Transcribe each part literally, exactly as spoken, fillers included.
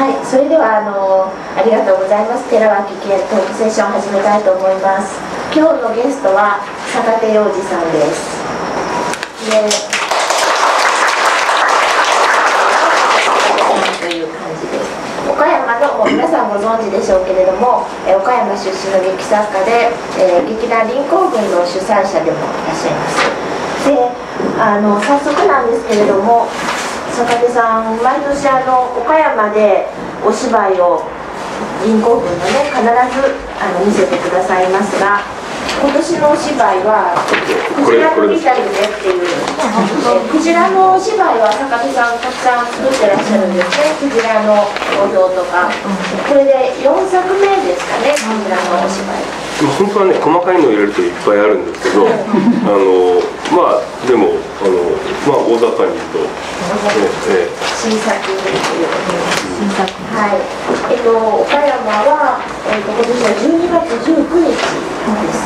はい、それではあのありがとうございます。寺脇健トークセッションを始めたいと思います。今日のゲストは坂手洋二さんです。でという感じです。岡山の皆さんご存知でしょうけれども、え岡山出身の劇作家で、えー、劇団臨港軍の主催者でもいらっしゃいます。であの早速なんですけれども、坂手さん毎年あの岡山でお芝居を臨港軍のね必ずあの見せてくださいますが、今年のお芝居はクジラのリタルでっていうクジラのお芝居は坂手さんたくさん作ってらっしゃるんですね。クジラの土俵とかこれでよんさくめですかね、クジラのお芝居。 本当はね細かいのを入れるといっぱいあるんですけど、あのまあでもあのまあ大雑把に言うと、 ええ、新作という新作、はい、えっと岡山は、えっと、今年はじゅうにがつじゅうくにちです。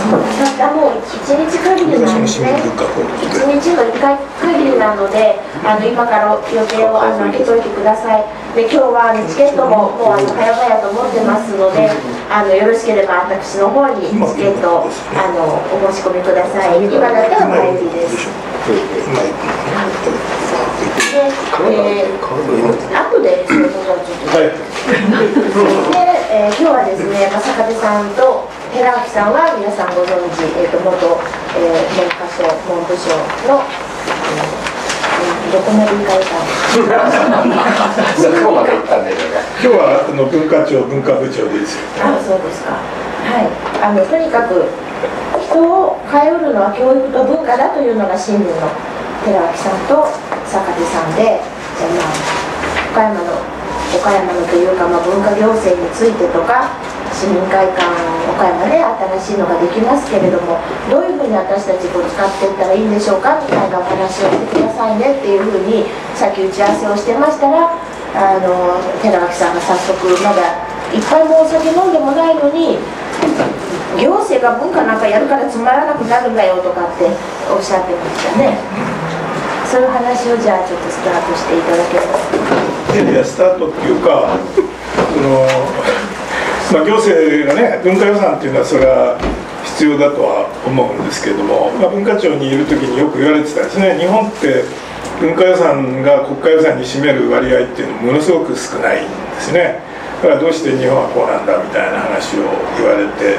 たったもういちにち限りなんですね。いちにちのいっかい限りなので、あの今から予定をあの開けといてください。で今日は、ね、チケットももうあの早々と持ってますので、あのよろしければ私の方にチケットをあのお申し込みください。今だったら前売りです。で、えー、後でそのことをちょっと、はい、で、えー、今日はですね、坂手さんと寺脇さんは皆さんご存知、えー、と元、えー、文科省文部省の、えー、どこまで行かれたんですか？ 今日はあの文化庁文化部長ですよ。 あ、そうですか。はい。あのとにかく人を変えうるのは教育と文化だというのが信念の寺脇さんと坂手さんで、じゃあまあ岡山の岡山のというか、まあ、文化行政についてとか市民会館岡山で新しいのができますけれども、どういうふうに私たちこう使っていったらいいんでしょうかみたいなお話をしてくださいねっていうふうにさっき打ち合わせをしてましたら、あの寺脇さんが早速まだいっぱいもお酒飲んでもないのに行政が文化なんかやるからつまらなくなるんだよとかっておっしゃってましたね。そういう話をじゃあちょっとスタートしていただければ。 いやいやスタートっていうか、そのまあ、行政がね文化予算っていうのはそれは必要だとは思うんですけれども、まあ、文化庁にいる時によく言われてたんですね。日本って文化予算が国家予算に占める割合っていうのものすごく少ないんですね。だからどうして日本はこうなんだみたいな話を言われて、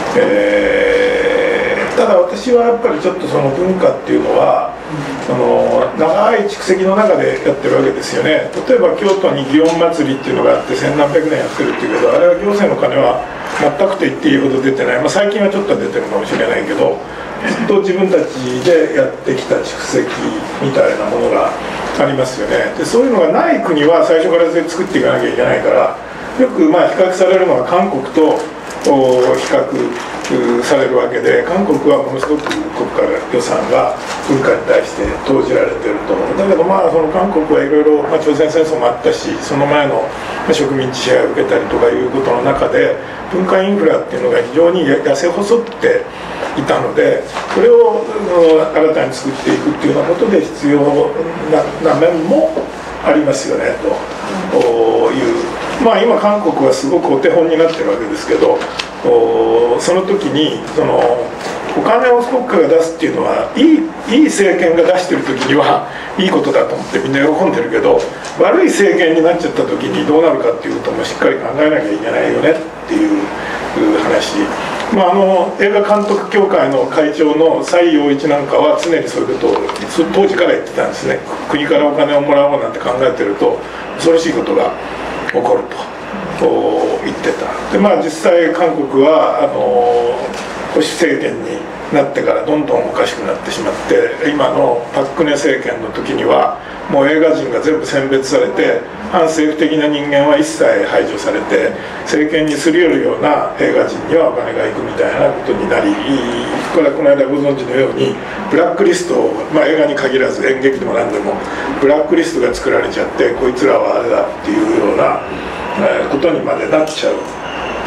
えー、ただ私はやっぱりちょっとその文化っていうのはその長い蓄積の中でやってるわけですよね。例えば京都に祇園祭りっていうのがあって千何百年やってるっていうけど、あれは行政の金は全くと言っていいほど出てない、まあ、最近はちょっと出てるかもしれないけど、ずっと自分たちでやってきた蓄積みたいなものがありますよね。でそういうのがない国は最初から作っていかなきゃいけないから、よくまあ比較されるのは韓国と比較されるわけで、韓国はものすごく国家予算が文化に対して投じられていると思う。だけどまあその韓国はいろいろ朝鮮戦争もあったし、その前の植民地支配を受けたりとかいうことの中で文化インフラっていうのが非常に痩せ細っていたので、それを新たに作っていくっていうようなことで必要 な, な面もありますよねという。まあ今韓国はすごくお手本になってるわけですけど、その時にそのお金を国家が出すっていうのはいい、いい政権が出してる時にはいいことだと思ってみんな喜んでるけど、悪い政権になっちゃった時にどうなるかっていうこともしっかり考えなきゃいけないよねっていう話。まあ、あの映画監督協会の会長の蔡陽一なんかは常にそういうことを当時から言ってたんですね。国からお金をもらおうなんて考えてると恐ろしいことが起こると言ってた。でまあ実際韓国はあの保守政権になってからどんどんおかしくなってしまって、今のパク・クネ政権の時にはもう映画人が全部選別されて、反政府的な人間は一切排除されて、政権にすり寄るような映画人にはお金が行くみたいなことになり、これはこの間ご存知のようにブラックリストを、まあ、映画に限らず演劇でも何でもブラックリストが作られちゃって、こいつらはあれだっていうようなことにまでなっちゃう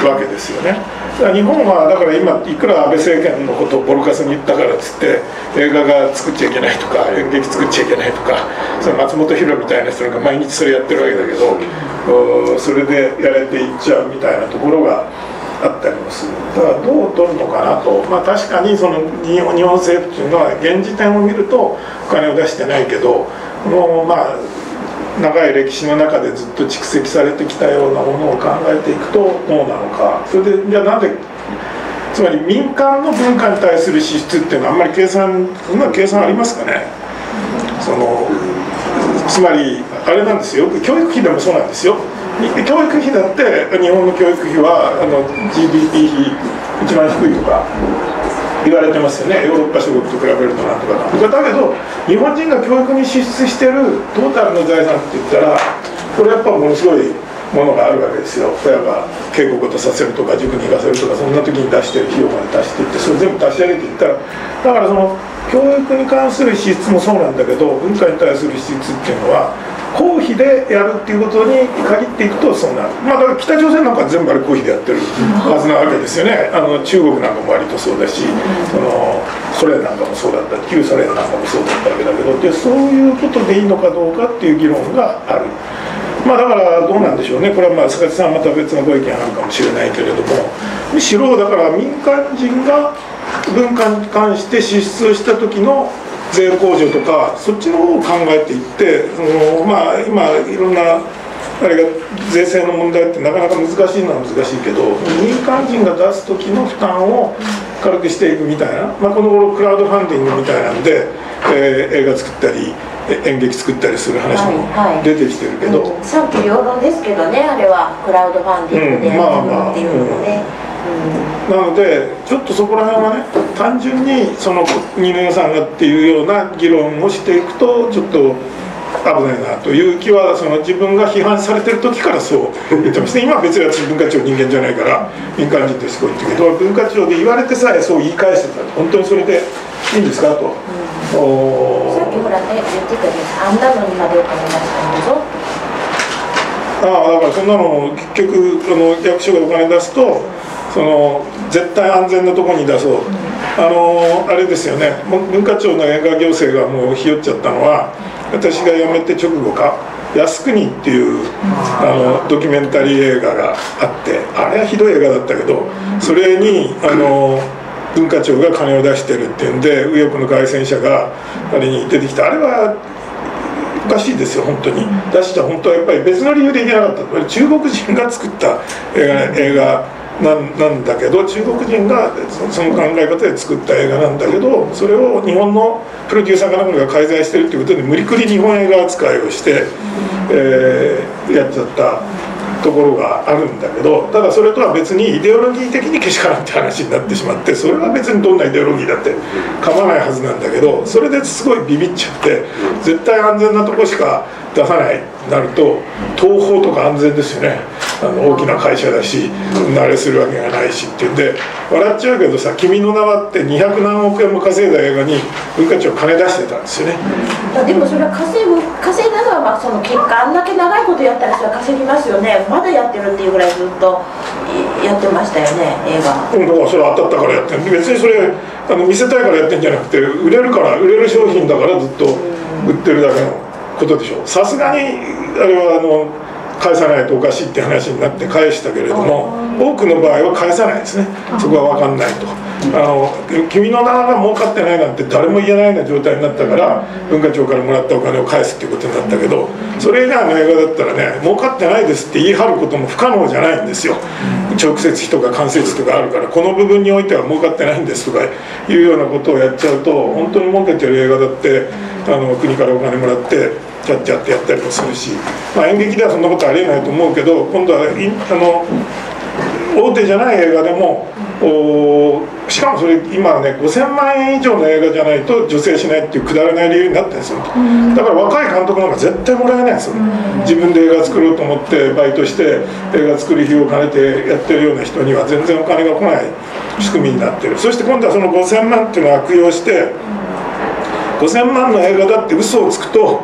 わけですよね。だから日本はだから今いくら安倍政権のことをボロカスに言ったからっつって映画が作っちゃいけないとか演劇作っちゃいけないとか、その松本博みたいな人が毎日それやってるわけだけど、それでやれていっちゃうみたいなところがあったりもする。だからどう取るのかなと、まあ、確かにその日本政府っていうのは現時点を見るとお金を出してないけど、もうまあ長い歴史の中でずっと蓄積されてきたようなものを考えていくとどうなのか。それでじゃあなんで、つまり民間の文化に対する支出っていうのはあんまり計算そんな計算ありますかね。そのつまりあれなんですよ、教育費でもそうなんですよ。教育費だって日本の教育費はあの ジーディーピー 比一番低いとか言われてますよね。ヨーロッパ諸国と比べるとなんとかなんとか。だけど日本人が教育に支出してるトータルの財産って言ったらこれやっぱものすごいものがあるわけですよ。親が稽古事させるとか塾に行かせるとか、そんな時に出してる費用まで出していってそれ全部足し上げていったら、だからその教育に関する支出もそうなんだけど文化に対する支出っていうのは公費でやるっていうことに限っていくとそうなる。まあだから北朝鮮なんか全部あれ公費でやってるはずなわけですよね。あの中国なんかも割とそうだし、そのソ連なんかもそうだった、旧ソ連なんかもそうだったわけだけど、でそういうことでいいのかどうかっていう議論がある。まあだからどうなんでしょうね。これはまあ坂地さんはまた別のご意見あるかもしれないけれども、むしろだから民間人が文化に関して支出をした時の税控除とかそっちの方を考えていって、そのまあ今いろんなあれが税制の問題ってなかなか難しいのは難しいけど、民間人が出す時の負担を軽くしていくみたいな、まあ、この頃クラウドファンディングみたいなんで、えー、映画作ったり演劇作ったりする話も出てきてるけど、 はいはい、うん、賛否両論ですけどね、あれはクラウドファンディングでやるっていうのもね。 なのでちょっとそこら辺はね、単純にその国の予算がっていうような議論をしていくとちょっと危ないなという気は、その自分が批判されてる時からそう言ってますね。今は別に私文化庁人間じゃないから民間人ってすごい言ってるけど、文化庁で言われてさえそう言い返してた。本当にそれでいいんですかと、うん、 さっきほらね言ってたけど、あんなのにまでお金出したんだぞ。 ああ、だからそんなの結局あの役所がお金出すとその絶対安全なところに出そう、うん、あのあれですよね、文化庁の映画行政がもうひよっちゃったのは、私が辞めて直後か靖国っていうあのドキュメンタリー映画があって、あれはひどい映画だったけど、それにあの文化庁が金を出してるっていうんで右翼の街宣車があれに出てきた。あれはおかしいですよ本当に。出した本当はやっぱり別の理由でいけなかった。中国人が作った映画、映画な, なんだけど中国人がその考え方で作った映画なんだけど、それを日本のプロデューサーかなんかが介在してるっていうことで無理くり日本映画扱いをして、えー、やっちゃったところがあるんだけど、ただそれとは別にイデオロギー的にけしからんって話になってしまって、それは別にどんなイデオロギーだって構わないはずなんだけど、それですごいビビっちゃって絶対安全なとこしか出さないなると、東宝とか安全ですよね、あの大きな会社だし慣れするわけがないしっていうんで笑っちゃうけどさ、君の名はってにひゃくなんおくえんも稼いだ映画に文化庁金出してたんですよね。 でもそれは稼ぐ稼いだのはまあその結果、あんだけ長いことやったらそれは稼ぎますよね。まだやってるっていうぐらいずっとやってましたよね映画。 うん、だからそれ当たったからやってる。別にそれあの見せたいからやってんじゃなくて、売れるから売れる商品だからずっと売ってるだけのことでしょ。さすがにあれはあの返さないとおかしいって話になって返したけれども、多くの場合は返さないですね。そこは分かんないと。あの君の名が儲かってないなんて誰も言えないような状態になったから文化庁からもらったお金を返すっていうことになったけど、それ以外の映画だったらね、儲かってないですって言い張ることも不可能じゃないんですよ。直接費とか間接費とかあるから、この部分においては儲かってないんですとかいうようなことをやっちゃうと、本当に儲けてる映画だってあの国からお金もらってキャッチャーってやったりもするし、まあ、演劇ではそんなことありえないと思うけど、今度はあの大手じゃない映画でも、しかもそれ今はねごせんまんえん以上の映画じゃないと助成しないっていうくだらない理由になってるんですよ。だから若い監督なんか絶対もらえないんですよ。自分で映画作ろうと思ってバイトして映画作る費用を兼ねてやってるような人には全然お金が来ない仕組みになってる。そして今度はそのごせんまんっていうのを悪用してごせんまんの映画だって嘘をつくと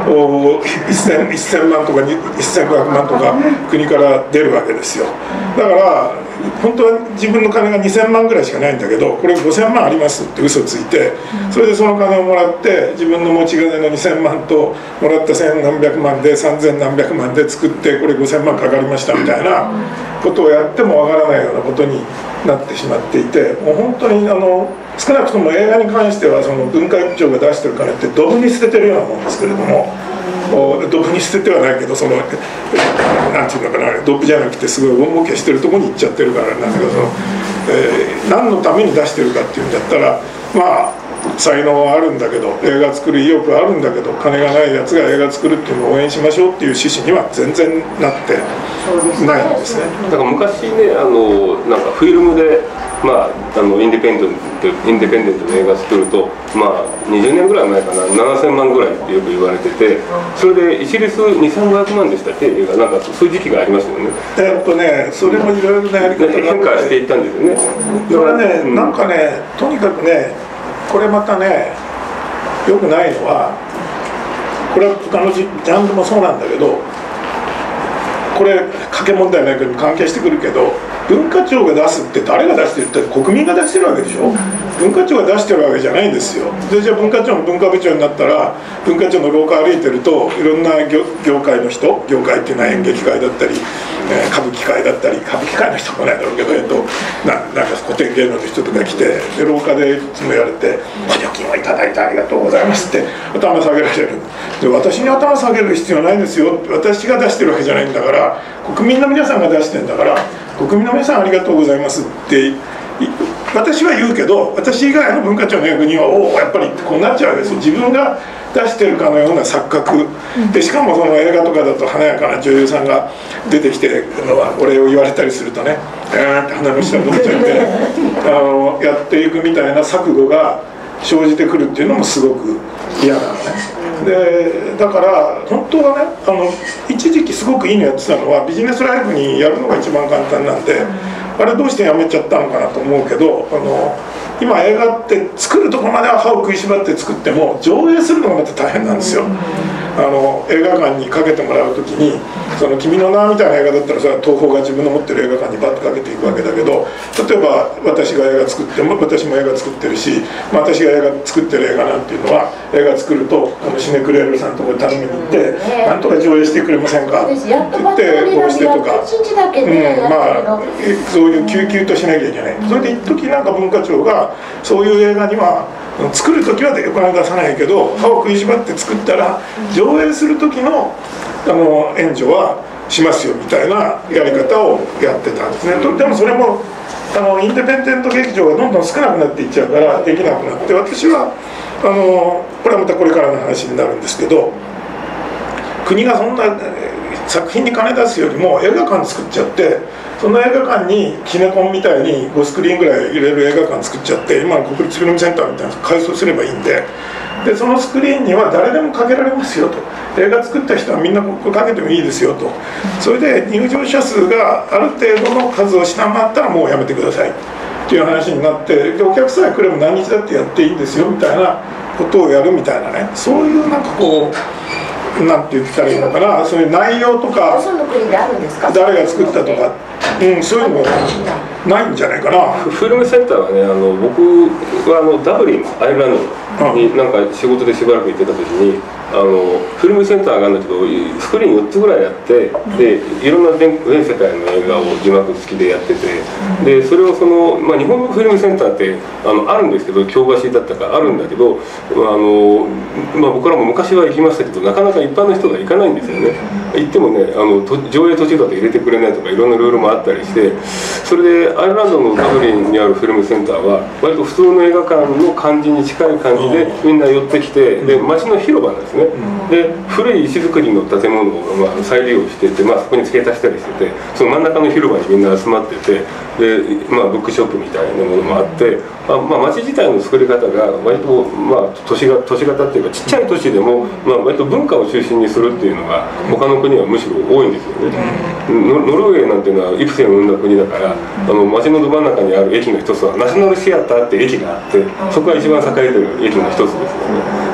せんまんとかせんごひゃくまんとか国から出るわけですよ。だから本当は自分の金がにせんまんぐらいしかないんだけど、これごせんまんありますって嘘ついて、それでその金をもらって自分の持ち金のにせんまんともらった千何百万でさんぜん何百万で作って、これごせんまんかかりましたみたいなことをやってもわからないようなことになってしまっていて、もう本当にあの少なくとも映画に関してはその文化庁が出してる金ってドブに捨ててるようなもんですけれども、ドブに捨ててはないけど、そのなんていうのかな、ドブじゃなくてすごい大儲けしてるところに行っちゃってるからなんだけど、その、えー、何のために出してるかっていうんだったら、まあ才能はあるんだけど、映画作る意欲はあるんだけど、金がないやつが映画作るっていうのを応援しましょうっていう趣旨には全然なってないんですね。 だから昔ね、あのなんかフィルムで、まあ、あのインディペンデントインディペンデントの映画作ると、まあ、にじゅうねんぐらい前かな、ななせんまんぐらいってよく言われてて、それで一律にせんごひゃくまんでしたって映画、なんかそういう時期がありましたよね。 えっとね、それもいろいろなやり方が変化していったんですよね。 それはね、うん、なんかね、とにかくね、これまたね、よくないのは、これは他のジャンルもそうなんだけど、これ賭け問題ないけど関係してくるけど、文化庁が出すって誰が出してるって国民が出してるわけでしょ。文化庁が出してるわけじゃないんですよ。でじゃあ文化庁の文化部長になったら、文化庁の廊下歩いてるといろんな 業, 業界の人、業界っていうのは演劇界だったり、えー、歌舞伎界だったり、歌舞伎界の人もないだろうけど、えっと、な, なんか古典芸能の人とか来て、で廊下でいつもやれて「補助金をいただいてありがとうございます」って頭下げられる。で私に頭下げる必要ないですよ、私が出してるわけじゃないんだから、国民の皆さんが出してんだから、国民の皆さんありがとうございますって私は言うけど、私以外の文化庁の役人はおおやっぱりこうなっちゃうわけですよ。自分が出してるかのような錯覚で、しかもその映画とかだと華やかな女優さんが出てきてお礼を言われたりするとね、えーって鼻の下に伸びちゃってあのやっていくみたいな錯誤が生じてくるっていうのもすごく嫌なのね。でだから本当はね、あの一時期すごくいいのやってたのはビジネスライフにやるのが一番簡単なんで、あれどうしてやめちゃったのかなと思うけど、あの今映画って作るとこまでは歯を食いしばって作っても上映するのがまた大変なんですよ。あの映画館にかけてもらう時に「その君の名」みたいな映画だったらそれは東宝が自分の持ってる映画館にバッとかけていくわけだけど、例えば私が映画作っても、私も映画作ってるし、まあ、私が映画作ってる映画なんていうのは、映画作るとあのシネクレールさんのところに頼みに行って「なんとか上映してくれませんか」って言ってこうしてとか、うん、まあそういう救急としなきゃいけない。それで一時なんか文化庁がそういう映画には作る時はお金出さないけど、歯を食いしばって作ったら上映する時のあの援助はしますよみたいなやり方をやってたんですね。でもそれもあのインディペンデント劇場がどんどん少なくなっていっちゃうからできなくなって、私はあのこれはまたこれからの話になるんですけど、国がそんな作品に金出すよりも映画館作っちゃって、その映画館にシネコンみたいにごスクリーンぐらい入れる映画館作っちゃって、今の国立フィルムセンターみたいなの改装すればいいんで、でそのスクリーンには誰でもかけられますよと、映画作った人はみんなここかけてもいいですよと、それで入場者数がある程度の数を下回ったらもうやめてくださいっていう話になって、でお客さんが来れば何日だってやっていいんですよみたいなことをやるみたいなね、そういうなんかこうなんて言ったらいいのかな、そういう内容とか誰が作ったとか、うん、そういうのもないんじゃないかな。 フィルムセンターはね、あの僕はあのダブリンアイルランドになんか仕事でしばらく行ってた時に、あのフィルムセンターがあるんだけどスクリーンよっつぐらいあって、でいろんな全全世界の映画を字幕付きでやってて、でそれをその、まあ、日本のフィルムセンターってあのあるんですけど、京橋だったかあるんだけど、あの、まあ、僕らも昔は行きましたけどなかなか一般の人が行かないんですよね。行ってもね、あの上映途中だと入れてくれないとかいろんなルールもあったりして、それでアイルランドのダブリンにあるフィルムセンターは割と普通の映画館の感じに近い感じでみんな寄ってきて、で街の広場なんですね。で古い石造りの建物をまあ再利用してて、まあ、そこに付け足したりしてて、その真ん中の広場にみんな集まってて、で、まあ、ブックショップみたいなものもあって、まあまあ、街自体の作り方が割と、まあ、都市が都市型っていうかちっちゃい都市でも、まあ、割と文化を中心にするっていうのが他の国はむしろ多いんですよね。ノルウェーなんていうのはイプセンを生んだ国だから、あの街のど真ん中にある駅の一つはナショナルシアターって駅があって、そこが一番栄えてる駅の一つですよね。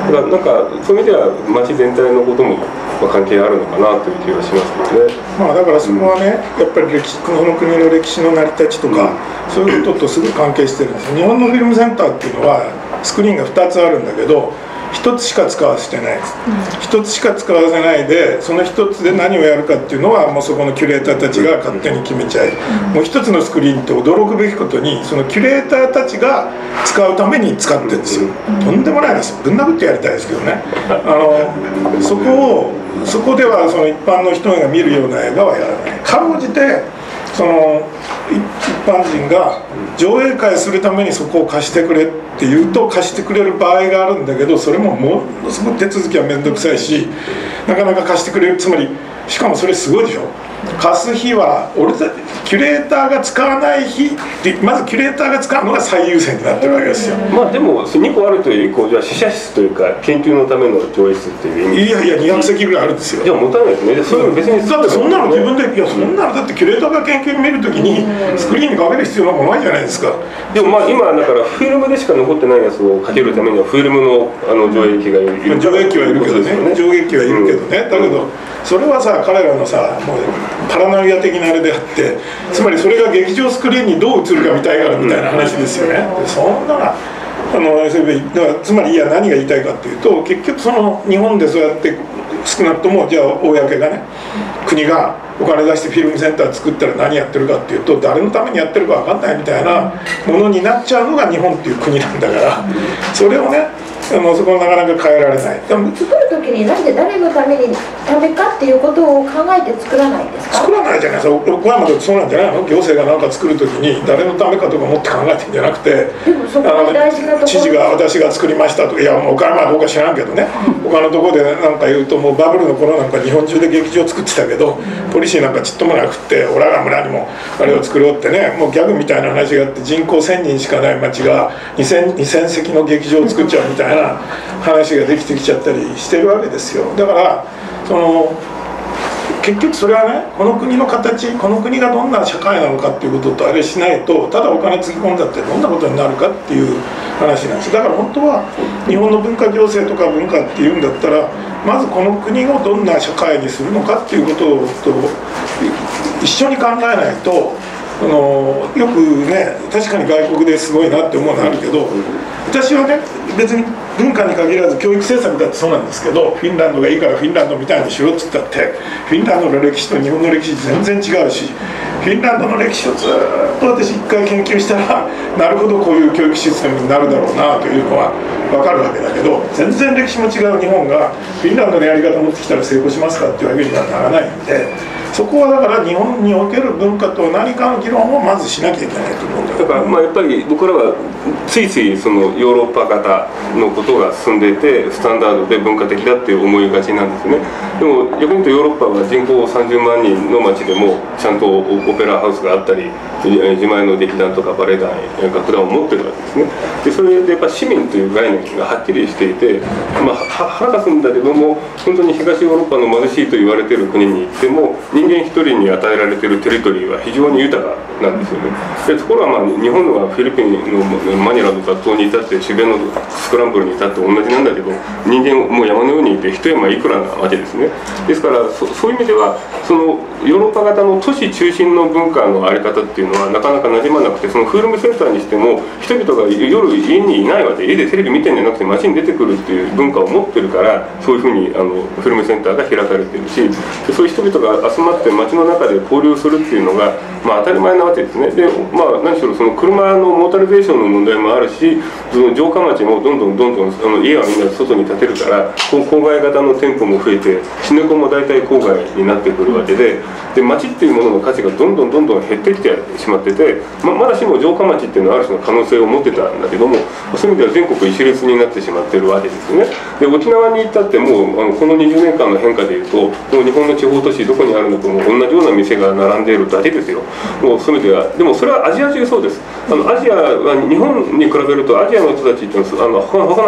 だからなんかそういう意味では町全体のことも関係あるのかなという気がしますけどね。 まあだからそこはね、やっぱり歴史、この国の歴史の成り立ちとか、そういうこととすごい関係してるんですよ。日本のフィルムセンターっていうのはスクリーンがふたつあるんだけど、ひとつしか使わせてないです。ひとつしか使わせないで、そのひとつで何をやるかっていうのはもうそこのキュレーターたちが勝手に決めちゃい、もうひとつのスクリーンって驚くべきことにそのキュレーターたちが使うために使ってるんですよ。とんでもないです。ぶん殴ってやりたいですけどね。あのそこをそこではその一般の人が見るような映画はやらない。かろうじてその一般人が上映会するためにそこを貸してくれって言うと貸してくれる場合があるんだけど、それもものすごく手続きは面倒くさいし、なかなか貸してくれる。つまりしかもそれすごいでしょ。貸す日は俺たキュレーターが使わない日で、まずキュレーターが使うのが最優先になってるわけですよ。 まあでもにこあるというより、じゃあ試写室というか研究のための上映室っていう意味。 いやいやにひゃく席ぐらいあるんですよ。 じゃあもったいないですね。それ別にだってそんなの自分で、いやそんなのだってキュレーターが研究見るときにスクリーンにかける必要なんかないじゃないですか。 でもまあ今だからフィルムでしか残ってないやつをかけるためにはフィルムのあの上映機がいる。 上映機はいるけどね。上映機はいるけどね。だけどそれはさ、彼らのさもうパラノイア的なあれであって、つまりそれが劇場スクリーンにどう映るか見たいからみたいな話ですよね。でそんなあのだからつまりいや何が言いたいかっていうと、結局その日本でそうやって少なくともじゃあ公がね、国がお金出してフィルムセンター作ったら何やってるかっていうと、誰のためにやってるか分かんないみたいなものになっちゃうのが日本っていう国なんだから、それをねあのそこはなかなか変えられない。でも作る時になんで誰のためにためかっていうことを考えて作らないんですか。 作らないじゃないですか。岡山だとそうなんじゃないの。行政が何か作る時に誰のためかとか思って考えてんじゃなくて、 でもそこが大事なところ、 知事が私が作りましたとか、いやもう岡山はどうか知らんけどね、他のところで何か言うと、もうバブルの頃なんか日本中で劇場作ってたけど、ポリシーなんかちっともなくって、オラが村にもあれを作ろうってね、もうギャグみたいな話があって、人口せんにんしかない町がにせん席の劇場を作っちゃうみたいな話ができてきちゃったりしてるわけですよ。だからその結局それはね、この国の形、この国がどんな社会なのかっていうこととあれしないと、ただお金つぎ込んだってどんなことになるかっていう話なんです。だから本当は日本の文化行政とか文化っていうんだったら、まずこの国をどんな社会にするのかっていうことと一緒に考えないと、あのよくね、確かに外国ですごいなって思うのあるけど、私はね別に文化に限らず教育政策だってそうなんですけど、フィンランドがいいからフィンランドみたいにしろっつったって、フィンランドの歴史と日本の歴史全然違うし、フィンランドの歴史をずっと私一回研究したら、なるほどこういう教育システムになるだろうなというのは分かるわけだけど、全然歴史も違う日本がフィンランドのやり方持ってきたら成功しますかっていうわけにはならないんで、そこはだから日本における文化と何かの議論をまずしなきゃいけないと思うんだよ。 だからまあやっぱり僕らはついついそのヨーロッパ型のことが進んでいて、スタンダードで文化的だって思いがちなんですね。でも逆に言うとヨーロッパは人口さんじゅうまんにんの町でもちゃんとオペラハウスがあったり、自前の劇団とかバレエ団、楽団を持ってるわけですね。でそれでやっぱ市民という概念がはっきりしていて、まあ腹立つんだけども、本当に東ヨーロッパの貧しいと言われている国に行っても、人間一人に与えられているテリトリーは非常に豊かなんですよね。でところがまあ日本はフィリピンのマニラの雑踏に至って渋谷のスクランブルに至って同じなんだけど、人間もう山のようにいて一山いくらなわけですね。ですから そ, そういう意味ではそのヨーロッパ型の都市中心の文化の在り方っていうのはなかなか馴染まなくて、そのフィルムセンターにしても人々が夜家にいないわけ、家でテレビ見てんじゃなくて街に出てくるっていう文化を持ってるから、そういうふうにあのフィルムセンターが開かれてるし、でそういう人々が集まって街の中で交流するっていうのが、まあ、当たり前なわけですね。で、まあ、何しろその車のモータリゼーションの問題もあるし、その城下町もどんどんどんどんあの家はみんな外に建てるから、郊外型の店舗も増えて、シネコも大体郊外になってくるわけで、で町っていうものの価値がどんどんどんどん減ってきてしまってて、ままだしも城下町っていうのはある種の可能性を持ってたんだけども、そういう意味では全国一律になってしまってるわけですよね。で沖縄に行ったってもうあのこのにじゅうねんかんの変化でいうと、もう日本の地方都市どこにあるのかも同じような店が並んでいるだけですよ。もうそういう意味では、でもそれはアジア中そうです。あのアジアは日本に比べると、アジアの人たちっていうのはあの他のア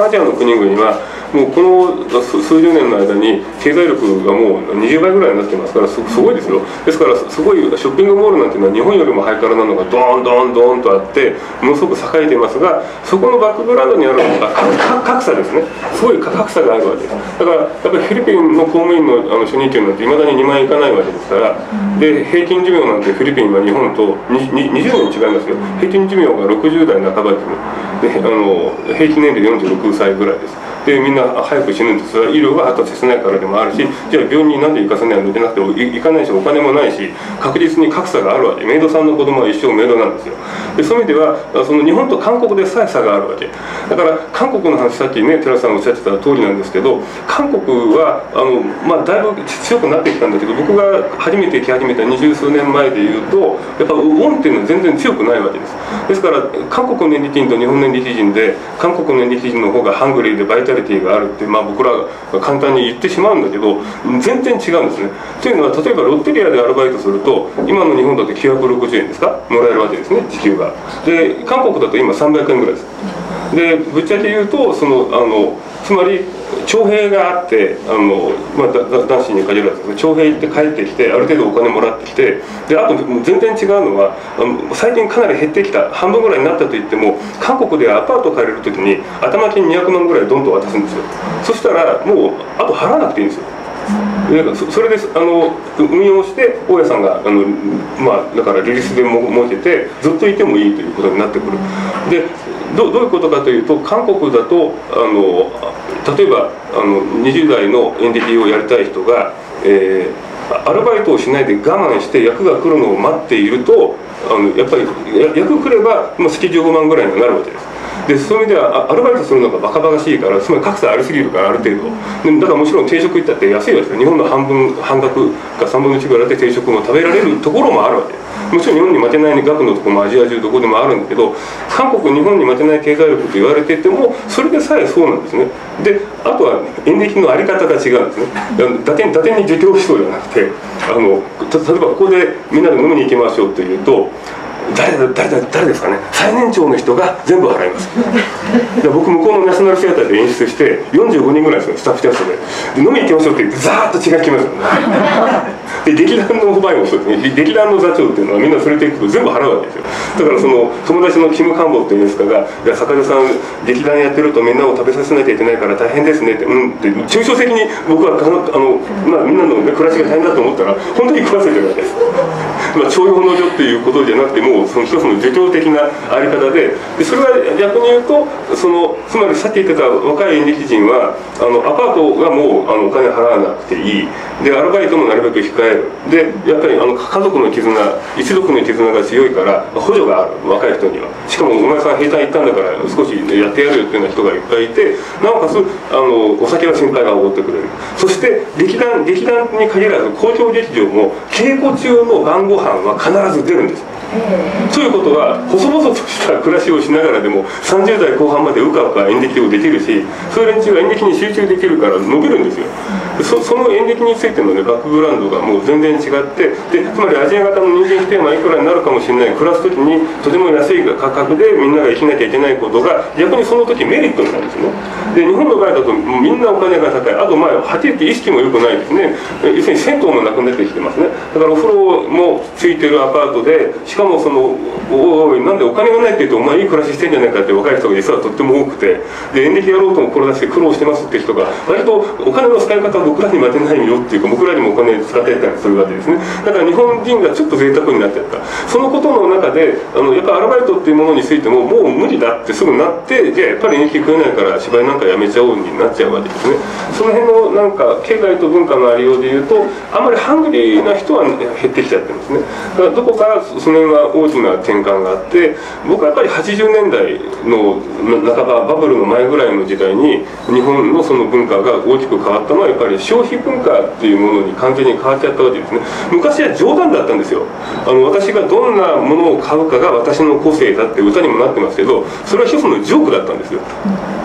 アジアの国々はもうこの数十年の間に経済力がもうにじゅうばいぐらいになってますから す, すごいですよ。ですからすごいショッピングモールなんていうのは日本よりもハイカラなのがドーンドーンドーンとあってものすごく栄えていますが、そこのバックグラウンドにあるのが格差ですね。すごい格差があるわけです。だからやっぱりフィリピンの公務員のあの初任給なんていまだににまんえんいかないわけですから、で平均寿命なんてフィリピンは日本とにじゅうねん違いますよ。平均寿命がろくじゅうだいなかばですね。であの平均年齢よんじゅうろくさいぐらいです。でみんな早く死ぬんです。それは医療が発達してないからでもあるし、じゃあ病院になんで行かせないのじゃなくて行かないしお金もないし、確実に格差があるわけ。メイドさんの子供は一生メイドなんですよ。でそういう意味ではその日本と韓国でさえ差があるわけだから、韓国の話さっきね寺さんおっしゃってた通りなんですけど、韓国はあの、まあ、だいぶ強くなってきたんだけど、僕が初めて来始めた二十数年前でいうとやっぱウォンっていうのは全然強くないわけです。ですから韓国の年利人と日本年利人で、韓国の年利人の方がハングリーでバイタリティがあるって、まあ、僕らが簡単に言ってしまうんだけど全然違うんですね。というのは例えばロッテリアでアルバイトすると今の日本だときゅうひゃくろくじゅうえんですかもらえるわけですね、時給が。で韓国だと今さんびゃくえんぐらいです。でぶっちゃけ言うとそのあのつまり徴兵があってあの、まあ、だ男子に限らず徴兵行って帰ってきてある程度お金もらってきて、であと全然違うのはあの最近かなり減ってきた、半分ぐらいになったといっても韓国でアパート借りる時に頭金にひゃくまんぐらいドンと渡すんですよ。そしたらもうあと払わなくていいんですよ。で そ, それであの運用して大家さんがあの、まあ、だからリリースでも設けてずっといてもいいということになってくる。で ど, どういうことかというと、韓国だとあの例えばあのにじゅうだいの演劇をやりたい人が、えー、アルバイトをしないで我慢して役が来るのを待っているとあのやっぱり役来れば、まあ、月じゅうごまんぐらいになるわけです。でそういう意味ではアルバイトするのがバカバカしいから、つまり格差ありすぎるからある程度で、だからもちろん定食行ったって安いわけですよ。日本の半分半額かさんぶんのいちぐらいで定食も食べられるところもあるわけです。もちろん日本に負けない額のところもアジア中どこでもあるんだけど、韓国日本に負けない経済力と言われててもそれでさえそうなんですね。であとは演劇の在り方が違うんですね。打点打点に助教しそうじゃなくて、あのた例えばここでみんなで飲みに行きましょうというと誰だ誰だ誰ですかね、最年長の人が全部払います。で僕向こうのナショナルシアターで演出してよんじゅうごにんぐらいですよ、スタッフキャストで。で飲みに行きましょうって言ってザーッと血が来ますよね。で劇団の場合もそうですね。劇団の座長っていうのはみんな連れていくと全部払うわけですよ。だからその友達のキム・カンボっていうんですかが「いや坂田さん劇団やってるとみんなを食べさせなきゃいけないから大変ですね」って「うん」って抽象的に僕はあのあの、まあ、みんなの、ね、暮らしが大変だと思ったら本当に食わせてるわけです。まあ、徴用の女っていうことじゃなくてもうその一つの儒教的なあり方 で, でそれは逆に言うとそのつまりさっき言ってた若い演劇人はあのアパートがもうあのお金払わなくていいで、アルバイトもなるべく控えるで、やっぱりあの家族の絆一族の絆が強いから補助がある若い人には。しかもお前さん兵隊行ったんだから少しやってやるよっていうような人がいっぱいいて、なおかつあのお酒は先輩がおごってくれる。そして劇団劇団に限らず公共劇場も稽古中の晩ご飯は必ず出るんです。ということは細々とした暮らしをしながらでもさんじゅうだいこう半までうかうか演劇をできるし、そういう連中は演劇に集中できるから伸びるんですよ。 そ, その演劇についての、ね、バックグラウンドがもう全然違ってで、つまりアジア型の人間否定はいくらになるかもしれない、暮らす時にとても安い価格でみんなが生きなきゃいけないことが逆にその時メリットになるんですね。で日本の場合だとみんなお金が高い、あとまあはっきり言って意識も良くないですね。要するに銭湯もなくなってきてますね。だからお風呂もついてるアパートで、しかもそのおいなんでお金がないって言うとお前いい暮らししてんじゃないかって若い人が実はとっても多くて、で演劇やろうとも志して苦労してますって人が割とお金の使い方は僕らに負けないよっていうか、僕らにもお金使ってやったりするわけですね。だから日本人がちょっと贅沢になっちゃった。そのことの中であのやっぱアルバイトっていうものについてももう無理だってすぐなって、じゃあやっぱり演劇食えないから芝居なんかやめちゃおうになっちゃうわけですね。その辺のなんか経済と文化のありようでいうとあんまりハングリーな人は減ってきちゃってるんですね。だからどこかその辺は大きな転換があって、僕はやっぱりはちじゅうねんだいの半ばバブルの前ぐらいの時代に日本のその文化が大きく変わったのはやっぱり消費文化っていうものに完全に変わっちゃったわけですね。昔は冗談だったんですよ。あの私がどんなものを買うかが私の個性だって歌にもなってますけど、それは一つのジョークだったんですよ。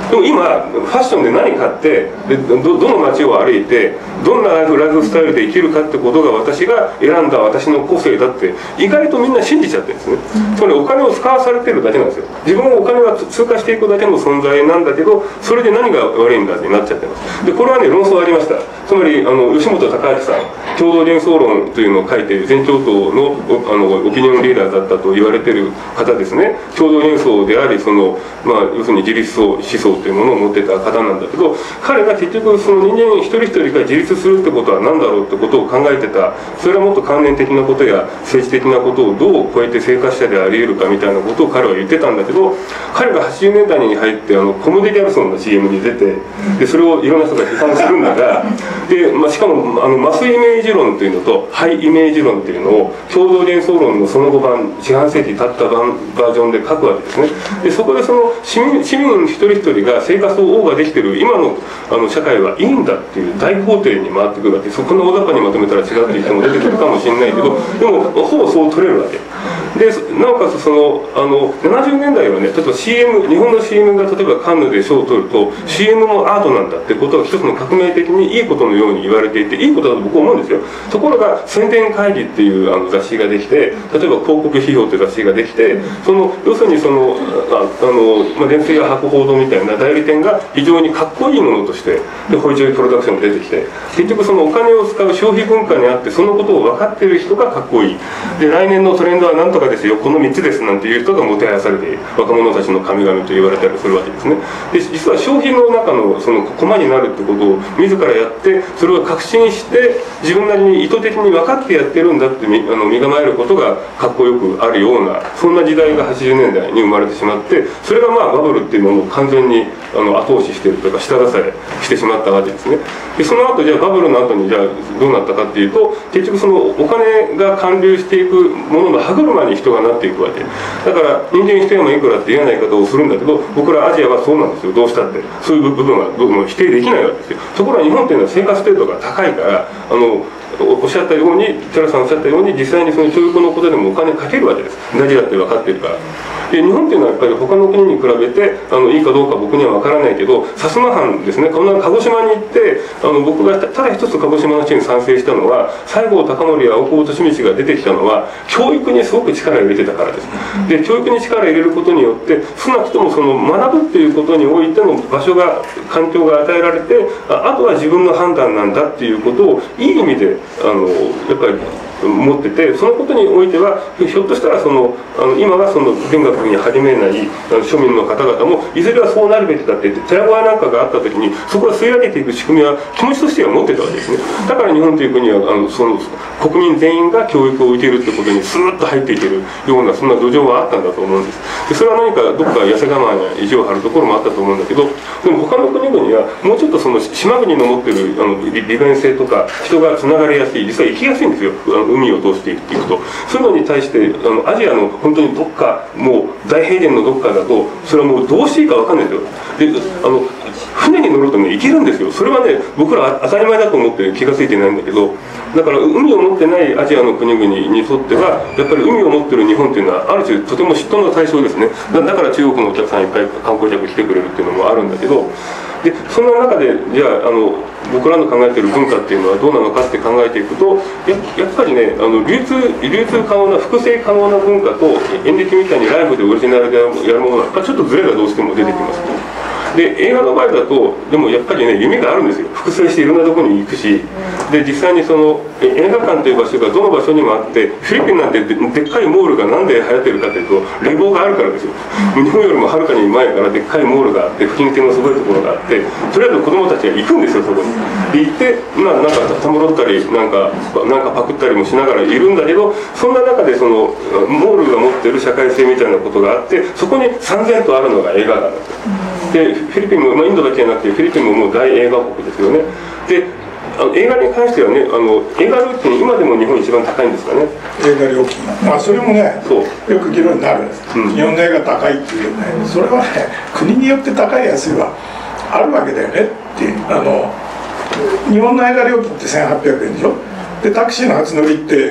でも今ファッションで何買ってで ど, どの街を歩いてどんなライフスタイルで生きるかってことが私が選んだ私の個性だって意外とみんな信じちゃってるんですね。つまりお金を使わされてるだけなんですよ。自分もお金が通過していくだけの存在なんだけど、それで何が悪いんだってなっちゃってます。でこれはね論争ありました。つまりあの吉本隆明さん、共同幻想論というのを書いて全共闘 の, あのオピニオンリーダーだったと言われている方ですね。共同幻想でありその、まあ、要するに自立思想というものを持ってた方なんだけど、彼が結局その人間一人一人が自立するってことは何だろうってことを考えてた。それはもっと関連的なことや政治的なことをどう超えて生活者であり得るかみたいなことを彼は言ってたんだけど、彼がはちじゅうねんだいに入ってあのコムデ・ギャルソンの シーエム に出て、でそれをいろんな人が批判するんだがで、まあ、しかもあのマスイメージ論というのとハイイメージ論というのを共同幻想論のその後版四半世紀経った版バージョンで書くわけですね。でそこでその市民、市民一人一人が生活を謳歌できている今の、あの社会はいいんだっていう大肯定に回ってくるわけ。そこの大雑把にまとめたら違うって言っても出てくるかもしれないけど、でもほぼそう取れるわけで、なおかつそのあのななじゅうねんだいはね、例えば シーエム 日本の シーエム が例えばカンヌで賞を取ると シーエム もアートなんだってことは一つの革命的にいいことのように言われていて、いいことだと僕は思うんですよ。ところが宣伝会議っていうあの雑誌ができて、例えば広告批評という雑誌ができて、その要するにそのああの、まあ、電水や博報堂みたいな代理店が非常にかっこいいものとしてでホイチョイプロダクションが出てきて、結局そのお金を使う消費文化にあってそのことを分かっている人がかっこいいで、来年のトレンドは何とかですよ、このみっつですなんていう人がもてはやされて若者たちの神々と言われたりするわけですね。で実は消費の中のその駒になるってことを自らやって、それを確信して自分なりに意図的に分かってやってるんだってあの身構えることがかっこよくあるような、そんな時代がはちじゅうねんだいに生まれてしまって、それがまあバブルっていうのを完全にあの後押ししているというか下支えしてしまったわけですね。でその後じゃあバブルの後にじゃあどうなったかっていうと、結局そのお金が還流していくものの歯車に人がなっていくわけだから、人間一山いくらって嫌な言い方をするんだけど、僕らアジアはそうなんですよ。どうしたってそういう部分はどうも否定できないわけですよ。ところが日本っていうのは生活程度が高いから、あのおっしゃったように寺さんおっしゃったように実際にその教育のことでもお金かけるわけです。大事だって分かってるから。で日本っていうのはやっぱり他の国に比べてあのいいかどうか僕には分からないけど、薩摩藩ですね、この鹿児島に行ってあの僕がただ一つ鹿児島の地に賛成したのは、西郷隆盛や大久保利通が出てきたのは教育にすごく力を入れてたからです。で教育に力を入れることによって少なくともその学ぶっていうことにおいての場所が環境が与えられて、あとは自分の判断なんだっていうことをいい意味であのやっぱり持ってて、そのことにおいてはひょっとしたらそのあの今はその勉学に始めない庶民の方々もいずれはそうなるべきだって言って、寺小屋なんかがあった時にそこを吸い上げていく仕組みは気持ちとしては持ってたわけですね。だから日本という国はあのその国民全員が教育を受けるってことにスーッと入っていけるようなそんな土壌はあったんだと思うんです。でそれは何かどっか痩せ我慢や意地を張るところもあったと思うんだけど、でも他の国々はもうちょっとその島国の持ってるあの利便性とか人がつながりやすい、実は生きやすいんですよ。あの海を通していくと、そういうのに対してあのアジアの本当にどっかもう大平原のどっかだとそれはもうどうしていいか分かんないですよ。であの船に乗るとね行けるんですよ。それはね僕ら当たり前だと思って気が付いてないんだけど、だから海を持ってないアジアの国々にとってはやっぱり海を持ってる日本っていうのはある種とても嫉妬の対象ですね。だ, だから中国のお客さんいっぱい観光客来てくれるっていうのもあるんだけど、でそんな中でじゃああの僕らの考えている文化っていうのはどうなのかって考えていくと、 や, やっぱりねあの流通流通可能な複製可能な文化と演劇みたいにライブでオリジナルでやるものはやっぱちょっとズレがどうしても出てきます。で映画の場合だとでもやっぱりね夢があるんですよ。複製していろんなところに行くし、で実際にその映画館という場所がどの場所にもあって、フィリピンなんて で, でっかいモールがなんで流行ってるかというと冷房があるからですよ。日本よりもはるかに前からでっかいモールがあって付近性のすごいところがあって、とりあえず子供たちが行くんですよそこに。で行ってまあなんかたむろったりなんかなんかパクったりもしながらいるんだけど、そんな中でそのモールが持ってる社会性みたいなことがあって、そこにさんぜんとあるのが映画館なんですよ。でフィリピンも、まあ、インドだけじゃなくてフィリピンももう大映画国ですよね。であの映画に関してはねあの映画料金今でも日本一番高いんですかね。 映画料金、まあそれもねそうよく議論になるんです、うん、日本の映画高いっていうね、それはね国によって高い安いはあるわけだよねっていう。あの日本の映画料金ってせんはっぴゃくえんでしょ。でタクシーの初乗りって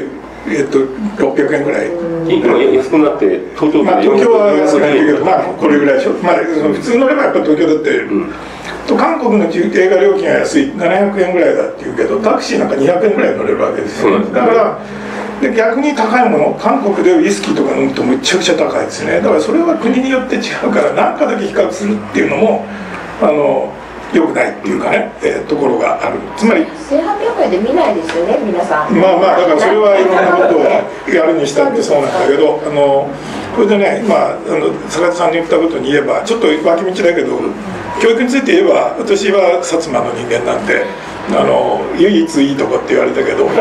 えっとろっぴゃくえんぐらい。 今安くなって東京まあ東京は安くないけど、まあこれぐらいでしょ。まあ普通乗ればやっぱ東京だって、うん、と韓国の映画料金が安いななひゃくえんぐらいだっていうけど、タクシーなんかにひゃくえんぐらい乗れるわけですよ。だからで逆に高いもの、韓国でウイスキーとか飲むとめちゃくちゃ高いですね。だからそれは国によって違うから何かだけ比較するっていうのもあの良くないっていうかね、えー、ところがある。つまりせんはっぴゃくえんで見ないですよね皆さん。 まあまあだからそれはいろんなことをやるにしたってそうなんだけど、あのこれでね今あの坂田さんに言ったことに言えばちょっと脇道だけど、教育について言えば私は薩摩の人間なんで、あの唯一いいとこって言われたけどい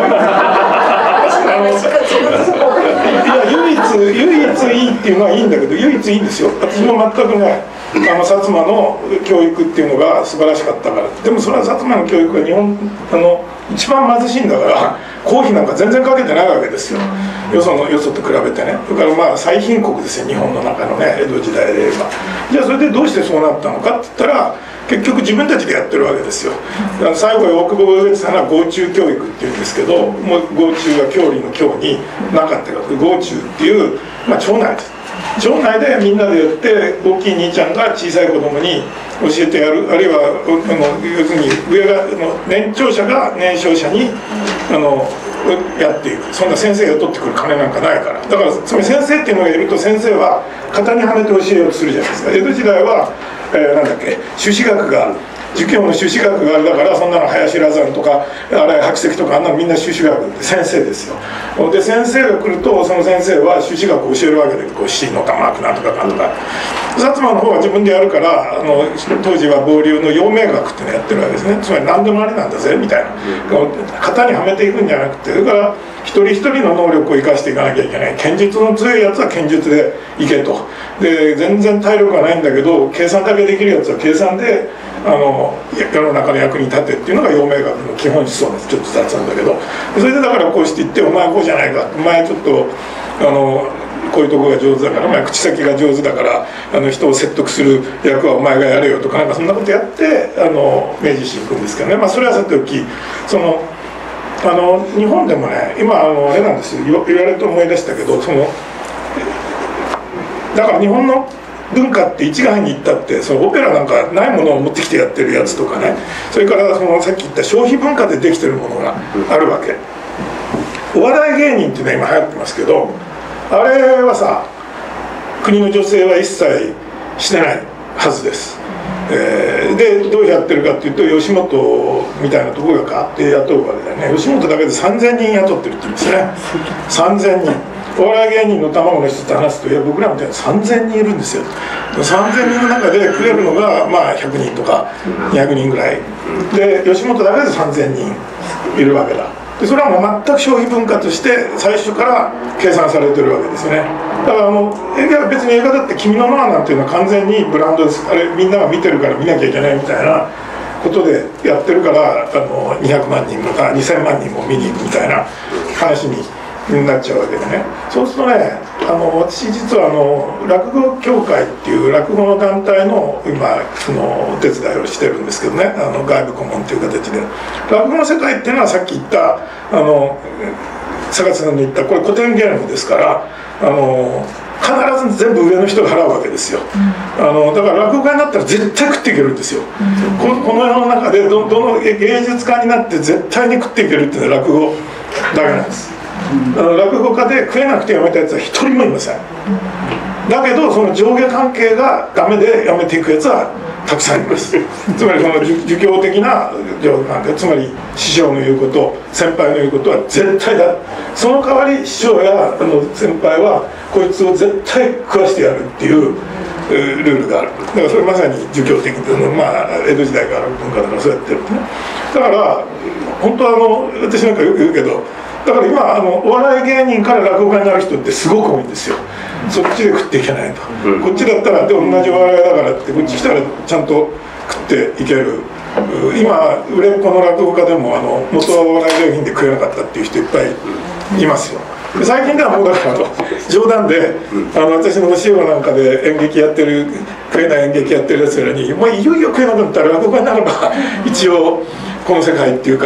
や唯一唯一いいっていうのはいいんだけど、唯一いいんですよ。私も全くねあの薩摩の教育っていうのが素晴らしかったから。でもそれは薩摩の教育が日本あの一番貧しいんだから公費なんか全然かけてないわけですよ、よそのよそと比べてね。だからまあ最貧国ですよ日本の中のね、江戸時代で言えば。じゃあそれでどうしてそうなったのかって言ったら結局自分たちでやってるわけですよ。最後に大久保が言ってたのは合中教育っていうんですけど、もう合中は郷里の郷になかったから合中っていう、まあ、町内です。町内でみんなでやって大きい兄ちゃんが小さい子供に教えてやる、あるいはあの要するに上がの年長者が年少者にあのやっていく。そんな先生が取ってくる金なんかないから。だからつまり先生っていうのがいると先生は型にはめて教えようとするじゃないですか。江戸時代は、えー、なんだっけ朱子学が儒教の朱子学があれだから、そんなの林羅山とか荒井白石とかあんなのみんな朱子学って先生ですよ。で先生が来るとその先生は朱子学を教えるわけで、こう秦の玉悪なんとかなんとか。薩摩の方は自分でやるから、あの当時は傍流の陽明学っていうのをやってるわけですね。つまり何でもありなんだぜみたいな、型にはめていくんじゃなくて、だから一人一人の能力を生かしていかなきゃいけない。剣術の強いやつは剣術でいけと。で全然体力がないんだけど計算だけできるやつは計算であの世の中の役に立てっていうのが陽明学の基本思想です。ちょっと雑なんだけど、それでだからこうして言って、お前こうじゃないか、お前ちょっとあのこういうとこが上手だから、お前口先が上手だからあの人を説得する役はお前がやれよとか、なんかそんなことやってあの明治維新行くんですけどね。まあそれはさておき、そのあの日本でもね今あのあれなんですよ、言われると思い出したけど、そのだから日本の文化って一概に言ったってそのオペラなんかないものを持ってきてやってるやつとかね、それからそのさっき言った消費文化でできてるものがあるわけ。お笑い芸人っていうのは今流行ってますけど、あれはさ国の女性は一切してないはずです。えー、でどうやってるかっていうと吉本みたいなところがガーって雇うわけだよね。吉本だけでさんぜんにん雇ってるって言うんですね。さんぜんにん。お笑い芸人の卵の人と話すと、いや僕らみたいなさんぜんにんいるんですよ。さんぜんにんの中で食えるのがまあひゃくにんとかにひゃくにんぐらいで、吉本だけでさんぜんにんいるわけだ。でそれはもう全く消費文化として最初から計算されてるわけですね。だからあの映画別に映画だって「君の名は」なんていうのは完全にブランドです。あれみんなが見てるから見なきゃいけないみたいなことでやってるから、あのにひゃくまんにんもにせんまんにんも見に行くみたいな話になっちゃうわけでね。そうするとね、あの私実はあの落語協会っていう落語の団体の今そのお手伝いをしてるんですけどね、あの外部顧問っていう形で。落語の世界っていうのはさっき言ったあの坂津さんの言ったこれ古典芸能ですから、あの必ず全部上の人が払うわけですよ。あのだから落語家になったら絶対食っていけるんですよ。この、この世の中で ど, どの芸術家になって絶対に食っていけるっていうのは落語だけなんです。あの落語家で食えなくて辞めたやつは一人もいません。だけどその上下関係がダメで辞めていくやつはたくさんいます。つまりその儒教的な上下関係、つまり師匠の言うこと先輩の言うことは絶対だ、その代わり師匠やあの先輩はこいつを絶対食わしてやるっていうルールがある。だからそれまさに儒教的な、まあ江戸時代からの文化だからそうやってるね。だから本当はあの私なんかよく言うけど、だから今あのお笑い芸人から落語家になる人ってすごく多いんですよ。そっちで食っていけないと、うん、こっちだったらで同じお笑いだからってこっち来たらちゃんと食っていける。今売れっ子の落語家でもあの元はお笑い芸人で食えなかったっていう人いっぱいいますよ。で最近ではもうだから冗談で、あの私の教え子なんかで演劇やってる食えない演劇やってるやつらに、まあ、いよいよ食えなくなったら落語家になれば一応この世界っていうか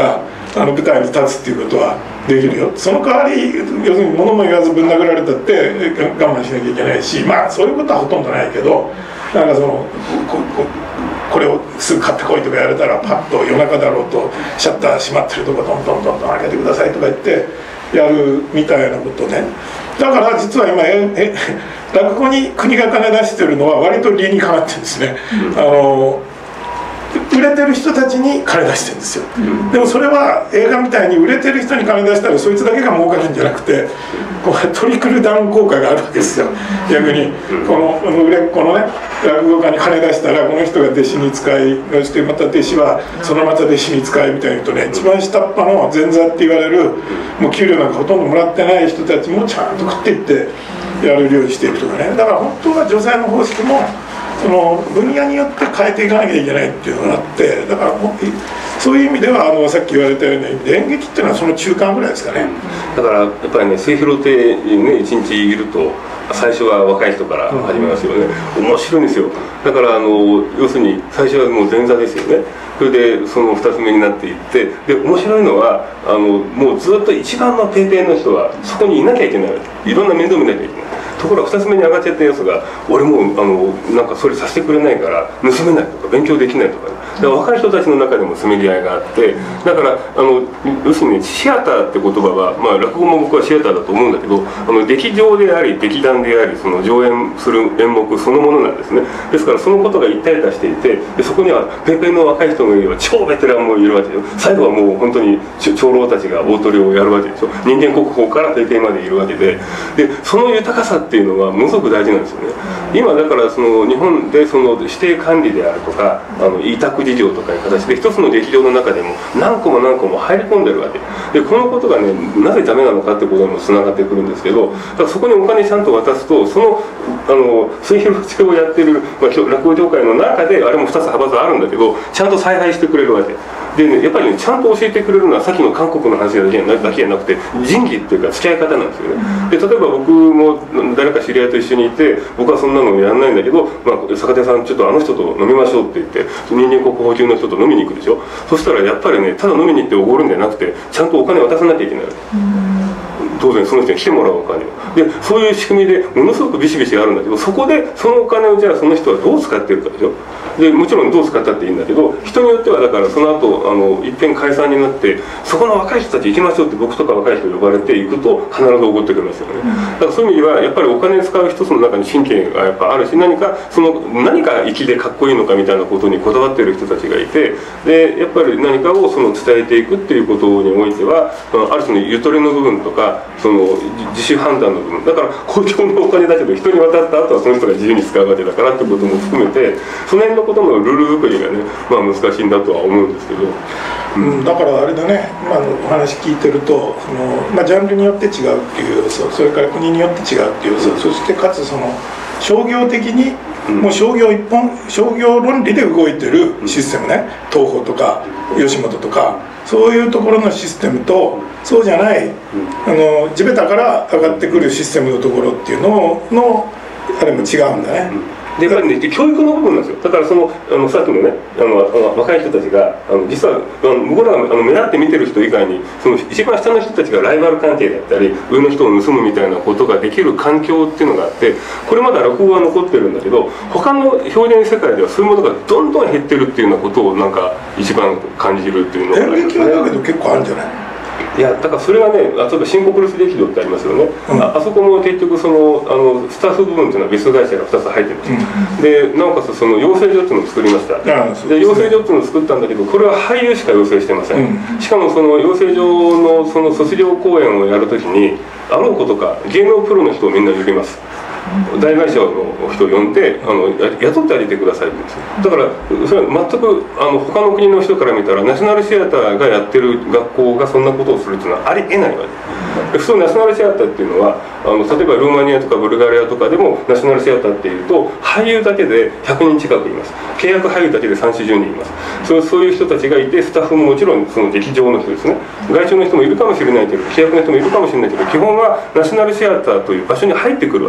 あの舞台に立つっていうことはできるよ。その代わり要するに物も言わずぶん殴られたって我慢しなきゃいけないし、まあそういうことはほとんどないけど、なんかそのこここれをすぐ買ってこいとかやれたらパッと夜中だろうとシャッター閉まってるとこトントントントン開けてくださいとか言ってやるみたいなことね。だから実は今ええ落語に国が金出してるのは割と理にかなってるんですね。うん、あの売れてる人たちに金出してるんですよ。うん、でもそれは映画みたいに売れてる人に金出したらそいつだけが儲かるんじゃなくて、こうトリクルダウン効果があるわけですよ。逆にこの売れっ子のね落語家に金出したらこの人が弟子に使い、そしてまた弟子はそのまた弟子に使いみたいに言うとね、一番下っ端の前座って言われるもう給料なんかほとんどもらってない人たちもちゃんと食っていってやれるようにしていくとかね。だから本当は女性の方式もその分野によって変えていかなきゃいけないっていうのがあって、だからそういう意味ではあのさっき言われたように演劇っていうのはその中間ぐらいですかね。 だからやっぱりね末広亭にね一日いると最初は若い人から始めますよね。うん、面白いんですよ。だからあの要するに最初はもう前座ですよね。それでそのふたつめになっていって、で面白いのはあのもうずっと一番のペーペーの人はそこにいなきゃいけない、いろんな面倒見なきゃいけない。ところがふたつめに上がっちゃったやつが俺もうあのなんかそれさせてくれないから盗めないとか勉強できないとか、だから若い人たちの中でもせめぎ合いがあって、だからあの要するにシアターって言葉は、まあ、落語も僕はシアターだと思うんだけど、あの劇場であり劇団でありその上演する演目そのものなんですね。ですからそのことが一体化していて、でそこにはペーペーの若い人もいれば超ベテランもいるわけでしょ。最後はもう本当に長老たちが大トリをやるわけでしょ。人間国宝からペーペーまでいるわけで、でその豊かさっていうのはものすごく大事なんですよね。今だからその日本でその指定管理であるとかあの委託事業とかいう形で一つの劇場の中でも何個も何個も入り込んでるわけで、このことがねなぜダメなのかってことにもつながってくるんですけど、だからそこにお金ちゃんと渡すとそのあの末広亭をやってる、まあ、落語協会の中であれもふたつ派閥あるんだけどちゃんと采配してくれるわけで、ね、やっぱりねちゃんと教えてくれるのはさっきの韓国の話だけじゃなくて仁義っていうか付き合い方なんですよね。で例えば僕も誰か知り合いと一緒にいて僕はそんなのやんないんだけど、まあ、坂手さんちょっとあの人と飲みましょうって言って人間国宝級の人と飲みに行くでしょ。そしたらやっぱりねただ飲みに行っておごるんじゃなくてちゃんとお金渡さなきゃいけない。当然その人に来てもらうお金をでそういう仕組みでものすごくビシビシあるんだけど、そこでそのお金をじゃあその人はどう使ってるかでしょ。でもちろんどう使ったっていいんだけど、人によってはだからその後あのいっぺん解散になってそこの若い人たち行きましょうって僕とか若い人呼ばれて行くと必ずおごってくれますよね。だからそういう意味ではやっぱりお金使う一つの中に神経がやっぱあるし、何かその何か粋でかっこいいのかみたいなことにこだわっている人たちがいて、でやっぱり何かをその伝えていくっていうことにおいてはある種のゆとりの部分とかその自主判断の部分だから公共のお金だけど人に渡った後はその人が自由に使うわけだからってことも含めてその辺のことのルール作りがね、まあ、難しいんだとは思うんですけど、 うん、だからあれだね、今のお話聞いてるとその、まあ、ジャンルによって違うっていう要素、それから国によって違うっていう要素、そしてかつその商業的にもう商業一本商業論理で動いてるシステムね、東宝とか吉本とかそういうところのシステムとそうじゃない、うん、あの地べたから上がってくるシステムのところっていうののあれも違うんだね。うんでやっぱりね、教育の部分なんですよ。だからそのあのさっきのねあのあの若い人たちがあの実はあの向こうらがあの目立って見てる人以外にその一番下の人たちがライバル関係だったり上の人を盗むみたいなことができる環境っていうのがあって、これまだ落語は残ってるんだけど他の表現世界ではそういうものがどんどん減ってるっていうようなことをなんか一番感じるっていうのがありますね。 演劇はだけど結構あるんじゃない？ いやだからそれはね、例えば新国立劇場ってありますよね、うん、あ, あそこも結局そのあのスタッフ部分っていうのは別会社がふたつ入ってるんですよ、うん、でなおかつその養成所っていうのを作りました、うん、で養成所っていうのを作ったんだけどこれは俳優しか養成してません、うん、しかもその養成所のその卒業公演をやるときにあろうことか芸能プロの人をみんな呼びます。大会社の人を呼んであの雇ってあげてくださいって言うんですよ。だからそれは全くあの他の国の人から見たらナショナルシアターがやってる学校がそんなことをするっていうのはありえないわけで、普通ナショナルシアターっていうのはあの例えばルーマニアとかブルガリアとかでもナショナルシアターっていうと俳優だけでひゃくにん近くいます。契約俳優だけでさんじゅう、よんじゅうにんいます。そうそういう人たちがいてスタッフももちろんその劇場の人ですね、外注の人もいるかもしれないけど契約の人もいるかもしれないけど基本はナショナルシアターという場所に入ってくるわけ。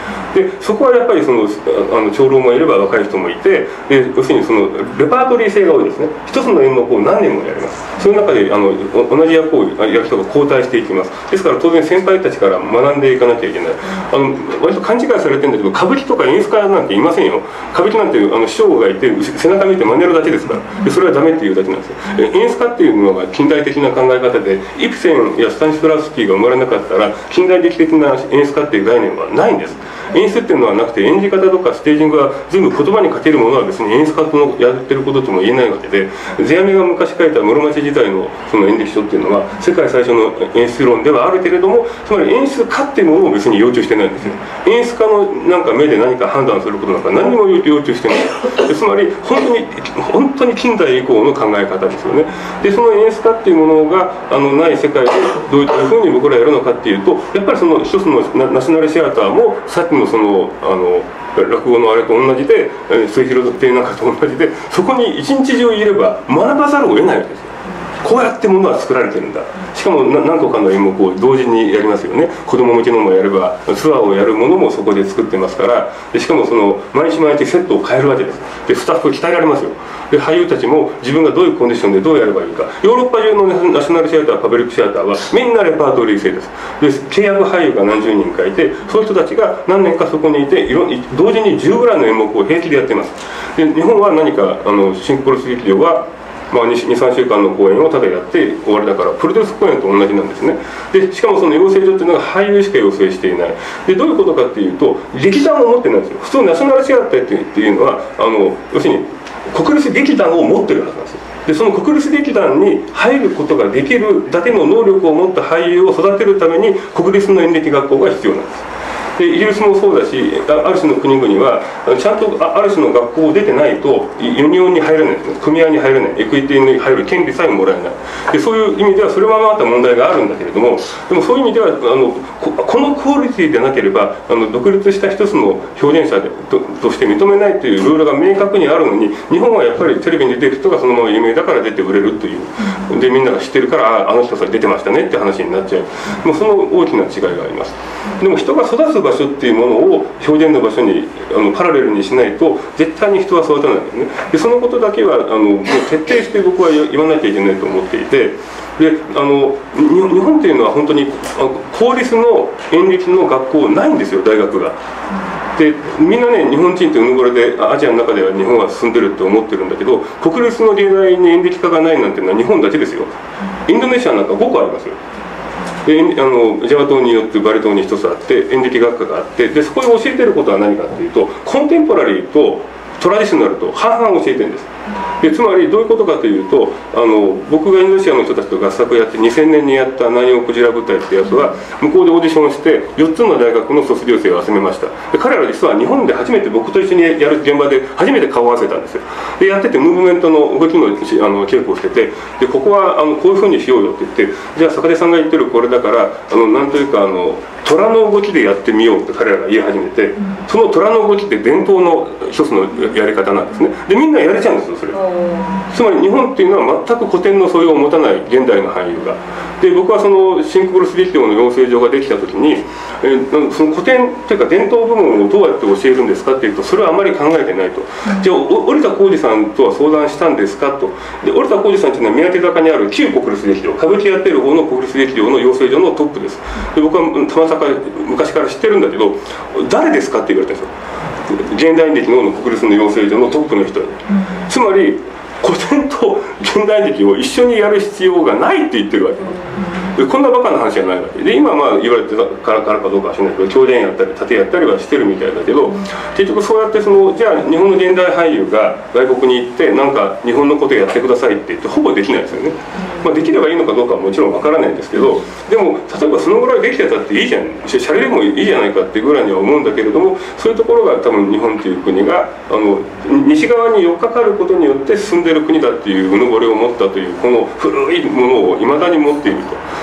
でそこはやっぱりそのあの長老もいれば若い人もいて、で要するにそのレパートリー性が多いですね。一つの演目を何年もやります。そういう中であの同じ役をやる人が交代していきます。ですから当然先輩たちから学んでいかなきゃいけない。あの割と勘違いされてるんだけど、歌舞伎とか演出家なんていませんよ。歌舞伎なんてあの師匠がいて背中見て真似るだけですから。でそれはダメっていうだけなんですよ。演出家っていうのが近代的な考え方で、イプセンやスタニスラフスキーが生まれなかったら近代的的な演出家っていう概念はないんです。演出っていうのはなくて、演じ方とかステージングが全部言葉にかけるものは別に演出家のやってることとも言えないわけで、世阿弥が昔書いた室町時代のその演劇書っていうのは世界最初の演出論ではあるけれども、つまり演出家っていうものを別に要求してないんですよ。演出家のなんか目で何か判断することなんか何にも要求してない。つまり本当に本当に近代以降の考え方ですよね。でその演出家っていうものがあのない世界でどういうふうに僕らやるのかっていうと、やっぱりその一つのナショナルシアターもさっきのそのあの落語のあれと同じで、末広亭なんかと同じで、そこに一日中いれば学ばざるを得ないわけですよ。こうやってものは作られてるんだ。しかも何個かの演目を同時にやりますよね。子供向けのもやればツアーをやるものもそこで作ってますから、でしかもその毎日毎日セットを変えるわけです。でスタッフ鍛えられますよ。で俳優たちも自分がどういうコンディションでどうやればいいか。ヨーロッパ中のナショナルシアター、パブリックシアターはみんなレパートリー制です。で契約俳優が何十人かいて、そういう人たちが何年かそこにいて、いろ同時にじゅうぐらいの演目を平気でやってます。で日本は何かあのシンクロス劇場はまあ、にさんしゅうかんの公演をただやって終わりだから、プロデュース公演と同じなんですね。でしかもその養成所っていうのが俳優しか養成していない。でどういうことかっていうと、劇団を持ってないんですよ。普通ナショナルシアターっていうのはあの要するに国立劇団を持ってるはずなんですよ。でその国立劇団に入ることができるだけの能力を持った俳優を育てるために国立の演劇学校が必要なんです。でイギリスもそうだし、ある種の国々はちゃんとある種の学校を出てないとユニオンに入れないんですね。組合に入れない、エクイティに入る権利さえもらえない。でそういう意味ではそれはまた問題があるんだけれども、でもそういう意味ではあの こ, このクオリティでなければあの独立した一つの表現者で と, として認めないというルールが明確にあるのに、日本はやっぱりテレビに出てる人がそのまま有名だから出て売れるという、でみんなが知ってるからあ, あの人さ出てましたねって話になっちゃう。もうその大きな違いがあります。でも人が育つ場所っていうものを表現の場所にあのパラレルにしないと絶対に人は育たないんですね。でそのことだけはあのもう徹底して僕は言わなきゃいけないと思っていて、であの日本っていうのは本当に公立の演劇の学校ないんですよ、大学が。でみんなね、日本人ってうぬぼれでアジアの中では日本は進んでるって思ってるんだけど、国立の芸大に演劇科がないなんていうのは日本だけですよ。インドネシアなんかごこありますよ。であのジャワ島によってバリ島に一つあって演劇学科があって、でそこで教えてることは何かっていうと、コンテンポラリーとトラディショナルと半々教えてるんです。でつまりどういうことかというと、あの僕がインドネシアの人たちと合作やってにせんねんにやった南洋クジラ部隊ってやつは向こうでオーディションしてよっつの大学の卒業生を集めました。で彼ら実は日本で初めて僕と一緒にやる現場で初めて顔を合わせたんですよ。でやっててムーブメントの動きのあの稽古をしてて、でここはあのこういうふうにしようよって言って、じゃあ坂出さんが言ってるこれだからあのなんというかあの虎の動きでやってみようって彼らが言い始めて、その虎の動きって伝統の一つのやり方なんですね。でみんなやれちゃうんですよそれ。つまり日本っていうのは全く古典の素養を持たない現代の俳優が。で僕はそのシンクロス劇場の養成所ができた時に、えー、その古典というか伝統部分をどうやって教えるんですかっていうと、それはあまり考えてないと。じゃあ織田浩二さんとは相談したんですかと。で織田浩二さんっていうのは三宅坂にある旧国立劇場、歌舞伎やってる方の国立劇場の養成所のトップです。で僕はたまさか昔から知ってるんだけど、誰ですかって言われたんですよ、現代劇の国立の養成所のトップの人に。つまり古典と現代劇を一緒にやる必要がないって言ってるわけで、こんなバカな話じゃないわけで、今まあ言われてたからからかどうかは知らないけど、狂言やったり殺陣やったりはしてるみたいだけど、結局そうやってそのじゃあ日本の現代俳優が外国に行ってなんか日本のことやってくださいって言ってほぼできないですよね。まあ、できればいいのかどうかはもちろんわからないんですけど、でも例えばそのぐらいできてたっていいじゃん、シャレでもいいじゃないかっていうぐらいには思うんだけれども、そういうところが多分日本という国があの西側に寄っかかることによって進んでる国だっていううぬぼれを持ったというこの古いものをいまだに持っていると。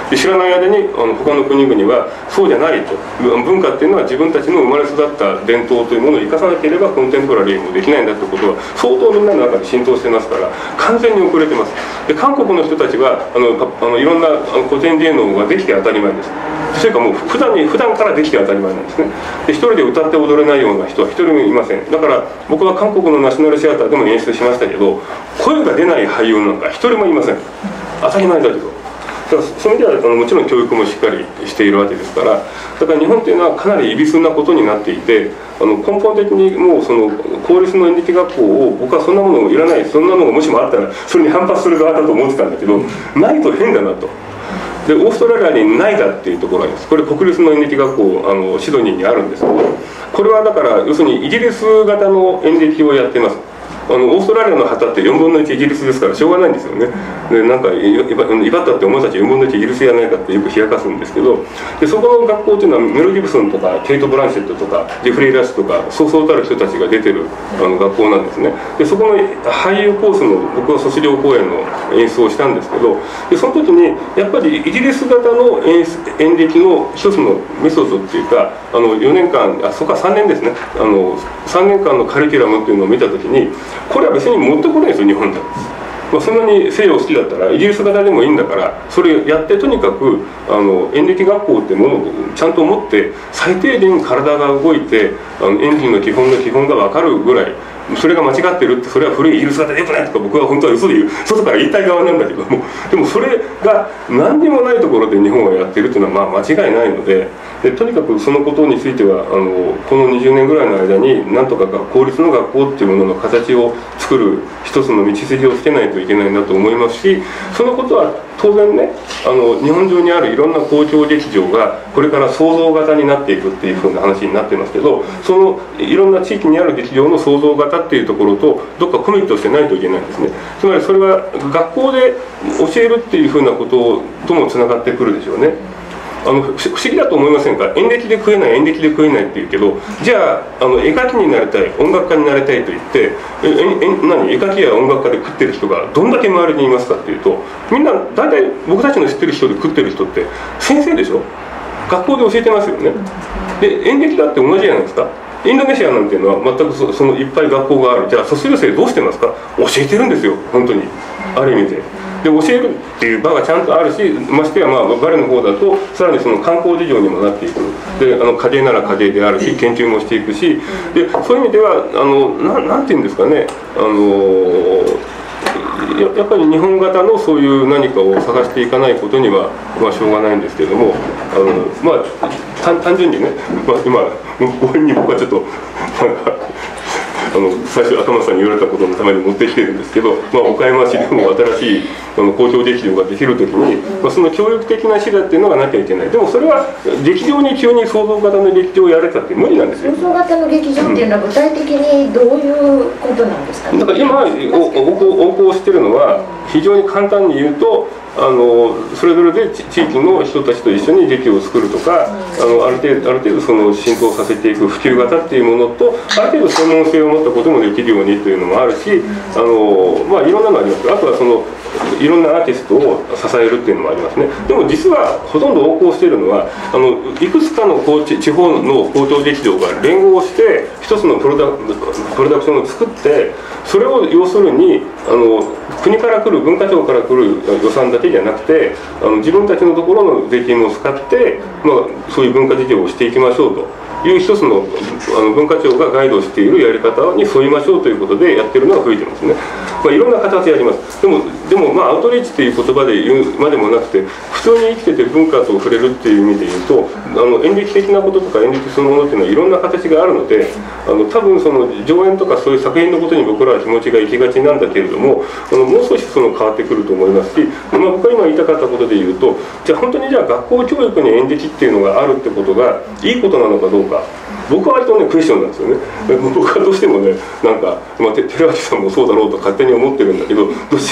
で知らない間にあの他の国々はそうじゃないと、文化っていうのは自分たちの生まれ育った伝統というものを生かさなければコンテンポラリーもできないんだってことは相当みんなの中で浸透してますから、完全に遅れてます。で韓国の人たちはあのあのいろんなあの古典芸能ができて当たり前です。それかもう普段に普段からできて当たり前なんですね。で一人で歌って踊れないような人は一人もいません。だから僕は韓国のナショナルシアターでも演出しましたけど、声が出ない俳優なんか一人もいません。当たり前だけど。だからそういう意味ではあのもちろん教育もしっかりしているわけですから、だから日本というのはかなりいびつなことになっていて、あの根本的にもうその公立の演劇学校を僕はそんなものいらない、そんなのがもしもあったらそれに反発する側だと思ってたんだけど、ないと変だなと。でオーストラリアにないだっていうところがあります。これ国立の演劇学校あのシドニーにあるんですけど、これはだから要するにイギリス型の演劇をやってます。あのオーストラリアの旗ってよんぶんのいちイギリスですからしょうがないんですよね。でなんかいばったってお前たちよんぶんのいちイギリスやないかってよく冷やかすんですけど、でそこの学校っていうのはメロ・ギブソンとかケイト・ブランシェットとかジェフリー・ラッシュとかそうそうたる人たちが出てるあの学校なんですね。でそこの俳優コースの僕は卒業公演の演出をしたんですけど、でその時にやっぱりイギリス型の演演劇の一つのメソッドっていうか、あのよねんかんあそこはさんねんですね、あのさんねんかんのカリキュラムっていうのを見た時にこれは別に持ってこないですよ日本で。まあ、そんなに西洋好きだったらイギリス型でもいいんだからそれやってとにかくあの演劇学校ってものをちゃんと持って最低限体が動いてあの演技の基本の基本が分かるぐらい、それが間違ってるってそれは古いイギリス型でよくないとか僕は本当は嘘で言う外から言いたい側なんだけども、でもそれが何にもないところで日本はやってるっていうのはまあ間違いないので、でとにかくそのことについてはあのこのにじゅうねんぐらいの間になんとか公立の学校っていうものの形を作る一つの道筋をつけないといけないなと思いますし、そのことは当然ねあの日本中にあるいろんな公共劇場がこれから創造型になっていくっていうふうな話になってますけど、そのいろんな地域にある劇場の創造型っていうところとどっかコミットしてないといけないんですね。つまりそれは学校で教えるっていうふうなことともつながってくるでしょうね。あの不思議だと思いませんか。演劇で食えない演劇で食えないって言うけど、じゃあ、あの絵描きになりたい音楽家になりたいと言ってええ何絵描きや音楽家で食ってる人がどんだけ周りにいますかっていうと、みんな大体僕たちの知ってる人で食ってる人って先生でしょ。学校で教えてますよね。で演劇だって同じじゃないですか。インドネシアなんていうのは全く そ, そのいっぱい学校がある。じゃあ卒業生どうしてますか。教えてるんですよ本当にある意味で。で教えるっていう場がちゃんとあるし、ましてやまあバレの方だとさらにその観光事業にもなっていく。であの課税なら課税であるし研究もしていくし、でそういう意味ではあの な, なんていうんですかね、あのや, やっぱり日本型のそういう何かを探していかないことには、まあ、しょうがないんですけれども、あのまあ単純にね、まあ、今ご縁に僕はちょっとなんかあの最初赤松さんに言われたことのために持ってきてるんですけど、まあ、岡山市でも新しいあの公共劇場ができるときに、まあ、その教育的な指導っていうのがなきゃいけない。でもそれは劇場に急に創造型の劇場をやれたって無理なんですよ。 創造型の劇場っていうのは具体的にどういうことなんですかね。 だから今横行してるのは非常に簡単に言うと、あのそれぞれで地域の人たちと一緒に劇を作るとか、あのある程度ある程度その浸透させていく普及型っていうものと、ある程度専門性を持ったこともできるようにというのもあるし、あのまあいろんなのあります。あとはそのいろんなアーティストを支えるっていうのもありますね。でも実はほとんど横行しているのは、あのいくつかの地方の公共劇場が連合して一つのプロダプロダクションを作って、それを要するにあの国から来る文化庁から来る予算だけじゃなくて、あの自分たちのところの税金も使って、まあ、そういう文化事業をしていきましょうという一つの、あの文化庁がガイドしているやり方に沿いましょうということでやってるのが増えてますね。まあ、いろんな形あります。でもでもまあアウトリーチっていう言葉で言うまでもなくて、普通に生きてて文化と触れるっていう意味で言うと、あの演劇的なこととか演劇そのものっていうのはいろんな形があるので、あの多分その上演とかそういう作品のことに僕らは気持ちが行きがちなんだけれども、あのもう少しその変わってくると思いますし、まあ、僕が今言いたかったことで言うと、じゃあ本当にじゃあ学校教育に演劇っていうのがあるってことがいいことなのかどうか。僕は割とねクエスチョンなんですよね。僕はどうしてもねなんか、まあ、寺脇さんもそうだろうと勝手に思ってるんだけど、どっちかいうとね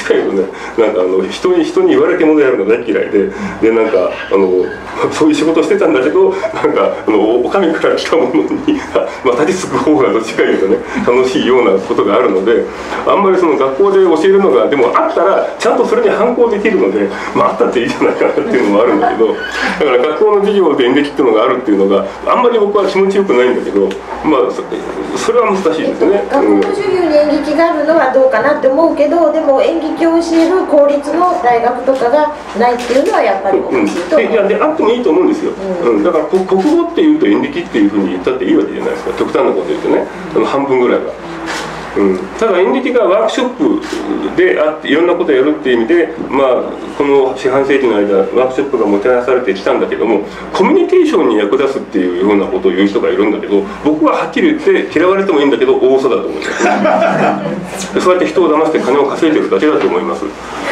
ね、なんかあの人に人に言われてものやるの大嫌いで、でなんかあのそういう仕事してたんだけど、なんかあのお上から来たものにまあ立ちつく方がどっちかいうとね楽しいようなことがあるので、あんまりその学校で教えるのがでもあったらちゃんとそれに反抗できるので、まああったっていいじゃないかなっていうのもあるんだけど、だから学校の授業で演劇っていうのがあるっていうのがあんまり僕は気持ちよくないんだけど、まあ そ, それは難しいですね。 学校の授業に演劇があるのはどうかなって思うけど、でも演劇を教える公立の大学とかがないっていうのはやっぱりおかしいと思う、うん、いやであってもいいと思うんですよ、うんうん、だから国語っていうと演劇っていうふうに言ったっていいわけじゃないですか、極端なこと言うとね、あの半分ぐらいは。うん、ただ演劇がワークショップであっていろんなことをやるっていう意味で、まあ、この四半世紀の間ワークショップがもてなされてきたんだけども、コミュニケーションに役立つっていうようなことを言う人がいるんだけど、僕ははっきり言って嫌われてもいいんだけど大嘘だと思いますそうやって人を騙して金を稼いでるだけだと思います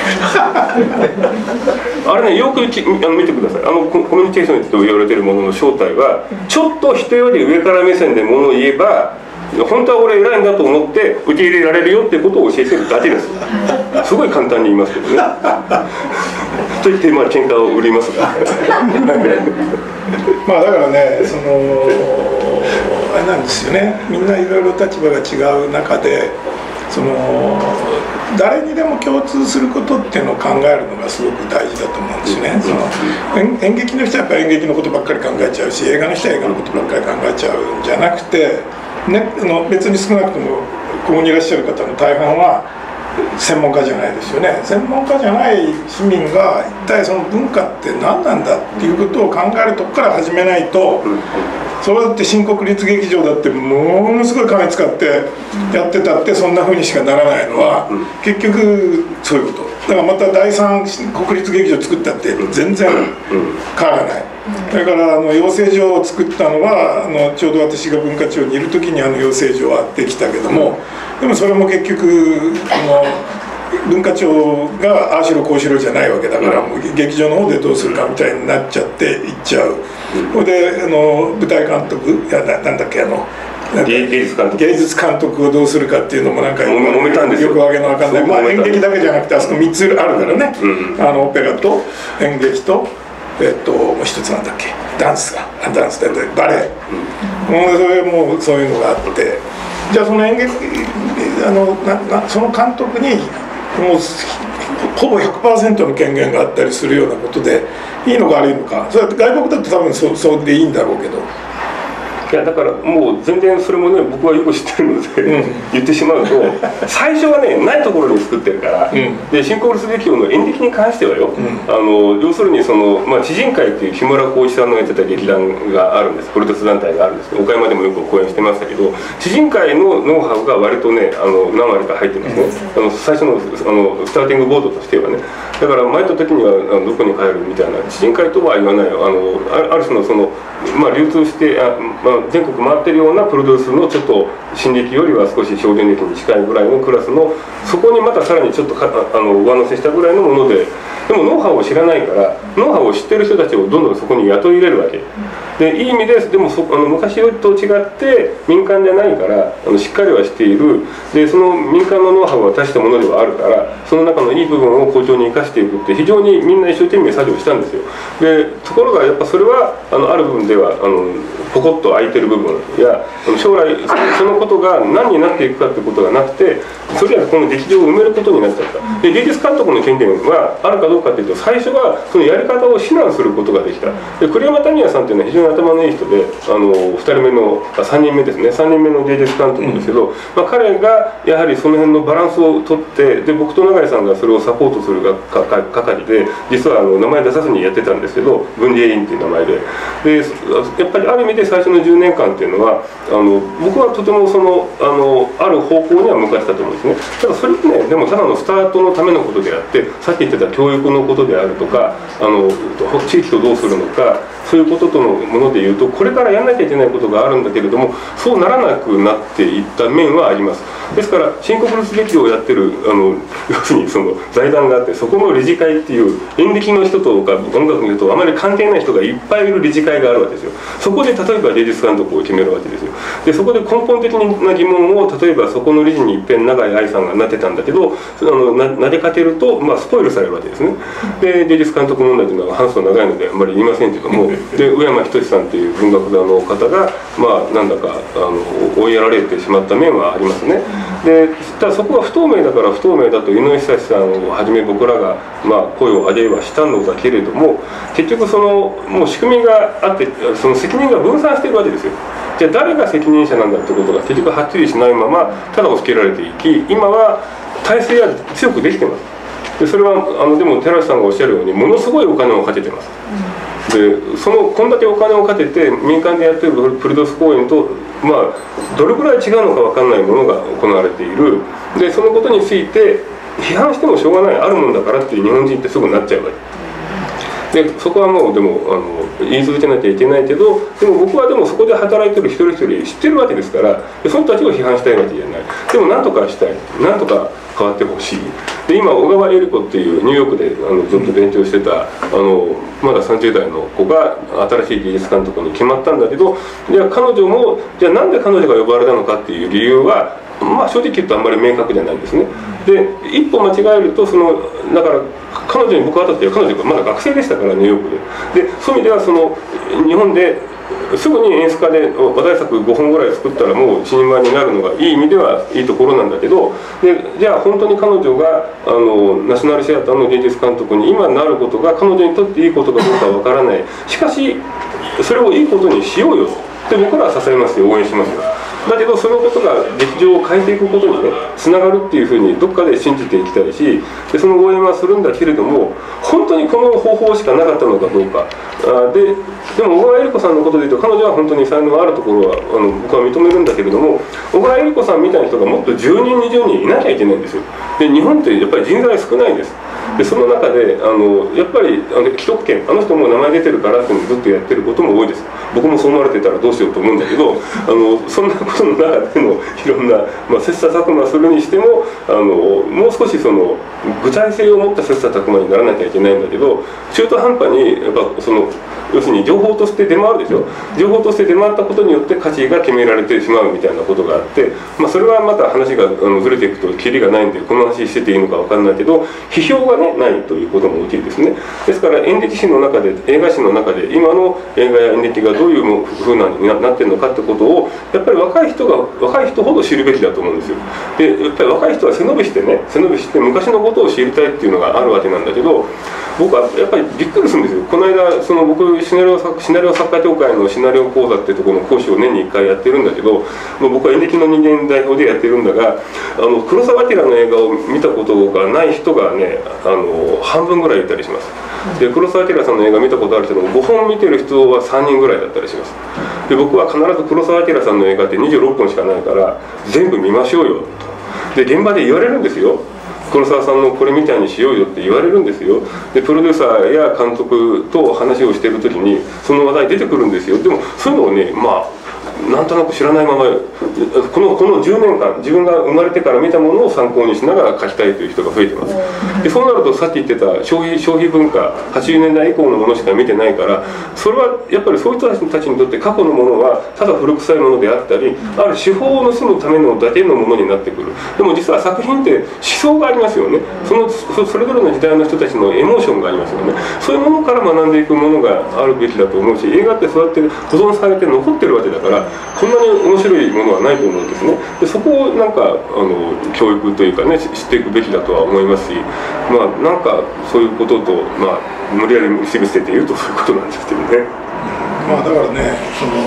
あれね、よくきあの見てください。あのコミュニケーションと言われているものの正体は、ちょっと人より上から目線でものを言えば本当は俺偉いんだと思って受け入れられるよってことを教えてるだけです。すごい簡単に言いますけどねと言ってまあ喧嘩を売りますがまあだからね、そのあれなんですよね、みんないろいろ立場が違う中で、その誰にでも共通することっていうのを考えるのがすごく大事だと思うんですよね。その 演, 演劇の人はやっぱり演劇のことばっかり考えちゃうし、映画の人は映画のことばっかり考えちゃうんじゃなくて、ね、あの別に少なくともここにいらっしゃる方の大半は専門家じゃないですよね。専門家じゃない市民が一体その文化って何なんだっていうことを考えるとこから始めないと、それだって新国立劇場だってものすごい金使ってやってたってそんな風にしかならないのは結局そういうこと。だからまた第三国立劇場作ったって全然変わらない。だからあの養成所を作ったのはあのちょうど私が文化庁にいる時にあの養成所はできたけども、でもそれも結局あの文化庁がああしろこうしろじゃないわけだから、もう劇場の方でどうするかみたいになっちゃっていっちゃう。それであの舞台監督いや な, なんだっけあの芸術監督芸術監督をどうするかっていうのもなんか揉めたんですよ。 よくわけのわかんない、まあ、演劇だけじゃなくてあそこみっつあるからね、うん、あのオペラと演劇と、えっと、もう一つなんだっけダンスがダンスだったりバレエ、うん、もうそれもそういうのがあって、じゃあその演劇あのななその監督にもうほぼ ひゃくパーセント の権限があったりするようなことでいいのか悪いのか、それは外国だと多分そそうでいいんだろうけど。 いやだからもう全然それもね僕はよく知ってるので、うん、言ってしまうと最初はねないところに作ってるから、うん、で新国立劇場の演劇に関してはよ、うん、あの要するにその、まあ、知人会っていう木村浩一さんのやってた劇団があるんです、プロレス団体があるんですけど、岡山でもよく公演してましたけど、知人会のノウハウが割とねあの何割か入ってますね、あの最初のあのスターティングボードとしてはね。だから前と時にはあのどこに帰るみたいな知人会とは言わない、あのある種のその、まあ、流通してあ、まあ、全国回ってるようなプロデュースのちょっと新劇よりは少し表現劇に近いぐらいのクラスの、そこにまたさらにちょっとかあの上乗せしたぐらいのもので、でもノウハウを知らないからノウハウを知ってる人たちをどんどんそこに雇い入れるわけで、いい意味ででもそあの昔と違って民間じゃないからあのしっかりはしている、でその民間のノウハウは大したものではあるから、その中のいい部分を校長に生かしていくって非常にみんな一生懸命作業したんですよ。でところがやっぱそれはあのある部分ではあのポコッと空いてる部分や将来そのことが何になっていくかってことがなくて、それはこの劇場を埋めることになっちゃった。で芸術監督の権限はあるかどうかっていうと、最初はそのやり方を指南することができた。で栗山谷也さんっていうのは非常に頭のいい人で、あのふたりめのあさんにんめですね、さんにんめの芸術監督ですけど、うんまあ、彼がやはりその辺のバランスをとって、で僕と永井さんがそれをサポートする係で、実はあの名前出さずにやってたんですけど、文芸院っていう名前で、でやっぱりある意味で最初のじゅうねんかんっていうのはあの僕はとてもその あのある方向には向かしたと思うんですね。ただそれってね、でもただのスタートのためのことであって、さっき言ってた教育のことであるとか、あの地域とどうするのか、 そういうこととのものでいうと、これからやらなきゃいけないことがあるんだけれども、そうならなくなっていった面はあります。ですから新国立劇場をやってるあの要するにその財団があって、そこの理事会っていう演劇の人とか音楽の人とあまり関係ない人がいっぱいいる理事会があるわけですよ。そこで例えば芸術監督を決めるわけですよ。でそこで根本的な疑問を、例えばそこの理事にいっぺん永井愛さんがなってたんだけど、あのな投げかけると、まあ、スポイルされるわけですね。で芸術監督問題というのは話すと長いのであんまり言いませんけども、で宇山仁さんという文学座の方が、まあ、なんだかあの追いやられてしまった面はありますね。でただそこは不透明だから不透明だと井上久志さんをはじめ僕らが、まあ、声を上げはしたのだけれども、結局そのもう仕組みがあって、その責任が分散しているわけですよ。じゃあ誰が責任者なんだってことが結局はっきりしないままただ押し付けられていき、今は体制が強くできてます。でそれはあのでも寺内さんがおっしゃるようにものすごいお金をかけてます。でそのこんだけお金をかけて民間でやってるプルドス公演と、まあ、どれくらい違うのか分かんないものが行われている。でそのことについて批判してもしょうがない、あるもんだからっていう日本人ってすぐなっちゃうわけで、そこはもうでもあの言い続けなきゃいけないけど、でも僕はでもそこで働いてる一人一人知ってるわけですから、でその人たちを批判したいわけじゃない。でもなんとかしたい、なんとか変わってほしい。で今小川恵理子っていうニューヨークであのずっと勉強してたあのまださんじゅう代の子が新しい芸術監督に決まったんだけど、じゃあ彼女もじゃあなんで彼女が呼ばれたのかっていう理由は、まあ、正直言うとあんまり明確じゃないんですね。で一歩間違えるとそのだから彼女に僕は会った時は彼女がまだ学生でしたから、ニューヨークで。でそういう意味ではその日本ですぐに演出家で話題作ごほんぐらい作ったらもう一人前になるのがいい意味ではいいところなんだけど、でじゃあ本当に彼女があのナショナルシアターの芸術監督に今なることが彼女にとっていいことかどうかは分からない。しかしそれをいいことにしようよって僕らは支えますよ、応援しますよ。だけどそのことが劇場を変えていくことにねつながるっていうふうにどっかで信じていきたいし、でその応援はするんだけれども、本当にこの方法しかなかったのかどうか。あででも小川恵理子さんのことで言うと、彼女は本当に才能あるところはあの僕は認めるんだけれども、小川恵理子さんみたいな人がもっとじゅうにんにじゅうにんいなきゃいけないんですよ。で日本ってやっぱり人材少ないんです。でその中であのやっぱりあの既得権、あの人も名前出てるからってずっとやってることも多いです。僕もそう思われてたらどうしようと思うんだけど、あのそんなことの中でのいろんな、まあ、切磋琢磨するにしてもあのもう少しその具体性を持った切磋琢磨にならなきゃいけないんだけど、中途半端にやっぱその要するに情報として出回るでしょ。情報として出回ったことによって価値が決められてしまうみたいなことがあって、まあ、それはまた話があのずれていくとキリがないんでこの話してていいのか分かんないけど、批評がねないということも大きいですね。ですから演劇史の中で映画史の中で今の映画や演劇がどういうふうなになってるのかってことをやっぱり若い人が若い人ほど知るべきだと思うんですよ。でやっぱり若い人は背伸びしてね背伸びして昔のことを知りたいっていうのがあるわけなんだけど、僕はやっぱりびっくりするんですよ。この間その僕シナリオ作シナリオ作家協会のシナリオ講座っていうところの講師を年にいっかいやってるんだけど、もう僕は演劇の人間代表でやってるんだが、あの黒澤明の映画を見たことがない人がねあの半分ぐらいいたりします。で黒澤明さんの映画見たことある人もごほん見てる人はさんにんぐらいだったりします。で僕は必ず黒澤明さんの映画ってにじゅうろっぷんしかないから全部見ましょうよと。で現場で言われるんですよ。黒澤さんのこれみたいにしようよって言われるんですよ。でプロデューサーや監督と話をしている時にその話題出てくるんですよ。でもそういうのをねまあなんとなく知らないままこのこのじゅうねんかん自分が生まれてから見たものを参考にしながら書きたいという人が増えてます。でそうなるとさっき言ってた消費消費文化はちじゅうねんだい以降のものしか見てないから、それはやっぱりそういう人たちにとって過去のものはただ古臭いものであったり、ある手法を盗むためのだけのものになってくる。でも実は作品って思想がありますよね。そのそれぞれの時代の人たちのエモーションがありますよね。そういうものから学んでいくものがあるべきだと思うし、映画ってそうやって保存されて残ってるわけだからこんなに面白いものはないと思うんですね。でそこをなんかあの教育というかね知っていくべきだとは思いますし、まあなんかそういうことと、まあ、無理やり結びつけて言うとそういうことなんですけどね。 まあだからねその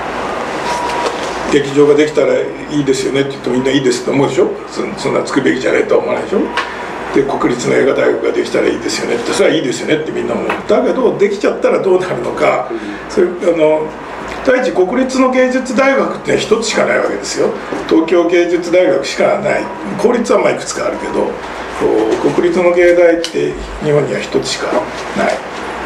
劇場ができたらいいですよねって言ってもみんないいですと思うでしょ。そ, そんな作るべきじゃないとは思わないでしょ。で国立の映画大学ができたらいいですよねってそれはいいですよねってみんな思う。だけどできちゃったらどうなるのか、それあの第一国立の芸術大学って一つしかないわけですよ。東京芸術大学しかない。公立はまあいくつかあるけど国立の芸大って日本には一つしかない。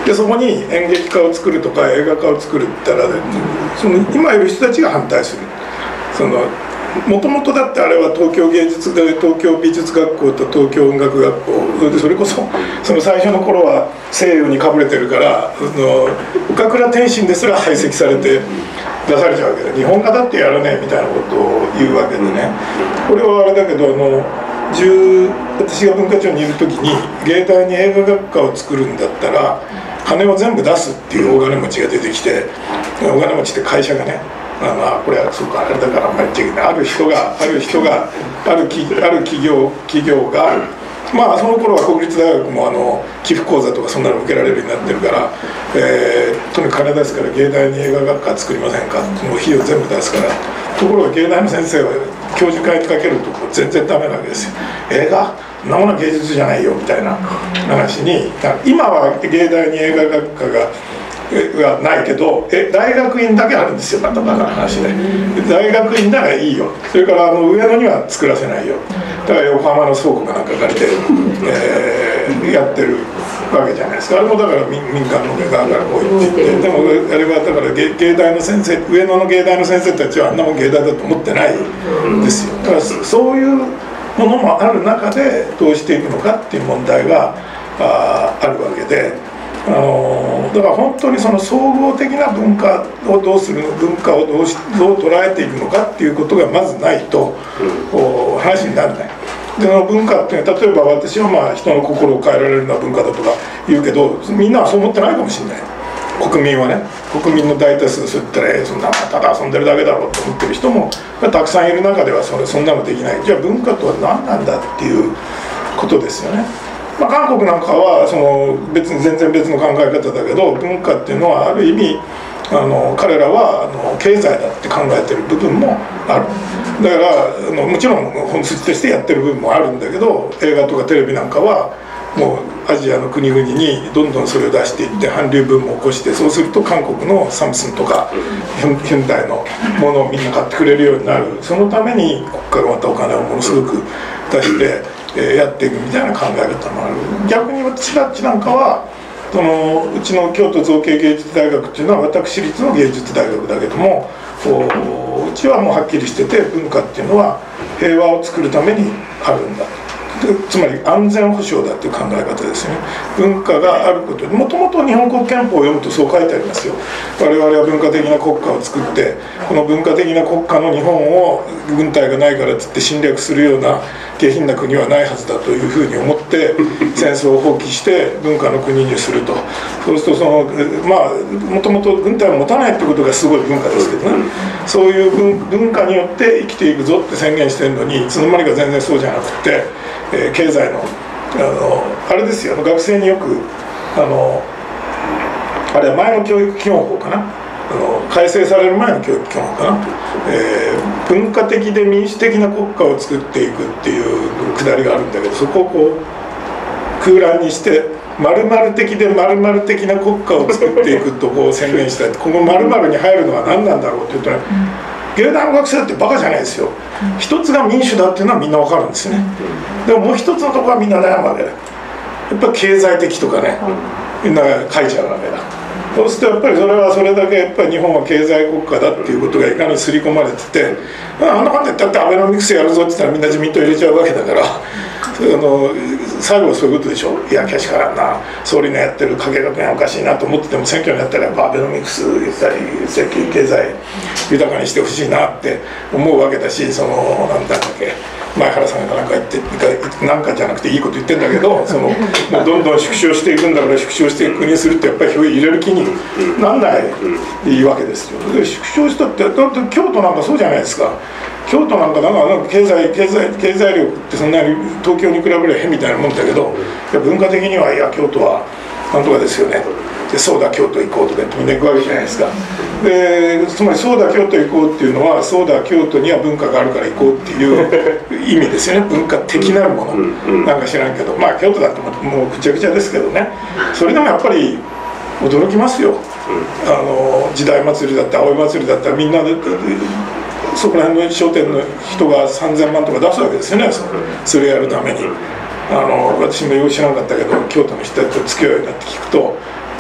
でそこに演劇家を作るとか映画家を作るって言ったら、その今いる人たちが反対する。そのもともとだってあれは東京芸術大東京美術学校と東京音楽学校、それでそれこそその最初の頃は西洋にかぶれてるから、あの岡倉天心ですら排斥されて出されちゃうわけで、日本画だってやらねえみたいなことを言うわけでね。これはあれだけど、あの私が文化庁にいる時に芸大に映画学科を作るんだったら金を全部出すっていう大金持ちが出てきて、大金持ちって会社がね、ああこれはそうかあれだからあんまり言っちゃいけない、ある人がある人がある企ある企業企業が、まあその頃は国立大学もあの寄付講座とかそんなの受けられるようになってるから、えー、とにかく金出すから芸大に映画学科作りませんか、その費用全部出すから。ところが芸大の先生は教授会にかけると全然ダメなわけですよ。映画そんなものは芸術じゃないよみたいな話に、今は芸大に映画学科がはないけど、え大学院だけあるんですよ、またバカな話で。大学院ならいいよ、それからあの上野には作らせないよ、だから横浜の倉庫かなんか借りて、えー、やってるわけじゃないですか。あれもだから民民間の側からこう言っていって、でもあれはだから芸芸大の先生、上野の芸大の先生たちはあんなもん芸大だと思ってないんですよ。だからそういうものもある中でどうしていくのかっていう問題が あ, あるわけで、あのだから本当にその総合的な文化をどうする文化をどうしどう捉えていくのかっていうことがまずないと、うん、話にならない。でその文化って例えば私はまあ人の心を変えられるような文化だとか言うけど、みんなはそう思ってないかもしれない。国民はね、国民の大多数そう言ったら、えー、そんなただ遊んでるだけだろうと思ってる人もたくさんいる中ではそれそんなのできない。じゃあ文化とは何なんだっていうことですよね。まあ、韓国なんかはその別に全然別の考え方だけど、文化っていうのはある意味あの彼らはあの経済だって考えてる部分もある。だからあのもちろん本質としてやってる部分もあるんだけど、映画とかテレビなんかはもうアジアの国々にどんどんそれを出していって韓流ブームを起こして、そうすると韓国のサムスンとかヒュンダイのものをみんな買ってくれるようになる。そのために国家がまたお金をものすごく出してえやっていくみたいな考え方もある。逆に私たちなんかはそのうちの京都造形芸術大学っていうのは私立の芸術大学だけども、うちはもうはっきりしてて、文化っていうのは平和を作るためにあるんだ、つまり安全保障だっていう考え方ですね。文化があることで、もともと日本国憲法を読むとそう書いてありますよ。我々は文化的な国家を作って、この文化的な国家の日本を軍隊がないからっつって侵略するような下品な国はないはずだというふうに思って戦争を放棄して文化の国にすると。そうするとそのまあもともと軍隊を持たないってことがすごい文化ですけどね、そういう 文, 文化によって生きていくぞって宣言してるのに、いつの間にか全然そうじゃなくて、えー、経済の あのあれですよ、学生によくあのあれは前の教育基本法かな、あの改正される前の教育基本法かな、えー、文化的で民主的な国家を作っていくっていうくだりがあるんだけど、そこをこう空欄にして〇〇的で〇〇的な国家を作っていくとこう宣言したい。この〇〇に入るのは何なんだろうって言うとね、芸大の学生だってバカじゃないですよ。一つが民主だっていうのはみんな分かるんですよね。でももう一つのところはみんな悩むわけだ。やっぱり経済的とかね、みんな書いちゃうわけだ。そうするとやっぱりそれはそれだけやっぱり日本は経済国家だっていうことがいかに刷り込まれてて、あんな感じでだってアベノミクスやるぞって言ったらみんな自民党入れちゃうわけだから、あの最後はそういうことでしょ。いやけしからんな、総理のやってる加計学園おかしいなと思ってても、選挙になったらやっぱアベノミクス言ったり経済豊かにしてほしいなって思うわけだし、そのなんだっけ前原さんが何か言って何かじゃなくていいこと言ってんだけど、そのもうどんどん縮小していくんだから縮小していく国にするってやっぱり票入れる気になんないいいわけですよ。で縮小したってだって京都なんかそうじゃないですか。京都なんかなんか経済経済経済力ってそんなに東京に比べれば変みたいなもんだけど、いや文化的にはいや京都はなんとかですよね。でそうだ京都行こうとか言ってみんな行くわけじゃないですか。でつまりそうだ京都行こうっていうのは、そうだ京都には文化があるから行こうっていう意味ですよね。文化的なるものなんか知らんけど、まあ京都だってもうぐちゃぐちゃですけどね、それでもやっぱり驚きますよ。あの時代祭りだって葵祭りだったらみんなでそこら辺の商店の人がさんぜんまんとか出すわけですよね、それやるために。あの私もよく知らなかったけど、京都の人たちと付き合いになって聞くと、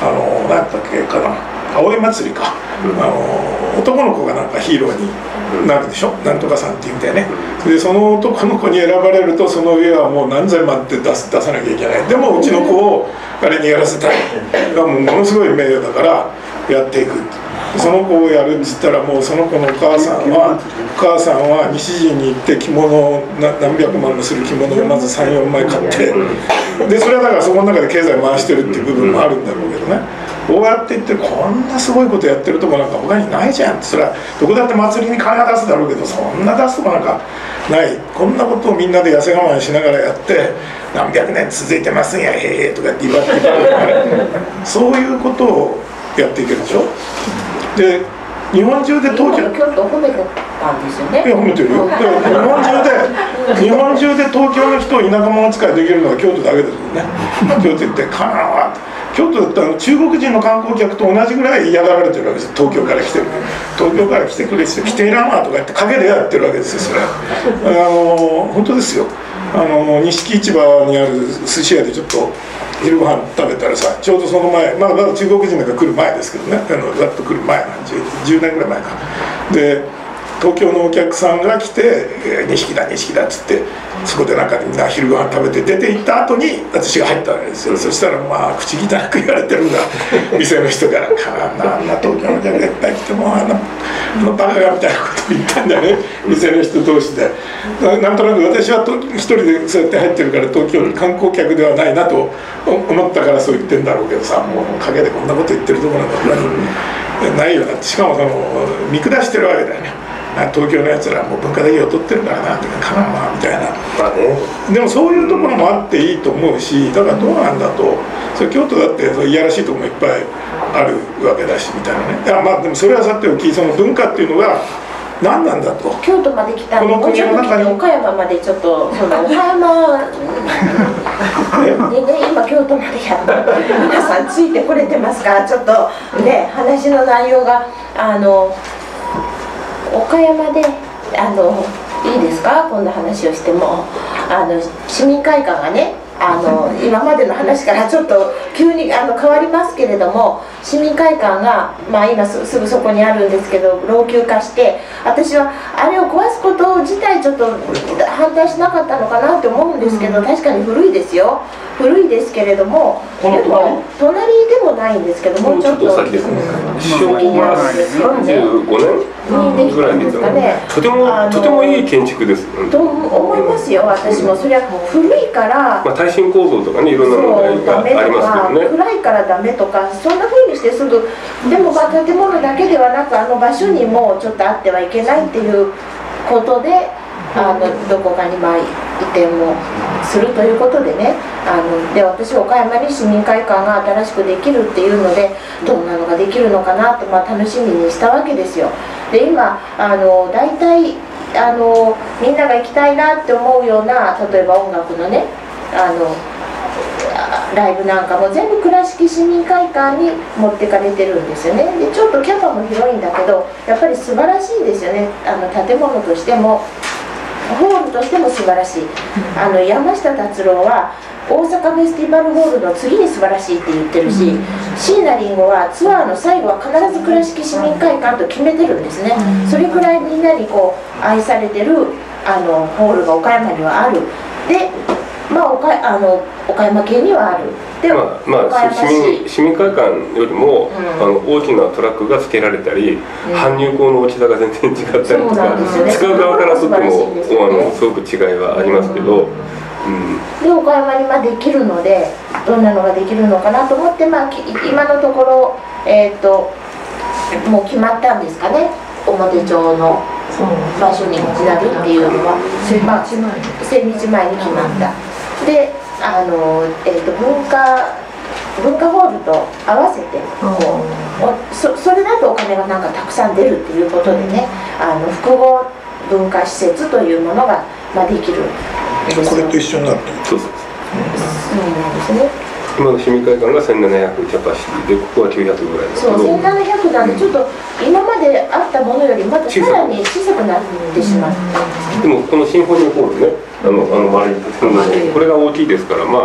あの何だったっけかな、葵祭りか、うん、あの男の子がなんかヒーローになるでしょ、なんとかさんっていうんだよね。でその男の子に選ばれるとその上はもう何千万って出す出さなきゃいけない。でもうちの子をあれにやらせたいがもうものすごい名誉だからやっていく。その子をやるっつったらもうその子のお母さんはお母さんは西陣に行って着物を何百万もする着物をまずさんよんまい買って、でそれはだからそこの中で経済回してるっていう部分もあるんだろうけどね。こうやって言ってこんなすごいことやってるとこなんか他にないじゃんって。それはどこだって祭りに金は出すだろうけどそんな出すとこなんかない。こんなことをみんなで痩せ我慢しながらやって何百年続いてますんやへえとかって言われてそういうことをやっていけるでしょ。で日本中で東京京都を褒めてたんですよね。 いや褒めてるよ。で日本中で日本中で東京の人を田舎者扱いできるのは京都だけですよね。京都行ってカナンは京都だったら中国人の観光客と同じぐらい嫌がられてるわけですよ。東京から来てる東京から来てくれって来ていらんわとか言って陰でやってるわけですよ。それはあの本当ですよ。あの錦市場にある寿司屋でちょっと昼ご飯食べたらさ、ちょうどその前、まあ、まだ中国人が来る前ですけどね、あのざっと来る前なん 10, じゅうねんぐらい前かで東京のお客さんが来て「錦だ錦だ」っつってそこでなんかみんな昼ご飯食べて出て行った後に私が入ったわけですよ。そしたらまあ口汚く言われてるんだ店の人から「あんな東京の客がいっぱい来てもあのあのバカが」みたいなことを言ったんだよね店の人同士で。なんとなく私は一人でそうやって入ってるから東京に観光客ではないなと思ったからそう言ってんだろうけどさ、もう陰でこんなこと言ってるところなんかないよなって。しかもその見下してるわけだよね。東京のやつらもう文化だけを取ってるからなってかなみたいな、まあね、でもそういうところもあっていいと思うし、だからどうなんだと、それ京都だっていやらしいところもいっぱいあるわけだしみたいなね。いやまあでもそれはさておき、その文化っていうのが何なんだと。 京都まで来たんで、もうちょっと来て岡山までちょっとその岡山でね、今京都までやって皆さんついてこれてますか。ちょっとね話の内容があの岡山であのいいですか、こんな話をしても。あの市民会館がね、あの今までの話からちょっと急にあの変わりますけれども、市民会館が、まあ、今 す, すぐそこにあるんですけど老朽化して、私はあれを壊すこと自体ちょっと反対しなかったのかなって思うんですけど、確かに古いですよ、古いですけれども、でも隣でもないんですけど、もうちょっと先ですね、 昭和さんじゅうごねんぐらいですかね。とてもとてもいい建築です。 と思いますよ、私も。それは古いから、 まあ、耐震構造とかね、いろんな問題がありますけどね。 暗いからダメとか、そんな風にしてすぐ。でもまあ建物だけではなく、あの場所にもちょっとあってはいけないっていうことで、あのどこかにまあ移転をするということでね。あので私は岡山に市民会館が新しくできるっていうので、どんなのができるのかなと、まあ、楽しみにしたわけですよ。で今あの大体あのみんなが行きたいなって思うような、例えば音楽のねあのライブなんかも全部倉敷市民会館に持ってかれてるんですよね。でちょっとキャパも広いんだけど、やっぱり素晴らしいですよね。あの建物としてもホールとしても素晴らしい。あの山下達郎は大阪フェスティバルホールの次に素晴らしいって言ってるし、椎名林檎はツアーの最後は必ず倉敷市民会館と決めてるんですね。それくらいみんなにこう愛されてるあのホールが岡山にはある。でまあ、岡, あの岡山県にはある。でも、 まあまあ、市民市民会館よりも、うん、あの大きなトラックが付けられたり、うん、搬入口の大きさが全然違ったりとか、ね、使う側からとっても、ね、あのすごく違いはありますけど、うんうん、で岡山にまあできるので、どんなのができるのかなと思って、まあ、今のところ、えー、ともう決まったんですかね、表町の場所になるっていうのは、まあ、千日前に決まった。であの、えー、と文化文化ホールと合わせてこう そ, それだとお金がなんかたくさん出るっていうことでね、あの複合文化施設というものが、まあ、できる。 これと一緒になってそうそうそうなんですね。 今の市民会館がせんななひゃくキャパシティで、ここはきゅうひゃくぐらいですけど、 そうせんななひゃくなんでちょっと今まであったものよりまたさらに小さくなってしまう。 でもこのシンフォニーホールね、あのあの丸いこれが大きいですから、まあ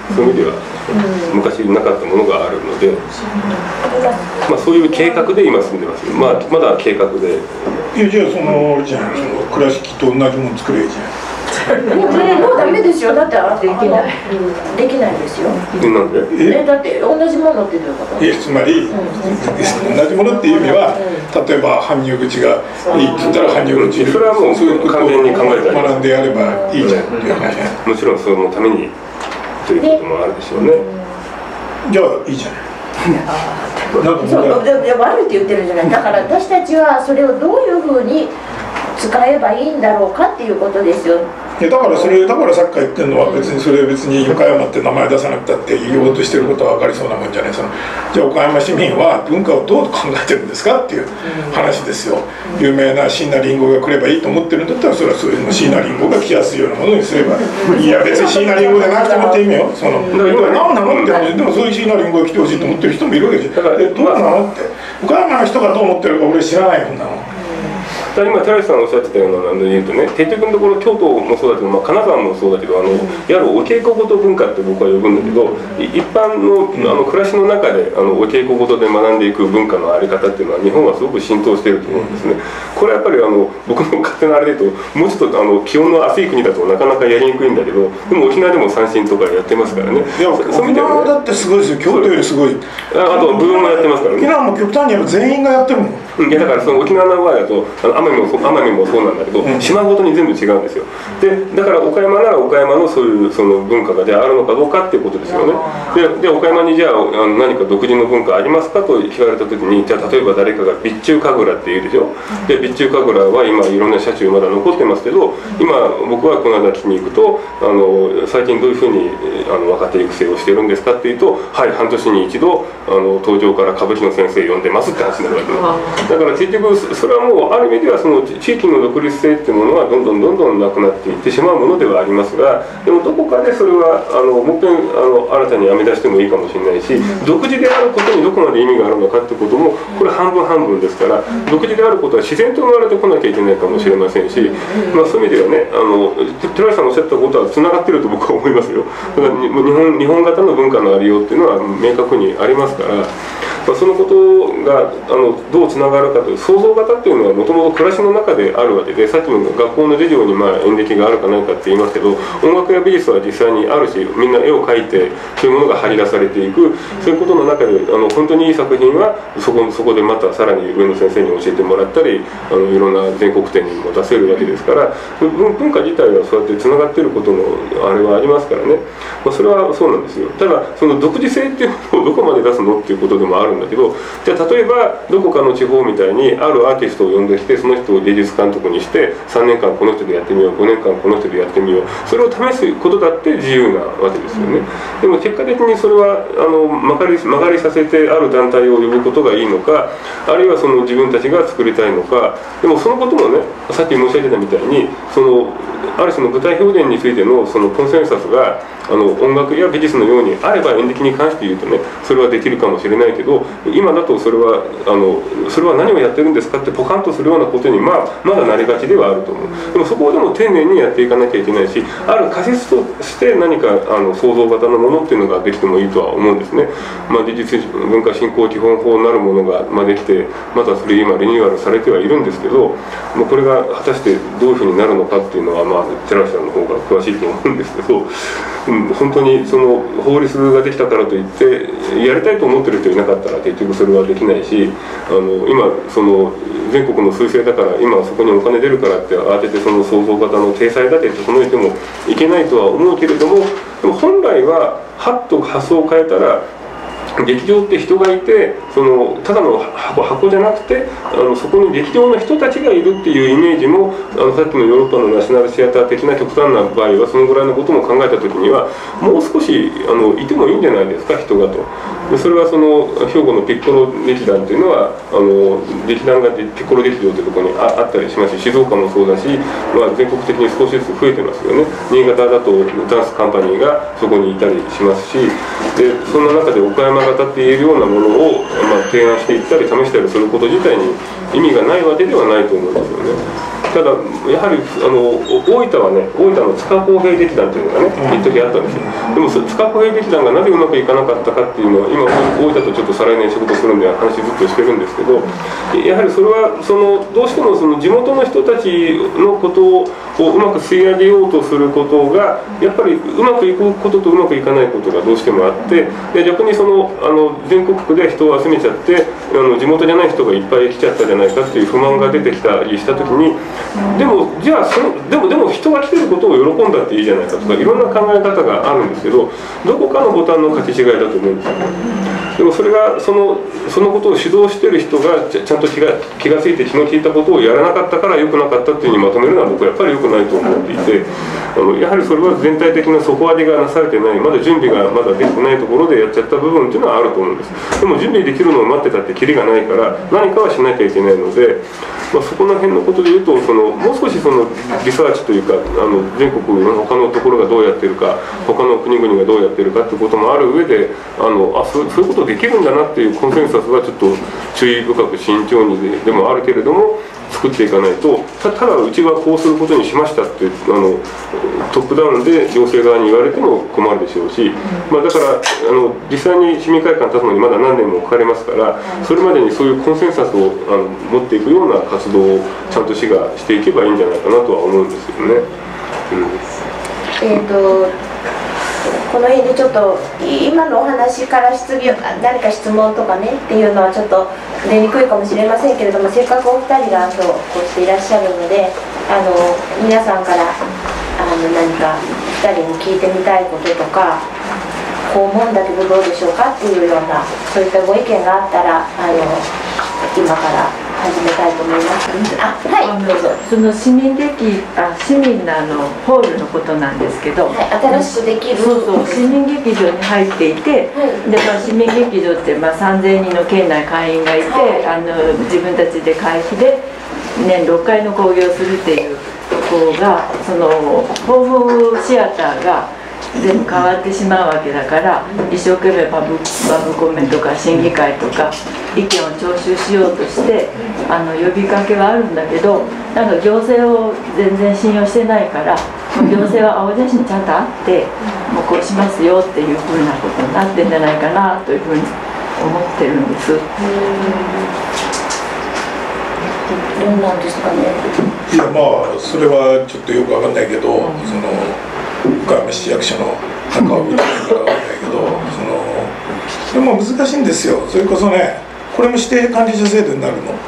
そういう意味では昔なかったものがあるので、まあ、そういう計画で今住んでます。まあ、まだ計画で。 いや、じゃあそのじゃあその倉敷と同じもの作ればいいじゃん。 もうダメですよ。だってあできない、できないですよ。 なんで？ え、だって同じものってどういうこと？ いや、つまり同じものっていう意味は、例えば搬入口がいいって言ったら搬入口にそれはもう完全に考えてあります。 学んでやればいいじゃんっていう話。 もちろんそのためにということもあるでしょうね。 じゃあいいじゃん。 そうでで悪いって言ってるんじゃない。だから私たちはそれをどういうふうに使えばいいんだろうかっていうことですよ。 いやだからそれだからさっき言ってるのは別にそれ別に岡山って名前出さなくたって言おうとしてることは分かりそうなもんじゃない。そのじゃあ岡山市民は文化をどう考えてるんですかっていう話ですよ。有名な椎名林檎が来ればいいと思ってるんだったらそれはそういうの椎名林檎が来やすいようなものにすればいや別に椎名林檎じゃなくてもって意味よ。その今何なのってでもそういう椎名林檎が来てほしいと思ってる人もいるわけじゃん。だからどうなのって岡山の人がどう思ってるか俺知らないよんなの。 今寺内さんがおっしゃってたようなので言うとね、結局のところ京都もそうだけど、まあ、金沢もそうだけど、あのいわゆるお稽古事文化って僕は呼ぶんだけど、一般のあの暮らしの中であのお稽古事で学んでいく文化の在り方っていうのは日本はすごく浸透していると思うんですね。これはやっぱりあの僕の勝手なあれで言うと、もうちょっとあの気温の暑い国だとなかなかやりにくいんだけど、でも沖縄でも三線とかやってますからね。 いや沖縄だってすごいですよ。京都よりすごい。 あ, あと部分もやってますからね。 沖縄も極端に言えば全員がやってるもん。 いやだからその沖縄の場合だとあの奄美も奄美もそうなんだけど、うん、島ごとに全部違うんですよ。でだから岡山なら岡山のそういうその文化がじゃああるのかどうかっていうことですよね。でで岡山にじゃああの何か独自の文化ありますかと聞かれた時に、じゃあ例えば誰かが備中神楽って言うでしょ。で備中神楽は今いろんな車中まだ残ってますけど、今僕はこの間聞きに行くとあの最近どういうふうにあの若手育成をしてるんですかっていうと、はい半年に一度あの東京から歌舞伎の先生呼んでますって話になるわけです。だから結局それはもうある意味ではその地域の独立性っていうものはどんどんどんどんなくなっていってしまうものではありますが、でもどこかでそれはあのもう一遍あの新たに編み出してもいいかもしれないし、独自であることにどこまで意味があるのかってこともこれ半分半分ですから、独自であることは自然と生まれてこなきゃいけないかもしれませんし、まあ、そういう意味ではねあの寺井さんがおっしゃったことはつながってると僕は思いますよ。だから日本、日本型の文化のありようっていうのは明確にありますから。まあ、そのことがあのどうつながるかという創造型っていうのはもともと暮らしの中であるわけで、さっきの学校の授業にまあ演劇があるかないかって言いますけど、音楽や美術は実際にあるし、みんな絵を描いてそういうものが張り出されていく、そういうことの中であの本当にいい作品はそこ、そこでまたさらに上の先生に教えてもらったり、あのいろんな全国展にも出せるわけですから、文化自体はそうやってつながっていることのあれはありますからね、まあ、それはそうなんですよ。ただその独自性っていうのをどこまで出すのっていうことでもあるんだけど、じゃあ例えばどこかの地方みたいにあるアーティストを呼んできて、その人を芸術監督にしてさんねんかんこの人でやってみよう、ごねんかんこの人でやってみよう、それを試すことだって自由なわけですよね。でも結果的にそれはあの曲がり、曲がりさせてある団体を呼ぶことがいいのか、あるいはその自分たちが作りたいのか。でもそのこともね、さっき申し上げたみたいにそのある種の舞台表現についてのそのコンセンサスがあの音楽や美術のようにあれば演劇に関して言うとね、それはできるかもしれないけど、今だとそれはあのそれは何をやってるんですかってポカンとするようなことに、まあ、まだなりがちではあると思う。でもそこをでも丁寧にやっていかなきゃいけないし、ある仮説として何かあの創造型のものっていうのができてもいいとは思うんですね。まあ、技術文化振興基本法なるものが、まあ、できて、またそれ今リニューアルされてはいるんですけど、まあ、これが果たしてどういうふうになるのかっていうのは、まあ、寺内さんの方が詳しいと思うんですけど、うん、本当にその法律ができたからといってやりたいと思ってる人いなかったら結局それはできないし、あの今その全国の彗星だから今そこにお金出るからって慌ててその創造型の体裁だけ整えてもいけないとは思うけれども、でも本来ははっと発想を変えたら劇場って人がいて、そのただの箱、箱じゃなくてあのそこに劇場の人たちがいるっていうイメージも、あのさっきのヨーロッパのナショナルシアター的な極端な場合はそのぐらいのことも考えた時にはもう少しあのいてもいいんじゃないですか、人がと。でそれはその兵庫のピッコロ劇団っていうのはあの劇団がピッコロ劇場っていうところに あ, あったりしますし、静岡もそうだし、まあ、全国的に少しずつ増えてますよね。新潟だとダンスカンパニーがそこにいたりしますし、でそんな中で岡山型って言えるようなものを、まあ、提案していったり試したりすること自体に意味がないわけではないと思うんですよね。 ただやはりあの大分はね、大分の塚公平劇団というのがね一時あったんですよ。でも塚公平劇団がなぜうまくいかなかったかっていうのは、今大分とちょっと再来年仕事するんで話ずっとしてるんですけど、やはりそれはそのどうしてもその地元の人たちのことをうまく吸い上げようとすることがやっぱりうまくいくこととうまくいかないことがどうしてもあって、で逆にそのあの全国区で人を集めちゃってあの地元じゃない人がいっぱい来ちゃったじゃないかっていう不満が出てきたりした時に、でもじゃあそのでもでも人が来てることを喜んだっていいじゃないかとかいろんな考え方があるんですけど、どこかのボタンの書き違いだと思うんですよね。でもそれがそのそのことを指導してる人がちゃちゃんと気が気が付いて気の利いたことをやらなかったから良くなかったっていうふうにまとめるのは僕はやっぱり良くないと思っていて、あのやはりそれは全体的な底上げがなされてない、まだ準備がまだできてないところでやっちゃった部分っていうのはあると思うんです。でも準備できるのを待ってたってキリがないから何かはしなきゃいけないので、まあ、そこら辺のことでいうとそのもう少しそのリサーチというかあの全国の他のところがどうやってるか他の国々がどうやってるかってこともある上であのあそう、そういうことできるんだなっていうコンセンサスはちょっと注意深く慎重に で, でもあるけれども作っていかないと た, ただうちはこうすることにしましたってあのトップダウンで行政側に言われても困るでしょうし、まあ、だからあの実際に市民会館立つのにまだ何年もかかりますからそれまでにそういうコンセンサスをあの持っていくような活動をちゃんと市がしていけばいいんじゃないかなとは思うんですよね。うんえーとこの辺でちょっと今のお話から質疑何か質問とかねっていうのはちょっと出にくいかもしれませんけれども、せっかくお二人が今日こうしていらっしゃるのであの皆さんからあの何かふたりに聞いてみたいこととかこう思うんだけどどうでしょうかっていうようなそういったご意見があったらあの今から始めたいと思います。あ、はい、どうぞ。 その市民劇あ市民のあのホールのことなんですけど、 はい、新しくできるそうそう市民劇場に入っていて、はい、でまあ、市民劇場ってまあさんぜんにんの県内会員がいて、はい、あの自分たちで会費で年ろっかいの興行をするっていう子がそのホームシアターが全部変わってしまうわけだから一生懸命パブ、パブコメとか審議会とか意見を徴収しようとしてあの呼びかけはあるんだけどなんか行政を全然信用してないから行政は青写真ちゃんとあってもうこうしますよっていうふうなことになってんじゃないかなというふうに思ってるんです。 どうなんですかね。 いやまあそれはちょっとよくわかんないけど、うん、その岡山市役所の中を見てるからわかんないけどそのでも難しいんですよ。それこそねこれも指定管理者制度になるの、うんうん、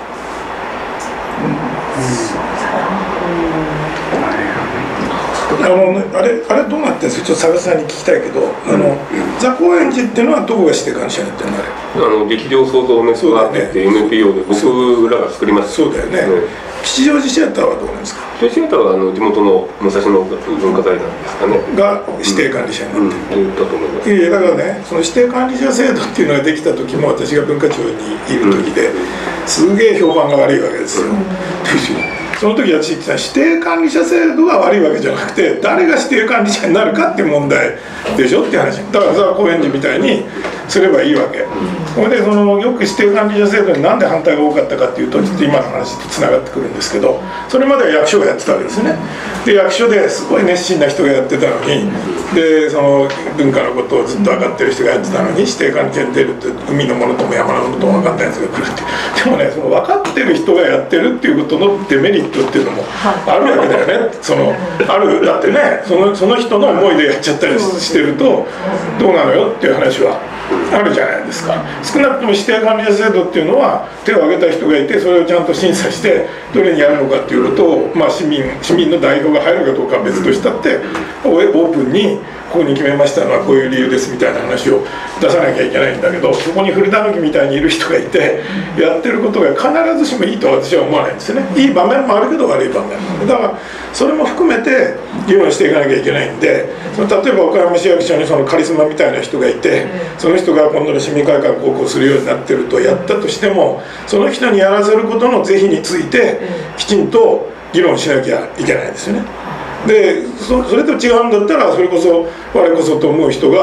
あのあれあれどうなってるんですか。ちょっと佐賀さんに聞きたいけどあの座高円寺っていうのはどこが指定管理者になってるのあれ。あの劇場創造ネットワークって エヌピーオー で僕らが作りました。 そうだよね、うん、吉祥寺シアターはどうなんですか。 吉祥寺シアターはあの地元の武蔵野文化財団ですかねが指定管理者になってる、 うんうん、だと思います。 いやだからねその指定管理者制度っていうのができた時も私が文化庁にいる時で、うん、すげえ評判が悪いわけですよ、うん、その時私言ってた指定管理者制度が悪いわけじゃなくて誰が指定管理者になるかっていう問題でしょって話だからさ高円寺みたいにすればいいわけ、それでそのよく指定管理者制度になんで反対が多かったかっていうとちょっと今の話とつながってくるんですけどそれまでは役所がやってたわけですね。で役所ですごい熱心な人がやってたのにでその文化のことをずっと分かってる人がやってたのに指定管理者に出るって海のものとも山のものとも分かんないやつが来るってでもねその分かってる人がやってるっていうことのデメリットっていうのもあるわけだよね。そのあるだってねその、その人の思いでやっちゃったりしてるとどうなのよっていう話はあるじゃないですか。少なくとも指定管理者制度っていうのは手を挙げた人がいてそれをちゃんと審査してどれにやるのかっていうことを、まあ、市民、市民の代表が入るかどうかは別としたってオープンにここに決めましたのはこういう理由ですみたいな話を出さなきゃいけないんだけどそこに古田貫みたいにいる人がいてやってることが必ずしもいいとは私は思わないんですよね。いい場面もあるけど悪い場面もある。だからそれも含めて議論していかなきゃいけないんでその例えば岡山市役所にそのカリスマみたいな人がいてその人が今度の市民会館高校するようになってるとやったとしてもその人にやらせることの是非についてきちんと議論しなきゃいけないですよね。で そ, それと違うんだったらそれこそ我こそと思う人が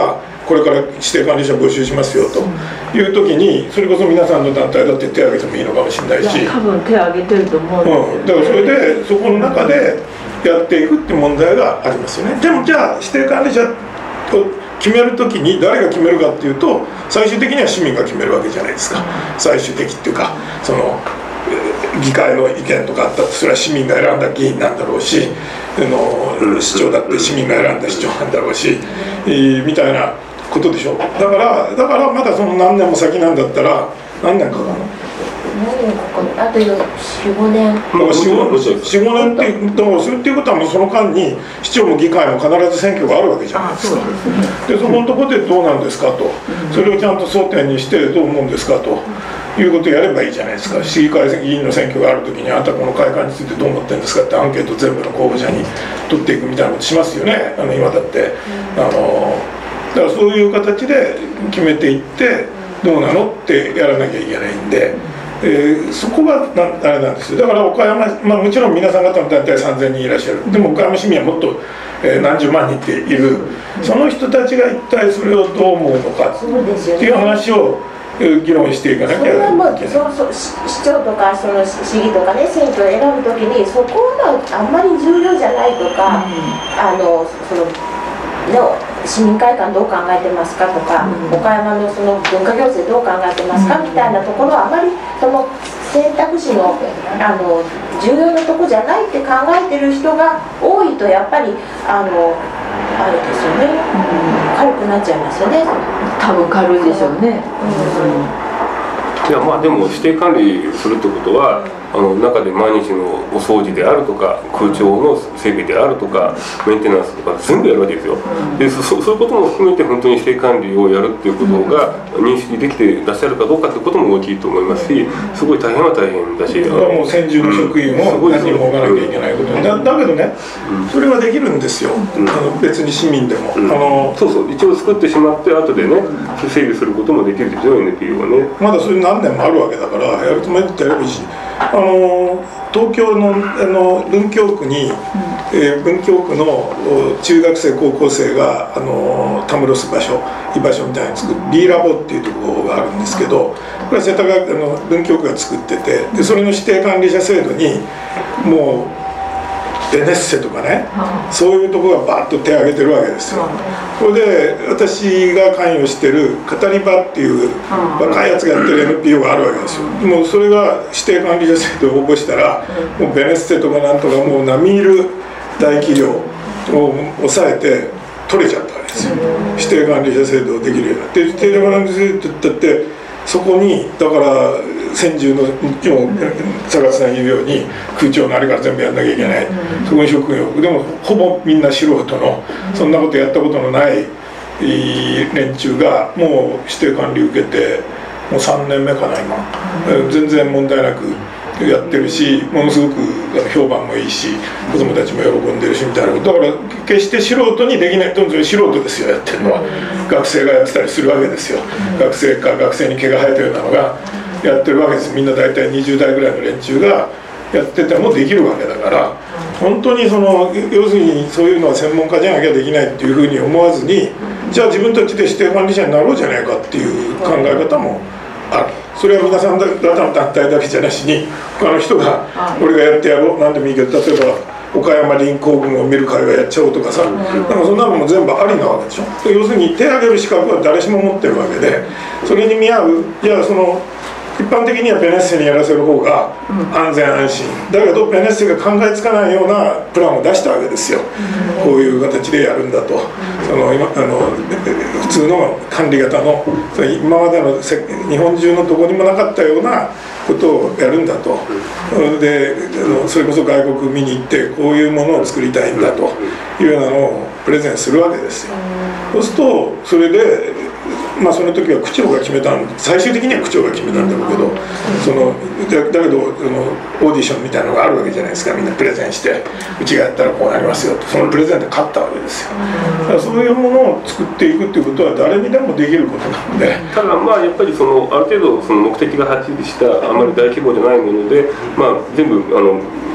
これから指定管理者募集しますよという時に、それこそ皆さんの団体だって手を挙げてもいいのかもしれないし、 多分手を挙げてると思うんですよ、 うん、だからそれでそこの中でやっていくっていう問題がありますよね。でもじゃあ指定管理者を決めるときに誰が決めるかっていうと、最終的には市民が決めるわけじゃないですか。最終的っていうか、その議会の意見とかあったらそれは市民が選んだ議員なんだろうし、あの市長だって市民が選んだ市長なんだろうし、みたいなことでしょ。だからだからまだその何年も先なんだったら何年かかるの？ 何年かかる？あとよん、ごねん。 だからよん、ごねんっていうだからそれっていうことはもうその間に市長も議会も必ず選挙があるわけじゃないですか。でそこのところでどうなんですかと、それをちゃんと争点にしてどう思うんですかということをやればいいじゃないですか。市議会議員の選挙があるときに、あなたこの開会についてどう思ってるんですかってアンケート全部の候補者に取っていくみたいなことしますよね。あの今だってあのだからそういう形で決めていってどうなのってやらなきゃいけないんで。えー、そこがなあれなんですよ。だから岡山、まあ、もちろん皆さん方の団体さんぜんにんいらっしゃる。でも岡山市民はもっと、えー、何十万人っている。その人たちが一体それをどう思うのかっていう話を議論していかなきゃいけない。それはもうそうそう市長とかその市議とかね、選挙を選ぶときにそこはあんまり重要じゃないとか、うん、あのそのの市民会館どう考えてますかとか、うん、岡山のその文化行政どう考えてますか、うん、みたいなところはあまりその選択肢の、あの重要なとこじゃないって考えてる人が多いと、やっぱりあのあれですよね、うん、軽くなっちゃいますよね。 多分軽いでしょうね。 うんいやまあでも指定管理するってことは、あの中で毎日のお掃除であるとか空調の整備であるとかメンテナンスとか全部やるわけですよ。で そ, そういうことも含めて本当に指定管理をやるっていうことが認識できていらっしゃるかどうかっていうことも大きいと思いますし、すごい大変は大変だし、 もう専従の職員を何人も置かなきゃいけないことだ, だけどね、それはできるんですよ、うん、あの別に市民でも、うん、あのそうそう一応作ってしまって後でね整備することもできるでしょ エヌピーオー はね。まだそれ何年もあるわけだから、やるつもりだってやればいいし、あの東京 の, あの文京区に、うんえー、文京区の中学生高校生があのたむろす場所居場所みたいに作るリーラボっていうところがあるんですけど、これは世田谷あの文京区が作ってて、でそれの指定管理者制度にもうベネッセとかね、そういうところがバーッと手を挙げてるわけですよ。これで私が関与してるカタリバっていう若いやつがやってる エヌピーオー があるわけですよ。もうそれが指定管理者制度を応募したら、もうベネッセとかなんとかもう並みいる大企業を抑えて取れちゃったわけですよ。指定管理者制度をできるようになって、指定管理者制度って言ってそこにだから専従の今坂田さん言うように空調のあれから全部やんなきゃいけない、そこに職員をでもほぼみんな素人のそんなことやったことのない連中がもう指定管理受けてもうさんねんめかな今、全然問題なくやってるし、ものすごく評判もいいし子供たちも喜んでるしみたいなことだから、決して素人にできないと素人ですよやってるのは。学生がやってたりするわけですよ。学生か学生に毛が生えたようなのがやってるわけです。みんな大体にじゅう代ぐらいの連中がやっててもできるわけだから、本当にその要するにそういうのは専門家じゃなきゃできないっていうふうに思わずに、じゃあ自分たちで指定管理者になろうじゃないかっていう考え方もある。それは皆さん方の団体だけじゃなしに他の人が俺がやってやろうなんでもいいけど、例えば岡山臨港軍を見る会はやっちゃおうとかさ、なんかそんなのも全部ありなわけでしょ。要するに手を挙げる資格は誰しも持ってるわけで、それに見合ういやその一般的にはベネッセにやらせる方が安全安心、だけどベネッセが考えつかないようなプランを出したわけですよ。こういう形でやるんだと、その今あの普通の管理型の今までの日本中のどこにもなかったようなことをやるんだと。でそれこそ外国見に行ってこういうものを作りたいんだというようなのをプレゼンするわけですよ。そうするとそれでまあその時は区長が決めたん最終的には区長が決めたんだろうけど、そのだ, だけどそのオーディションみたいなのがあるわけじゃないですか。みんなプレゼンしてうちがやったらこうなりますよと、そのプレゼンで勝ったわけですよ。だからそういうものを作っていくっていうことは誰にでもできることなので、 ただまあやっぱりそのある程度その目的がはっきりしたあまり大規模じゃないもので、まあ、全部あの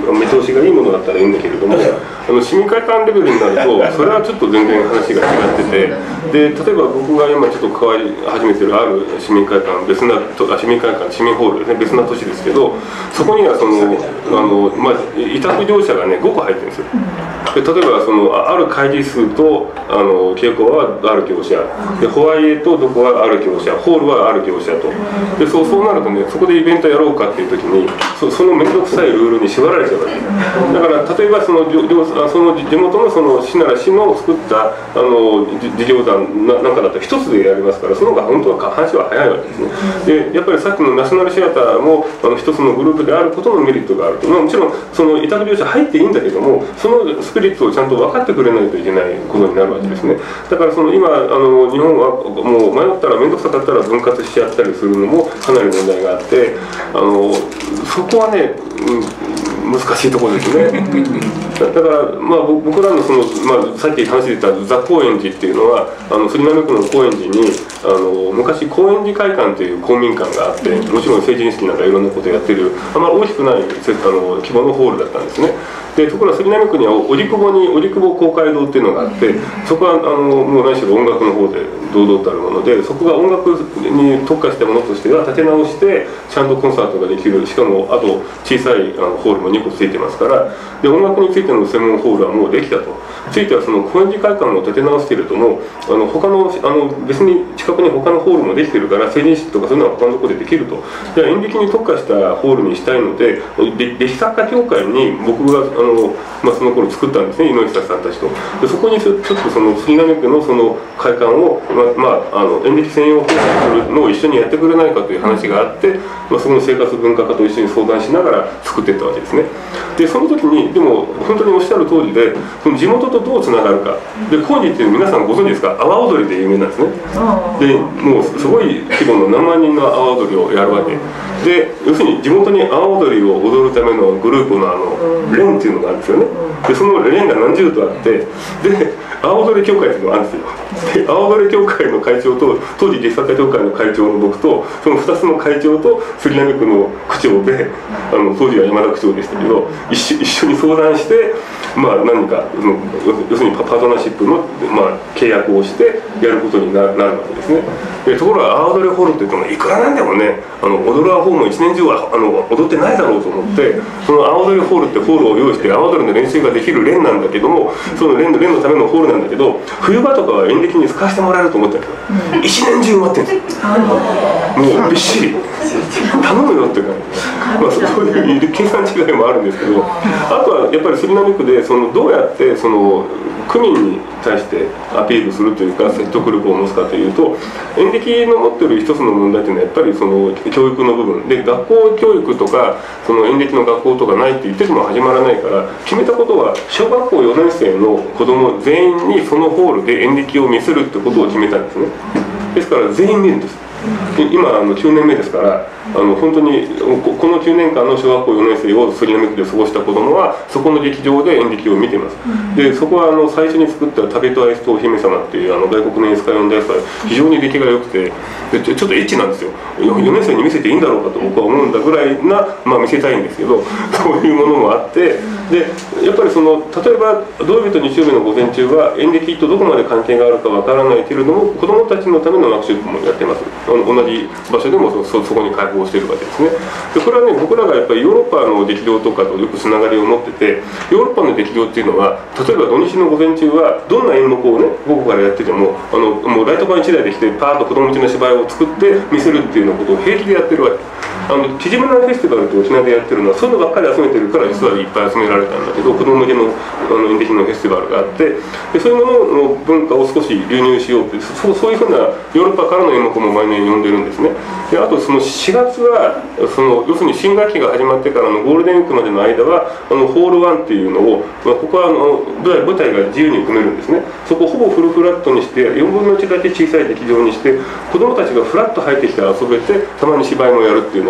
見通しがいいものだったらいいんだけれども、あの市民会館レベルになるとそれはちょっと全然話が違ってて、で例えば僕が今ちょっと変わり始めてるある市民会館、別なあ市民会館市民ホールですね、別な都市ですけど、そこにはそのあの、まあ、委託業者がねごこ入ってるんですよ。で例えばそのある会議数とあの稽古はある業者で、ホワイエとどこはある業者、ホールはある業者と、でそうそうなるとね、そこでイベントやろうかっていう時に そ, その面倒くさいルールに縛られちゃうわけだから、例えばそのその地元のその市なら市の作ったあの事業団ななんかだったら一つでやりますから、その方が本当は話は早いわけですね。でやっぱりさっきのナショナルシアターもあの一つのグループであることのメリットがあると、まあ、もちろんその委託業者入っていいんだけども、そのスピリットをちゃんと分かってくれないといけないことになるわけですね。だからその今あの日本はもう迷ったら面倒くさかったら分割しちゃったりするのもかなり問題があって、あのそこはね、うん、難しいところですね。だから、まあ、僕らのその、まあ、さっき話で言ったザ・高円寺っていうのは、あの杉並区の高円寺にあの昔高円寺会館という公民館があって、もちろん成人式なんかいろんなことやってるあんまり大きくないあの規模のホールだったんですね。でところが杉並区には荻窪に荻窪公会堂っていうのがあって、そこはあのもう何しろ音楽の方で堂々たるもので、そこが音楽に特化したものとしては立て直してちゃんとコンサートができる、しかもあと小さいあのホールもにこついてますから、で音楽についての専門ホールはもうできたと。ついてはその高円寺会館を立て直すけれども、あの他のあの別に近くに他のホールもできてるから、成人式とかそういうのは他のところでできると。じゃあ演劇に特化したホールにしたいので、で劇作家協会に僕があの、まあ、その頃作ったんですね、井上久さんたちと。でそこにちょっとその杉並区のその会館を、まあまあ、あの演劇専用ホールにするのを一緒にやってくれないかという話があって、まあ、その生活文化課と一緒に相談しながら作っていったわけですね。でその時にでも本当におっしゃる通りで、その地元とどうつながるかで、高円寺っていう皆さんご存知ですか、阿波踊りで有名なんですね。でもうすごい規模の何万人の阿波踊りをやるわけで、要するに地元に阿波踊りを踊るためのグループのあの連っていうのがあるんですよね。でその連が何十とあって、で阿波踊り協会っていうのがあるんですよ。で阿波踊り協会の会長と当時劇作家協会の会長の僕と、そのふたつの会長と杉並区の区長で、あの当時は山田区長でしたけど、一緒一緒に相談して、まあ、何か要するにパートナーシップの、まあ、契約をしてやることになるわけですね。でところが阿波踊りホールって言ってもいくらなんでもね、あの踊る方も一年中はあの踊ってないだろうと思って、その阿波踊りホールってホールを用意して阿波踊りの練習ができる連なんだけども、その連の連のためのホールなんだけど、冬場とかは演劇に使わせてもらえると思ってるんですよ。一年中埋まってるんですよ。もうびっしり頼むよっていうか、まあ、そういう計算違いもあるんですけど、あとはやっぱり杉並区でそのどうやってその区民に対してアピールするというか説得力を持つかというと、演劇の持ってる一つの問題というのはやっぱりその教育の部分で、学校教育とかその演劇の学校とかないって言ってても始まらないから、決めたことは小学校よねん生の子ども全員にそのホールで演劇を見せるってことを決めたんですね。ですから全員見るんです。今あのきゅうねんめですから、あの本当にこのきゅうねんかんの小学校よねん生を杉並区で過ごした子どもはそこの劇場で演劇を見ています。でそこはあの最初に作った「旅と愛とお姫様」っていうあの外国の演出家を呼んだやつは非常に出来が良くて、でちょちょっとエッチなんですよ。よねん生に見せていいんだろうかと僕は思うんだぐらいな、まあ、見せたいんですけど、そういうものもあって、でやっぱりその例えば土曜日と日曜日の午前中は演劇とどこまで関係があるかわからないけれども、子どもたちのためのワークショップもやってます。同じ場所でも そ, そこに開放しているわけですね。でこれはね、僕らがやっぱりヨーロッパの劇場とかとよくつながりを持ってて、ヨーロッパの劇場っていうのは例えば土日の午前中はどんな演目をね午後からやってても、あのもうライトバンいちだいで来てパーッと子供向けの芝居を作って見せるっていうようなことを平気でやってるわけ。あのチジムナフェスティバルって沖縄でやってるのはそういうのばっかり集めてるから実はいっぱい集められたんだけど、子供向けのあの演劇のフェスティバルがあって、でそういうものの文化を少し流入しようって、そ う, そういうふうなヨーロッパからの演目も毎年呼んでるんですね。であとそのしがつはその要するに新学期が始まってからのゴールデンウィークまでの間はあのホールワンっていうのを、まあ、ここはあの舞台、舞台が自由に組めるんですね。そこをほぼフルフラットにしてよんぶんのいちだけ小さい劇場にして、子どもたちがフラッと入ってきて遊べて、たまに芝居もやるっていうよ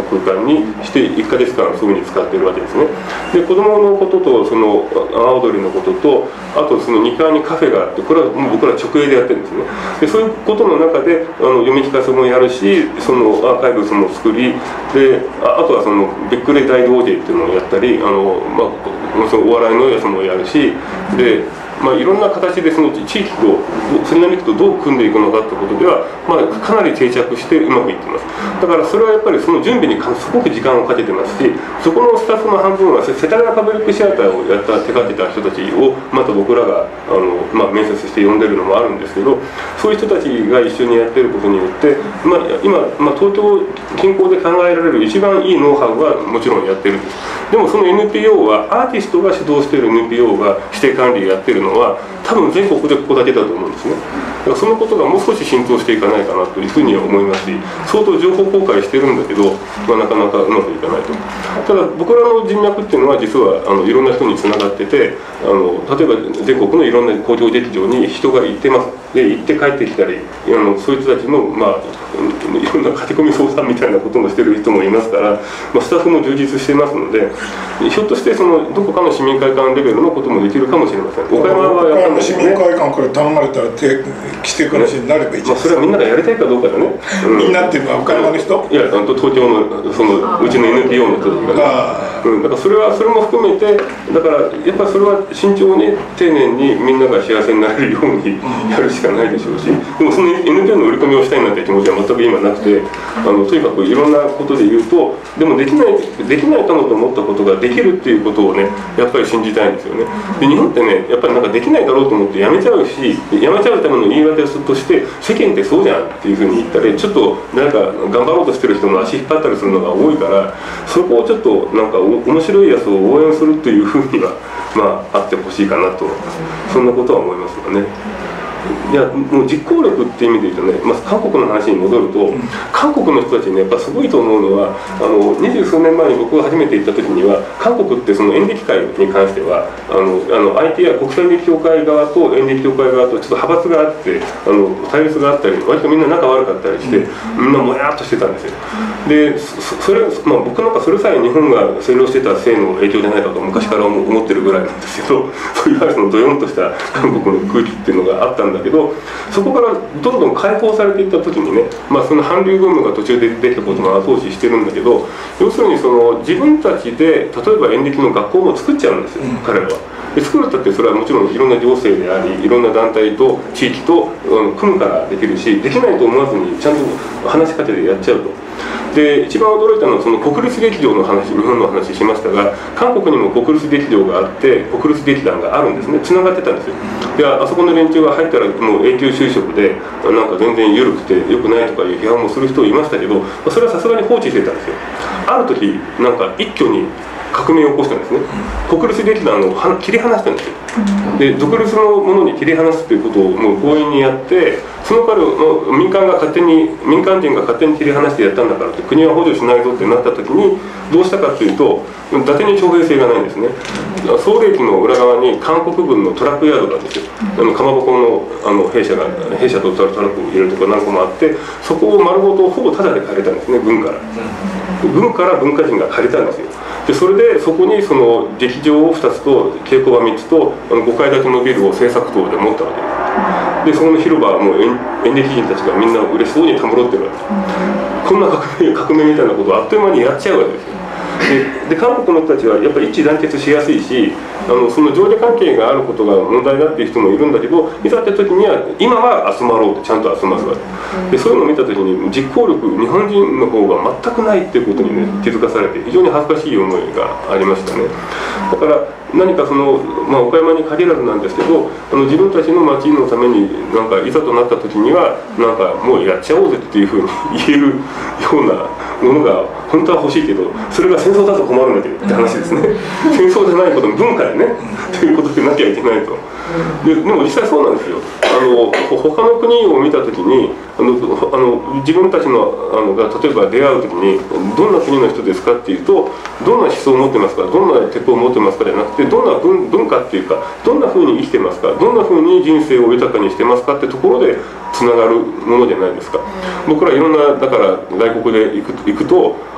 な空間にしていっかげつかんそういうふうに使っているわけですね。で子どものこととその阿波踊りのことと、あとそのにかいにカフェがあって、これはもう僕ら直営でやってるんですね。でそういうことの中であの読み聞かせもやるし、そのアーカイブスも作りで、 あ, あとはそのビッグレ大道芸っていうのをやったり、あの、まあ、そのお笑いのやつもやるしで、まあ、いろんな形でその地域と杉並区とどう組んでいくのかってことでは、まあ、かなり定着してうまくいってます。だからそれはやっぱりその準備にすごく時間をかけてますし、そこのスタッフの半分は世田谷パブリックシアターをやった手掛けた人たちをまた僕らがあの、まあ、面接して呼んでるのもあるんですけど、そういう人たちが一緒にやってることによって、まあ、今、まあ、東京近郊で考えられる一番いいノウハウはもちろんやってるんです。でもその エヌピーオー はアーティストが主導している エヌピーオー が指定管理やってるのは多分全国でここだけだと思うんですね。だからそのことがもう少し浸透していかないかなというふうには思いますし、相当情報公開してるんだけど、まあ、なかなかうまくいかないと。ただ僕らの人脈っていうのは実はあのいろんな人につながってて、あの例えば全国のいろんな工場劇場に人が行ってます。で行って帰ってきたり、あのそういう人たちの、まあ、いろんな書き込み操作みたいなこともしてる人もいますから、まあ、スタッフも充実してますので、ひょっとしてそのどこかの市民会館レベルのこともできるかもしれません。岡山はやったんですよね。市民会館から頼まれたら来てくれるになればいいじゃないですか。 まあ、それはみんながやりたいかどうかだね。 うん、みんなっていうのは岡山の人？ いや、東京のそのうちの エヌピーオー の人たちが、ね、うん、だからそれはそれも含めて、だからやっぱりそれは慎重に丁寧にみんなが幸せになれるようにやるしかないでしょうし、でもその エヌピーオー の売り込みをしたいなって気持ちは全く今なくて、あのとにかくいろんなことで言うと、でもできないできないかもと思ったことができるっていうことをね、やっぱり信じたいんですよね。で日本ってね、やっぱりなんかできないだろうと思ってやめちゃうし、やめちゃうための言い訳として世間ってそうじゃんっていうふうに言ったり、ちょっとなんか頑張ろうとしてる人の足引っ張ったりするのが多いから、そこをちょっとなんか面白いやつを応援するというふうにはまああってほしいかなと、そんなことは思いますよね。いやもう実行力っていう意味で言うとね、まあ、韓国の話に戻ると、韓国の人たちね、やっぱすごいと思うのは、あの二十数年前に僕が初めて行った時には、韓国ってその演劇界に関してはあのあの アイティー や国際演劇協会側と演劇協会側とちょっと派閥があって、あの対立があったり、割とみんな仲悪かったりして、みんなもやっとしてたんですよ。でそれ、まあ、僕なんかそれさえ日本が占領してたせいの影響じゃないかと昔から思ってるぐらいなんですけど、そういうそのドヨンとした韓国の空気っていうのがあったんだけど、そこからどんどん解放されていった時にね、まあ、その韓流ブームが途中でできたことも後押ししてるんだけど、要するにその自分たちで例えば演劇の学校も作っちゃうんですよ、うん、彼らは。で作るったってそれはもちろんいろんな行政であり、いろんな団体と地域と、うん、組むからできるし、できないと思わずにちゃんと話しかけてやっちゃうと。で一番驚いたのはその国立劇場の話、日本の話しましたが、韓国にも国立劇場があって国立劇団があるんですね。つながってたんですよ。であそこの連中が入ったらもう永久就職でなんか全然緩くて良くないとかいう批判もする人いましたけど、それはさすがに放置してたんですよ。ある時なんか一挙に革命を起こしたんですね。国立劇団を切り離したんですよ。で独立のものに切り離すということをもう強引にやって、その代わり民間が勝手に民間人が勝手に切り離してやったんだからって国は補助しないぞってなった時にどうしたかというと、伊達に徴兵制がないんですね。総霊機の裏側に韓国軍のトラックヤードがあるんですよ。あのかまぼこのあの弊社が弊社とトラックを入れるところ何個もあって、そこを丸ごとほぼタダで借りたんですね、軍から。軍から文化人が借りたんですよ。でそれでそこにその劇場をふたつと稽古場みっつとあのごかい建てのビルを製作棟で持ったわけです。でそこの広場はもう演演劇人たちがみんな嬉しそうにたむろってるわけです。こんな革命革命みたいなことをあっという間にやっちゃうわけですよ。で, で韓国の人たちはやっぱり一致団結しやすいし、あのその上下関係があることが問題だっていう人もいるんだけど、いざって時には今は集まろうってちゃんと集まるわけで、そういうのを見た時に実行力日本人の方が全くないっていうことにね気づかされて、非常に恥ずかしい思いがありましたね。だから何かその、まあ、岡山に限らずなんですけど、あの自分たちの町のためになんかいざとなった時にはなんかもうやっちゃおうぜっていうふうに言えるようなものが本当は欲しいけど、それが戦争だと困るんだけどって話ですね。戦争じゃないことの文化でねということでなきゃいけないと。で, でも実際そうなんですよ。あの他の国を見た時にあのあの自分たちのあのが例えば出会う時にどんな国の人ですかっていうと、どんな思想を持ってますか、どんな鉄砲を持ってますかじゃなくて、どんな 文, 文化っていうかどんな風に生きてますか、どんな風に人生を豊かにしてますかってところでつながるものじゃないですか。僕らいろんなだから外国で行く行くと、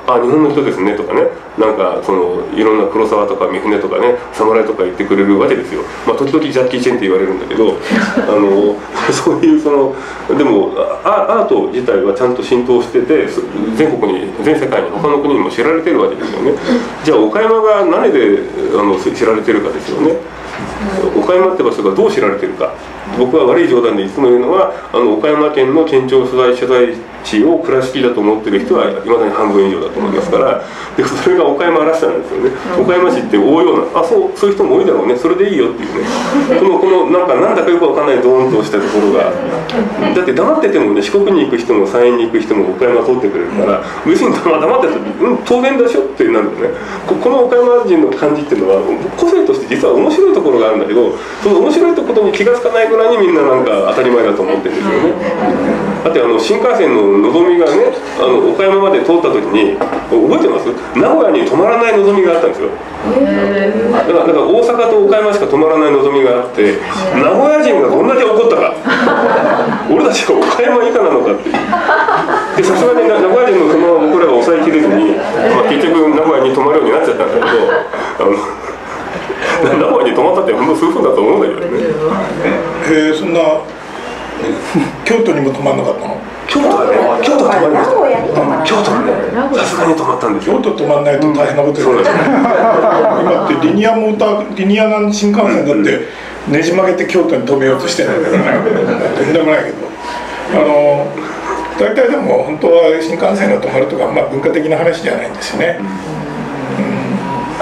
あ日本の人ですねとかね、なんかそのいろんな黒沢とか三船とかね侍とか言ってくれるわけですよ。まあ時々ジャッキー・チェンって言われるんだけどあのそういうそのでもアート自体はちゃんと浸透してて全国に全世界に他の国にも知られてるわけですよね。じゃあ岡山が何であの知られてるかですよね。岡山って場所がどう知られてるか。僕は悪い冗談でいつも言うのはあの岡山県の県庁所在所在地を倉敷だと思ってる人はいまだに半分以上だと思いますから、でそれが岡山らしさなんですよね。岡山市って大ようなあそうそういう人も多いだろうね、それでいいよっていうね、このこのなんかなんだかよくわかんないドーンとしたところがだって黙っててもね、四国に行く人も山陰に行く人も岡山通ってくれるから別に黙っててうん当然でしょってなるよね。ここの岡山人の感じっていうのは個性として実は面白いところがあるんだけど、その面白いところに気が付かないぐらいにみんななんか当たり前だと思ってるんですよね。だってあの新幹線ののぞみがねあの岡山まで通った時に覚えてます？名古屋に止まらないのぞみがあったんですよ。だからだから大阪と岡山しか止まらないのぞみがあって名古屋人がどんだけ怒ったか俺たちが岡山以下なのかってでさすがに名古屋人の不満を僕らが抑えきれずに、まあ、結局名古屋に泊まるようになっちゃったんだけどあの名古屋に泊まったってほんの数分だと思うんだけどね。 えー、そんな京都にも泊まんなかったの？ 京都はね、京都は泊まりました。 名古屋に泊まらない。 京都はね、さすがに泊まったんですよ。 京都泊まんないと大変なことよ、うん、今ってリニアモーターリニアなん新幹線だってねじ曲げて京都に止めようとしてないからねとんでもないけどあの大体でも本当は新幹線が止まるとか、まあ、文化的な話じゃないんですよね。うん、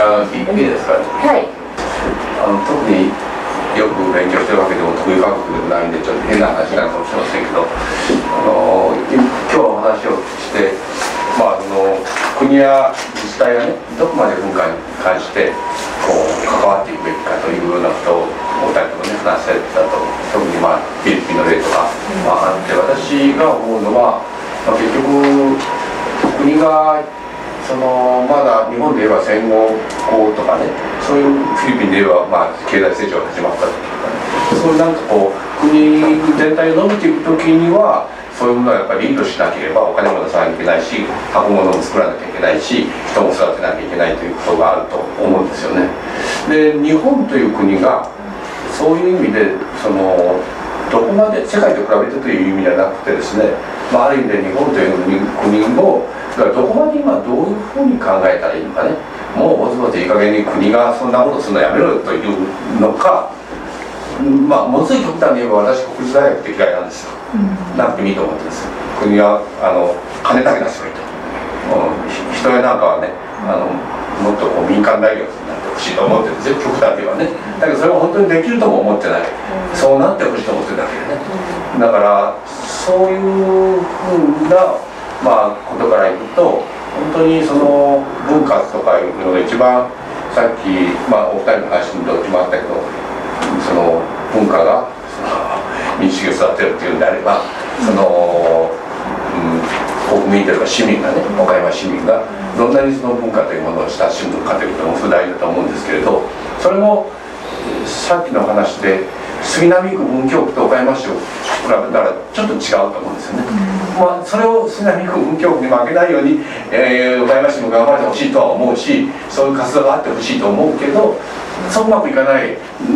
あのいいですか？ はい。 あの特によく勉強してるわけでも得意科目でもないんでちょっと変な話なのかもしれませんけど、あの今日お話をして、まあ、あの国や自治体がねどこまで文化に関してこう関わっていくべきかというようなことをお二人ともね話されてたと、特に、まあ、フィリピンの例とか、まあ、あって私が思うのは、まあ、結局国がそのまだ日本で言えば戦後とかね、そういうフィリピンで言えば、まあ、経済成長が始まったとかね、そういうなんかこう国全体が伸びていく時にはそういうものはやっぱりリードしなければお金も出さなきゃいけないし箱物も作らなきゃいけないし人も育てなきゃいけないということがあると思うんですよね。で日本という国がそういう意味でそのどこまで世界と比べてという意味じゃなくてですね、まあ、ある意味で日本という国をだからどこまで今どういうふうに考えたらいいのかね、もうぼつぼついい加減に国がそんなことするのやめろよというのか、まあものすごい極端に言えば私国立大学って嫌いなんですよ、うん、なくてもいいと思ってるんですよ。国はあの金だけ出せばいいと、うん、人やなんかはねあのもっとこう民間大学になってほしいと思ってるんですよ、極端にはね。だけどそれは本当にできるとも思ってない、そうなってほしいと思ってるだけでね。だからそういうふうなまあ、ことからいくと本当にその文化とかいうのが一番さっき、まあ、お二人の話にどっちもあったけどその文化がその民主主義を育てるっていうんであればその、うん、国民というか市民がね岡山市民がどんなにその文化というものを親しむかということも大事だと思うんですけれど、それもさっきの話で杉並区文京区と岡山市を比べたらちょっと違うと思うんですよね。まあ、それを杉並区文京区に負けないように、えー、岡山市も頑張ってほしいとは思うし、そういう活動があってほしいと思うけど、そううまくいかない。うん、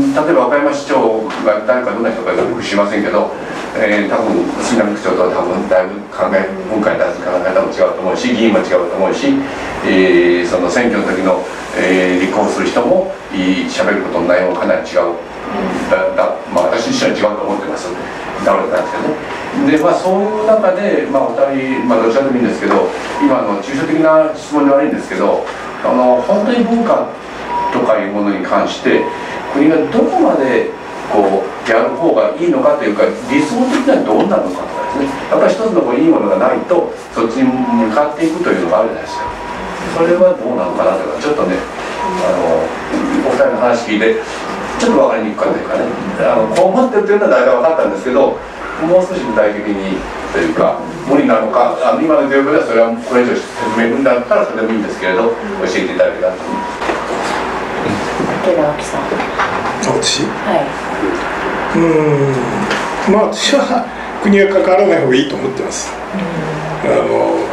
例えば岡山市長が誰かどんな人かよく知りませんけど、えー、多分杉並区長とは多分だいぶ考え文化に対する考え方も違うと思うし、議員も違うと思うし、えー、その選挙の時の、えー、立候補する人もしゃべることの内容もかなり違う。だだまあ、私自身は違うと思ってます。ダメだったんですけどね。で、まあ、そういう中で、まあ、お二人、まあ、どちらでもいいんですけど、今の抽象的な質問で悪いんですけど、あの本当に文化とかいうものに関して国がどこまでこうやる方がいいのかというか、理想的にはどうなのかとかですね。やっぱり一つのこういいものがないとそっちに向かっていくというのがあるじゃないですか。それはどうなのかなというか、ちょっとね、あのお二人の話聞いてちょっと分かりにくかったというかね、あのこう思ってるというのは大体分かったんですけど、もう少し具体的にというか無理なのか、あの今の状況ではそれはこれ以上説明文だったらそれでもいいんですけれど、教えていただけたらと思います。 池田脇さん。 私？ はい。 うーん、まあ私は国が関わらない方がいいと思ってます。あの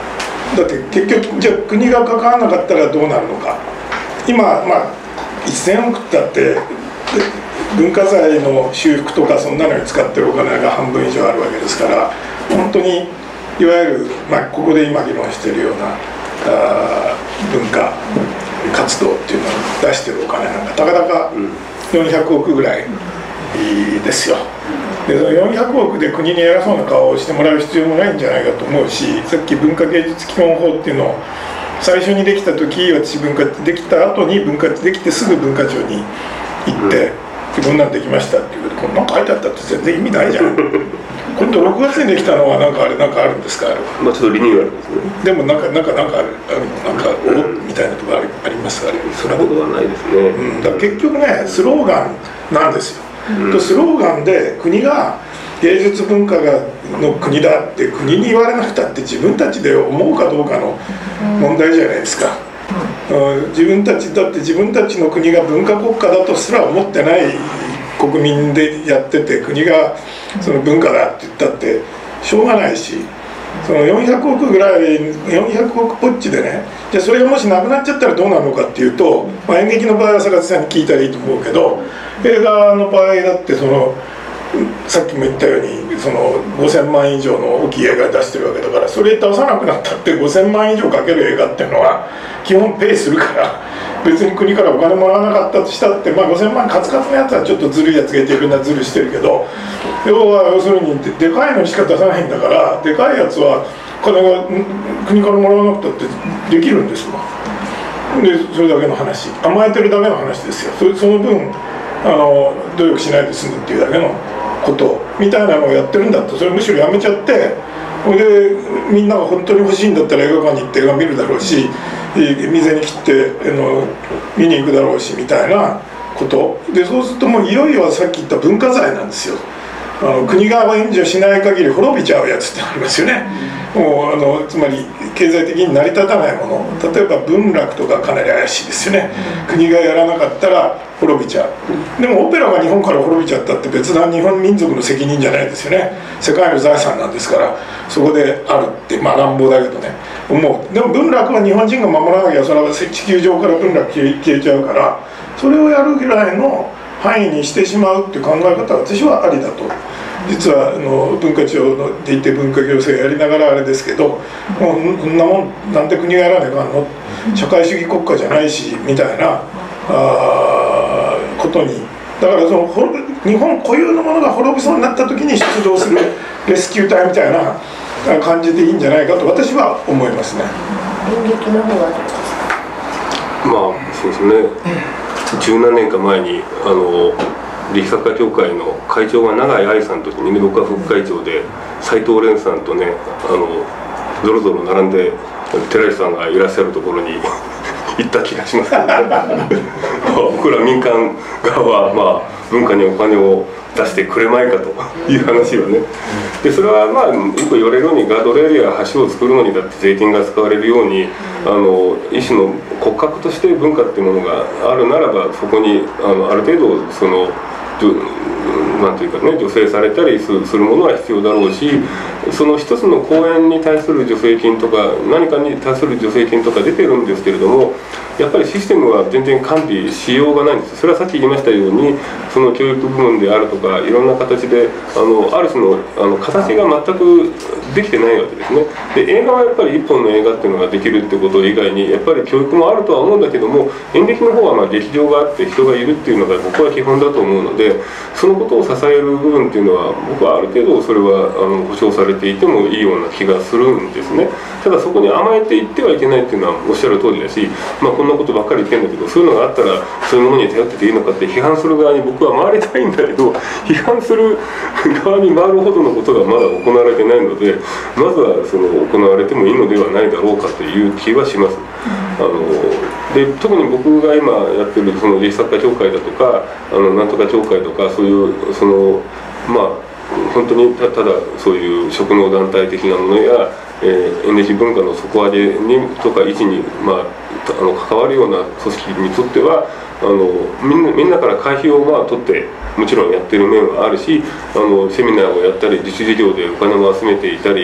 だって結局じゃあ国が関わらなかったらどうなるのか。今まあせんおくったって文化財の修復とかそんなのに使ってるお金が半分以上あるわけですから、本当にいわゆる、まあ、ここで今議論しているようなあ文化活動っていうのを出してるお金なんかたかだかよんひゃくおくぐらいですよ。でそのよんひゃくおくで国に偉そうな顔をしてもらう必要もないんじゃないかと思うし、さっき文化芸術基本法っていうのを最初にできた時、私文化できた後に文化できてすぐ文化庁に行って、うん、こんなんできましたっていうけど、こんなん書いてあったって全然意味ないじゃん今度ろくがつにできたのは何かあれなんかあるんですか？あれはまあちょっとリニューアルですね。 でもなんかなんかなんかあるあるなんかおみたいなところありありますあれ。 そんなことはないですね。 うん、だから結局ねスローガンなんですよ。うん、スローガンで国が芸術文化がの国だって国に言われなくたって自分たちで思うかどうかの問題じゃないですか。うん、自分たちだって自分たちの国が文化国家だとすら思ってない国民でやってて、国がその文化だって言ったってしょうがないし、そのよんひゃくおくぐらいよんひゃくおくぽっちでね、じゃあそれがもしなくなっちゃったらどうなるのかっていうと、まあ、演劇の場合は坂田さんに聞いたらいいと思うけど、映画の場合だってそのさっきも言ったようにそのごせんまん以上の大きい映画出してるわけだから、それ出さなくなったってごせんまん以上かける映画っていうのは基本ペイするから、別に国からお金もらわなかったとしたって、まあ、ごせんまんカツカツのやつはちょっとずるいやつがいてるなずるしてるけど、要は要するにでかいのにしか出さないんだから、でかいやつは金が国からもらわなくたってできるんですわ。でそれだけの話、甘えてるだけの話ですよ。 そ, その分あの努力しないで済むっていうだけのことみたいなのをやってるんだと、それむしろやめちゃって、それでみんなが本当に欲しいんだったら映画館に行って映画見るだろうし、店に切ってあの見に行くだろうしみたいなことで、そうするともういよいよさっき言った文化財なんですよ。あの国が援助しない限り滅びちゃうやつってありますよね。もうあのつまり経済的に成り立たないもの、例えば文楽とかかなり怪しいですよね。国がやらなかったら滅びちゃう。でもオペラが日本から滅びちゃったって別段日本民族の責任じゃないですよね。世界の財産なんですから、そこであるってまあ乱暴だけどね思う。でも文楽は日本人が守らなきゃそれは地球上から文楽消えちゃうから、それをやるぐらいの範囲にしてしまうっていう考え方は私はありだと。実はあの文化庁のでいて文化行政やりながらあれですけど、もうそんなもんなんで国がやらなきゃあかんの、社会主義国家じゃないしみたいなあことに、だからその日本固有のものが滅びそうになった時に出動するレスキュー隊みたいな感じでいいんじゃないかと私は思いますね。 演劇の方はどうですか？ まあそうですね、十何年か前にあの力作家協会の会長が永井愛さんとして二度か副会長で斉藤蓮さんとね、あのぞろぞろ並んで寺石さんがいらっしゃるところに行った気がしますけど僕ら民間側は、まあ、文化にお金を出してくれまいかという話をね、でそれはまあよく言われるようにガードレールや橋を作るのにだって税金が使われるように、あの一種の骨格として文化っていうものがあるならば、そこにあのある程度そのなんていうかね、助成されたりするものは必要だろうし、その一つの公演に対する助成金とか何かに対する助成金とか出てるんですけれども、やっぱりシステムは全然管理しようがないんです。それはさっき言いましたように、その教育部門であるとかいろんな形であのある種のあの形が全くできてないわけですね。で映画はやっぱり一本の映画っていうのができるってこと以外にやっぱり教育もあるとは思うんだけども、演劇の方はまあ劇場があって人がいるっていうのが僕は基本だと思うので、そのことを支える部分っていうのは僕はある程度それはあの保障されていてもいいような気がするんですね。ただそこに甘えていってはいけないっていうのはおっしゃる通りだし、まあ、こんなことばっかり言ってるんだけど、そういうのがあったらそういうものに頼ってていいのかって批判する側に僕は回りたいんだけど、批判する側に回るほどのことがまだ行われてないので、まずはその行われてもいいのではないだろうかという気はします。あので特に僕が今やってるその力作家協会だとかあのなんとか協会とかそういうそのまあ本当に た, ただそういう職能団体的なものや、えー、エヌジー 文化の底上げにとか維持に、まあ、あの関わるような組織にとってはあのみんなみんなから会費をまあ取ってもちろんやってる面はあるし、あのセミナーをやったり自主事業でお金を集めていたり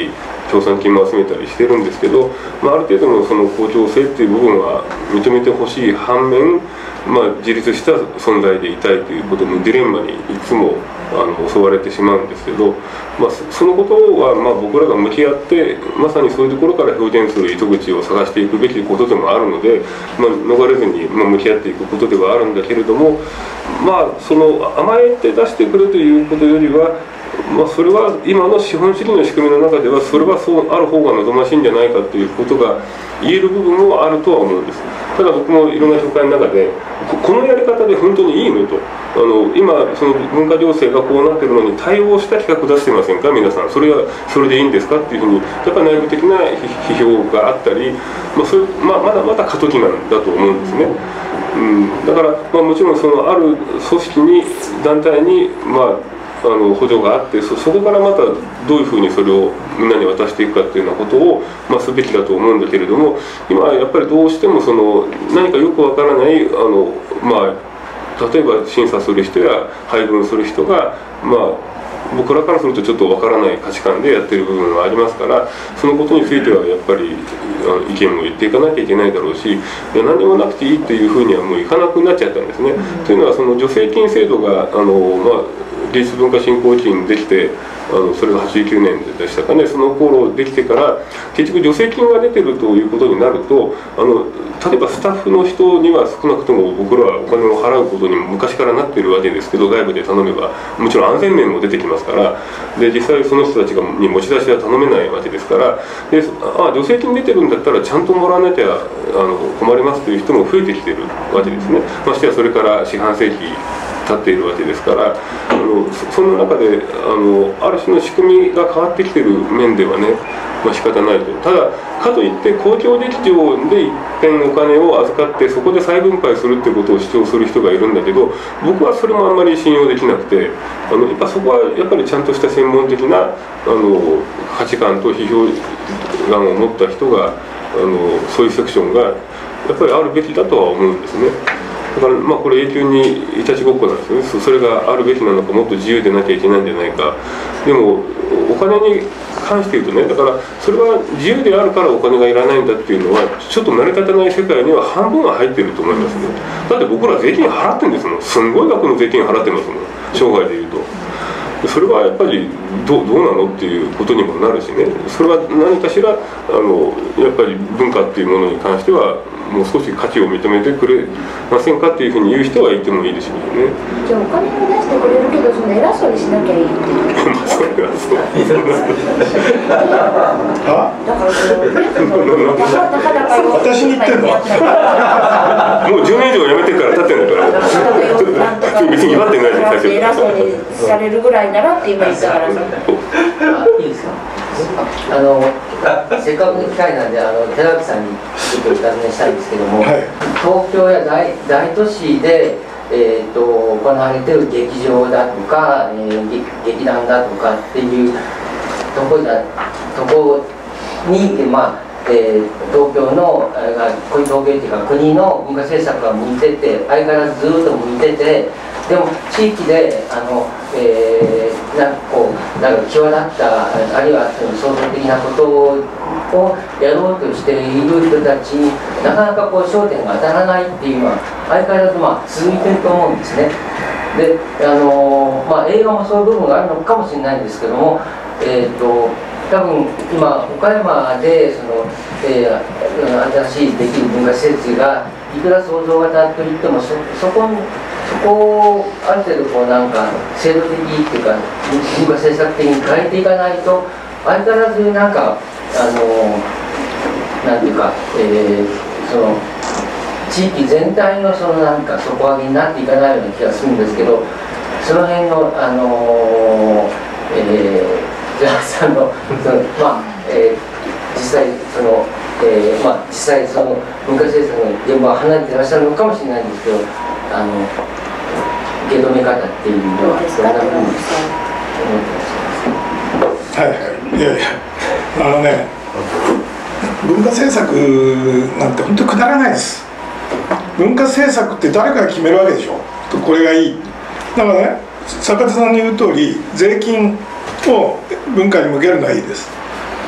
協賛金も集めたりしてるんですけど、まあ、ある程度のその公共性っていう部分は認めてほしい反面、まあ、自立した存在でいたいということのジレンマにいつもあの襲われてしまうんですけど、まあ、そのことはまあ僕らが向き合ってまさにそういうところから表現する糸口を探していくべきことでもあるので、まあ、逃れずにまあ向き合っていくことではあるんだけれども、まあその甘えて出してくるということよりは、まあ、それは今の資本主義の仕組みの中ではそれはそうある方が望ましいんじゃないかということが言える部分もあるとは思うんです。ただ僕もいろんな紹介の中でこのやり方で本当にいいのと、あの今その文化情勢がこうなってるのに対応した企画出してませんか皆さん、それはそれでいいんですかっていうふうにやっぱり内部的な批評があったり、まあそれまあ、まだまだ過渡期なんだと思うんですね。うん、だから、まあ、もちろんそのある組織に団体にまああの補助があって そ, そこからまたどういうふうにそれをみんなに渡していくかっていうようなことを、まあ、すべきだと思うんだけれども、今はやっぱりどうしてもその何かよくわからないあの、まあ、例えば審査する人や配分する人が、まあ、僕らからするとちょっとわからない価値観でやってる部分がありますから、そのことについてはやっぱりあの意見も言っていかなきゃいけないだろうし、いや何もなくていいっていうふうにはもういかなくなっちゃったんですね。うん、というのはその助成金制度があの、まあ芸術文化振興金できて、あのそれがはちじゅうきゅうねんでしたかね、その頃できてから結局助成金が出てるということになると、あの例えばスタッフの人には少なくとも僕らはお金を払うことにも昔からなってるわけですけど、外部で頼めばもちろん安全面も出てきますから、で実際その人たちがに持ち出しは頼めないわけですから、であ助成金出てるんだったらちゃんともらわなきゃあの困りますという人も増えてきてるわけですね。ましてやそれから四半世紀立っているわけですから、あの そ, その中であのある種の仕組みが変わってきている面ではね、まあ、仕方ないと。ただかといって公共劇場で一遍お金を預かってそこで再分配するってことを主張する人がいるんだけど、僕はそれもあんまり信用できなくて、あのやっぱそこはやっぱりちゃんとした専門的なあの価値観と批評眼を持った人があのそういうセクションがやっぱりあるべきだとは思うんですね。だからまあこれ永久にいたちごっこなんですよね。それがあるべきなのか、もっと自由でなきゃいけないんじゃないか。でもお金に関して言うとね、だからそれは自由であるからお金がいらないんだっていうのはちょっと成り立たない世界には半分は入ってると思いますね。だって僕ら税金払ってるんですもん。すんごい額の税金払ってますもん、生涯でいうと。それはやっぱりど う, どうなのっていうことにもなるしね、それは何かしらあのやっぱり文化っていうものに関してはもう少し価値を認めてくれませんかっていうふうに言う人はいてもいいですよね。 じゃあお金を出してくれるけどその偉そうにしなきゃいいっていうまあそれはそうだからその私に言ってんのもうじゅうねん以上やめてから経ってんだから別に威張ってないし、 偉そうにされるぐらいならって今言ったからさ。 いいですか。あのせっかくの機会なんであの寺脇さんにちょっとお尋ねしたいんですけども、はい、東京や 大, 大都市で、えー、と行われている劇場だとか、えー、劇団だとかっていうとこだとこに、まあえー、東京のこういう東京っていうか国の文化政策が向いてて相変わらずずっと向いてて、でも地域であの、えー、なんかこうなんか際立ったあるいは創造的なことをやろうとしている人たちになかなかこう焦点が当たらないっていうのは相変わらずまあ続いてると思うんですね。であの、まあ、映画もそういう部分があるのかもしれないんですけども、えーと多分今岡山でその、えー、新しいできる文化施設がいくら創造型といっても そ, そこそこをある程度こうなんか制度的っていうか文化政策的に変えていかないと相変わらずなんかあのなんていうか、えー、その地域全体のそのなんか底上げになっていかないような気がするんですけど、その辺のあのえージャーさんのそのまあ、えー、実際その、えー、まあ実際その文化政策の現場は離れていらっしゃるのかもしれないんですけど、あの受け止め方っていうのはどんなふうに思ってらっしゃいますか？はいはい、いやいやあのね、文化政策なんて本当にくだらないです。文化政策って誰かが決めるわけでしょ。これがいい。だからね、坂田さんの言う通り税金を文化に向けるのはいいです。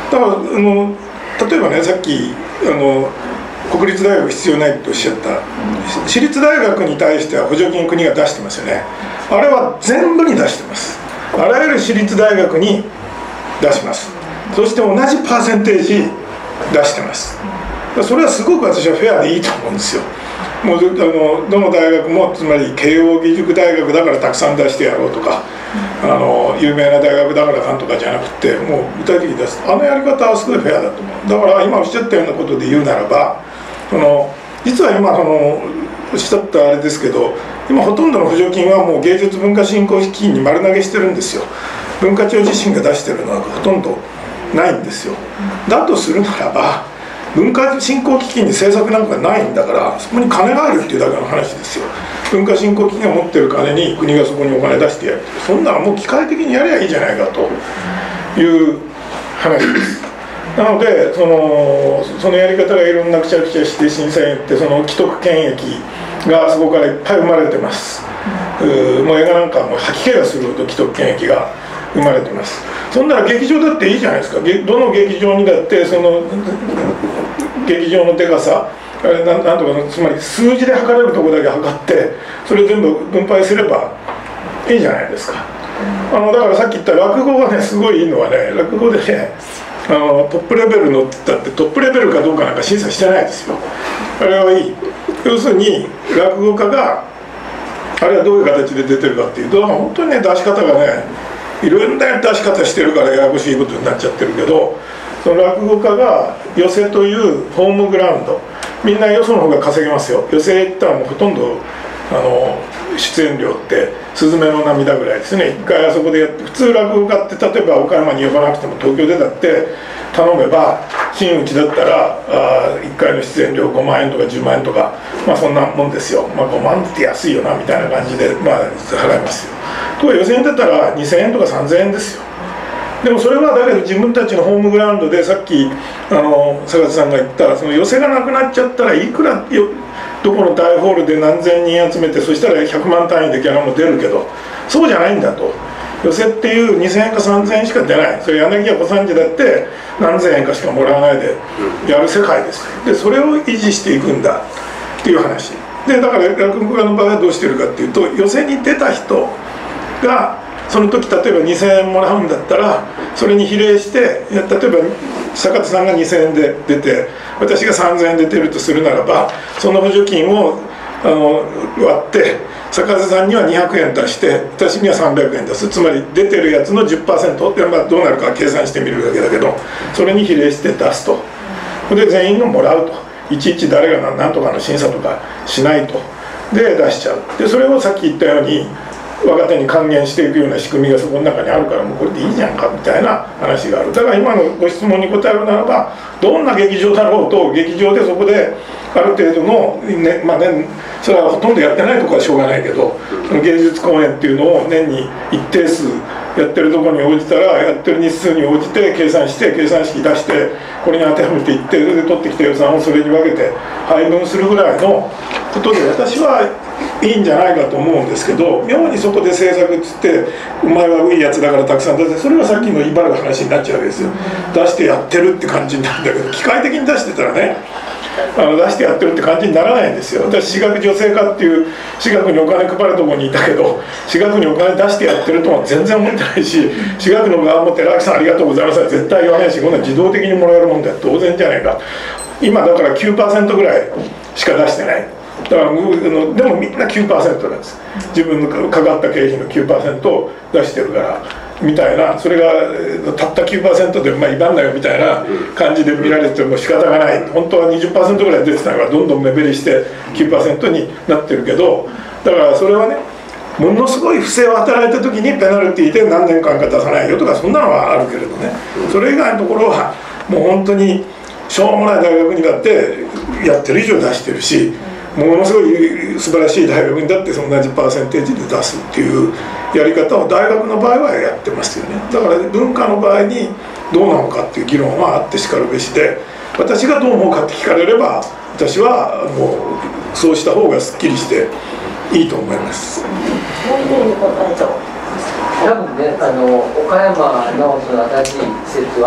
だからあの例えばね、さっきあの国立大学必要ないとおっしゃった、私立大学に対しては補助金国が出してますよね。あれは全部に出してます。あらゆる私立大学に出します。そして同じパーセンテージ出してます。それはすごく私はフェアでいいと思うんですよ。もうあのどの大学も、つまり慶応義塾大学だからたくさん出してやろうとか、あの有名な大学だからなんとかじゃなくて、もう具体的に出す、あのやり方はすごいフェアだと思う。だから今おっしゃったようなことで言うならば、その実は今そのおっしゃったあれですけど、今ほとんどの補助金はもう芸術文化振興基金に丸投げしてるんですよ。文化庁自身が出してるのはほとんどないんですよ。だとするならば、文化振興基金に政策なんかないんだから、そこに金があるっていうだけの話ですよ。文化振興基金が持ってる金に国がそこにお金出してやる、そんなのもう機械的にやりゃいいじゃないかという話です。なのでそのそのやり方がいろんなくちゃくちゃして審査員って、その既得権益がそこからいっぱい生まれてます。うもう映画なんかも吐き気がするほど既得権益が生まれてます。そんなら劇場だっていいじゃないですか。どの劇場にだってその劇場のでかさ、あれなんなんとかの、つまり数字で測れるところだけ測ってそれを全部分配すればいいじゃないですか。あのだからさっき言った落語がね、すごいいいのはね、落語でね、あのトップレベルのだってトップレベルかどうかなんか審査してないですよ。あれはいい。要するに落語家があれはどういう形で出てるかっていうと、本当にね出し方がね、いろんな出し方してるからややこしいことになっちゃってるけど、その落語家が寄席というホームグラウンド、みんなよその方が稼げますよ。寄席行ったらもうほとんどあの出演料ってスズメの涙ぐらいですね。一回あそこでやって、普通落語家って例えば岡山に呼ばなくても東京でだって頼めば、真打ちだったらあいっかいの出演料ごまんえんとかじゅうまんえんとか、まあそんなもんですよ。まあごまんって安いよなみたいな感じで、まあ払いますよ。とか予選だったらにせんえんとかさんぜんえんですよ。でもそれはだけど自分たちのホームグラウンドで、さっきあの坂田さんが言ったその寄席がなくなっちゃったら、いくらよどこの大ホールで何千人集めて、そしたらひゃくまん単位でギャラも出るけど、そうじゃないんだと。寄席っていうにせんえんかさんぜんえんしか出ない。それ柳家小三治だって何千円かしかもらわないでやる世界です。でそれを維持していくんだっていう話で、だから落語家の場合はどうしてるかっていうと、寄席に出た人がその時例えばにせんえんもらうんだったら、それに比例して、例えば坂田さんがにせんえんで出て私がさんぜんえんで出るとするならば、その補助金をあの割って坂田さんにはにひゃくえん出して私にはさんびゃくえん出す。つまり出てるやつの じゅっパーセント って、まあ、どうなるか計算してみるだけだけど、それに比例して出すと。で全員がもらうと。いちいち誰が何とかの審査とかしないと。で出しちゃう。でそれをさっき言ったように若手に還元していくような仕組みがそこの中にあるから、もうこれでいいじゃんかみたいな話がある。だから今のご質問に答えるならば、どんな劇場だろうと劇場でそこである程度の、ね、まあね、それはほとんどやってないとこはしょうがないけど、その芸術公演っていうのを年に一定数やってるところに応じたら、やってる日数に応じて計算して計算式出して、これに当てはめていって、それで取ってきた予算をそれに分けて配分するぐらいのことで私はいいんじゃないかと思うんですけど、妙にそこで制作っつって「お前はいいやつだからたくさん出せ」、それはさっきの威張る話になっちゃうわけですよ。出してやってるって感じになるんだけど、機械的に出してたらね、あの出してやってるって感じにならないんですよ。私私学女性化っていう私学にお金配るところにいたけど、私学にお金出してやってるとは全然思ってないし、私学の側も寺脇さんありがとうございますは絶対言わないし、こんな自動的にもらえるもんだよ当然じゃないか。今だから きゅうパーセント ぐらいしか出してない。だからでもみんな きゅうパーセント なんです。自分のかかった経費の きゅうパーセント を出してるからみたいな、それがたった きゅうパーセント でまあ威張んなよみたいな感じで見られても仕方がない。本当は にじゅっパーセント ぐらい出てたのがどんどん目減りして きゅうパーセント になってるけど、だからそれはね、ものすごい不正を働いた時にペナルティーで何年間か出さないよとかそんなのはあるけれどね、それ以外のところはもう本当にしょうもない大学にだってやってる以上出してるし、ものすごい素晴らしい大学にだってその同じパーセンテージで出すっていうやり方を大学の場合はやってますよね。だから文化の場合にどうなのかっていう議論はあってしかるべしで、私がどう思うかって聞かれれば私はもうそうした方がすっきりしていいと思います。 多分ね、あの岡山のその新しい施設は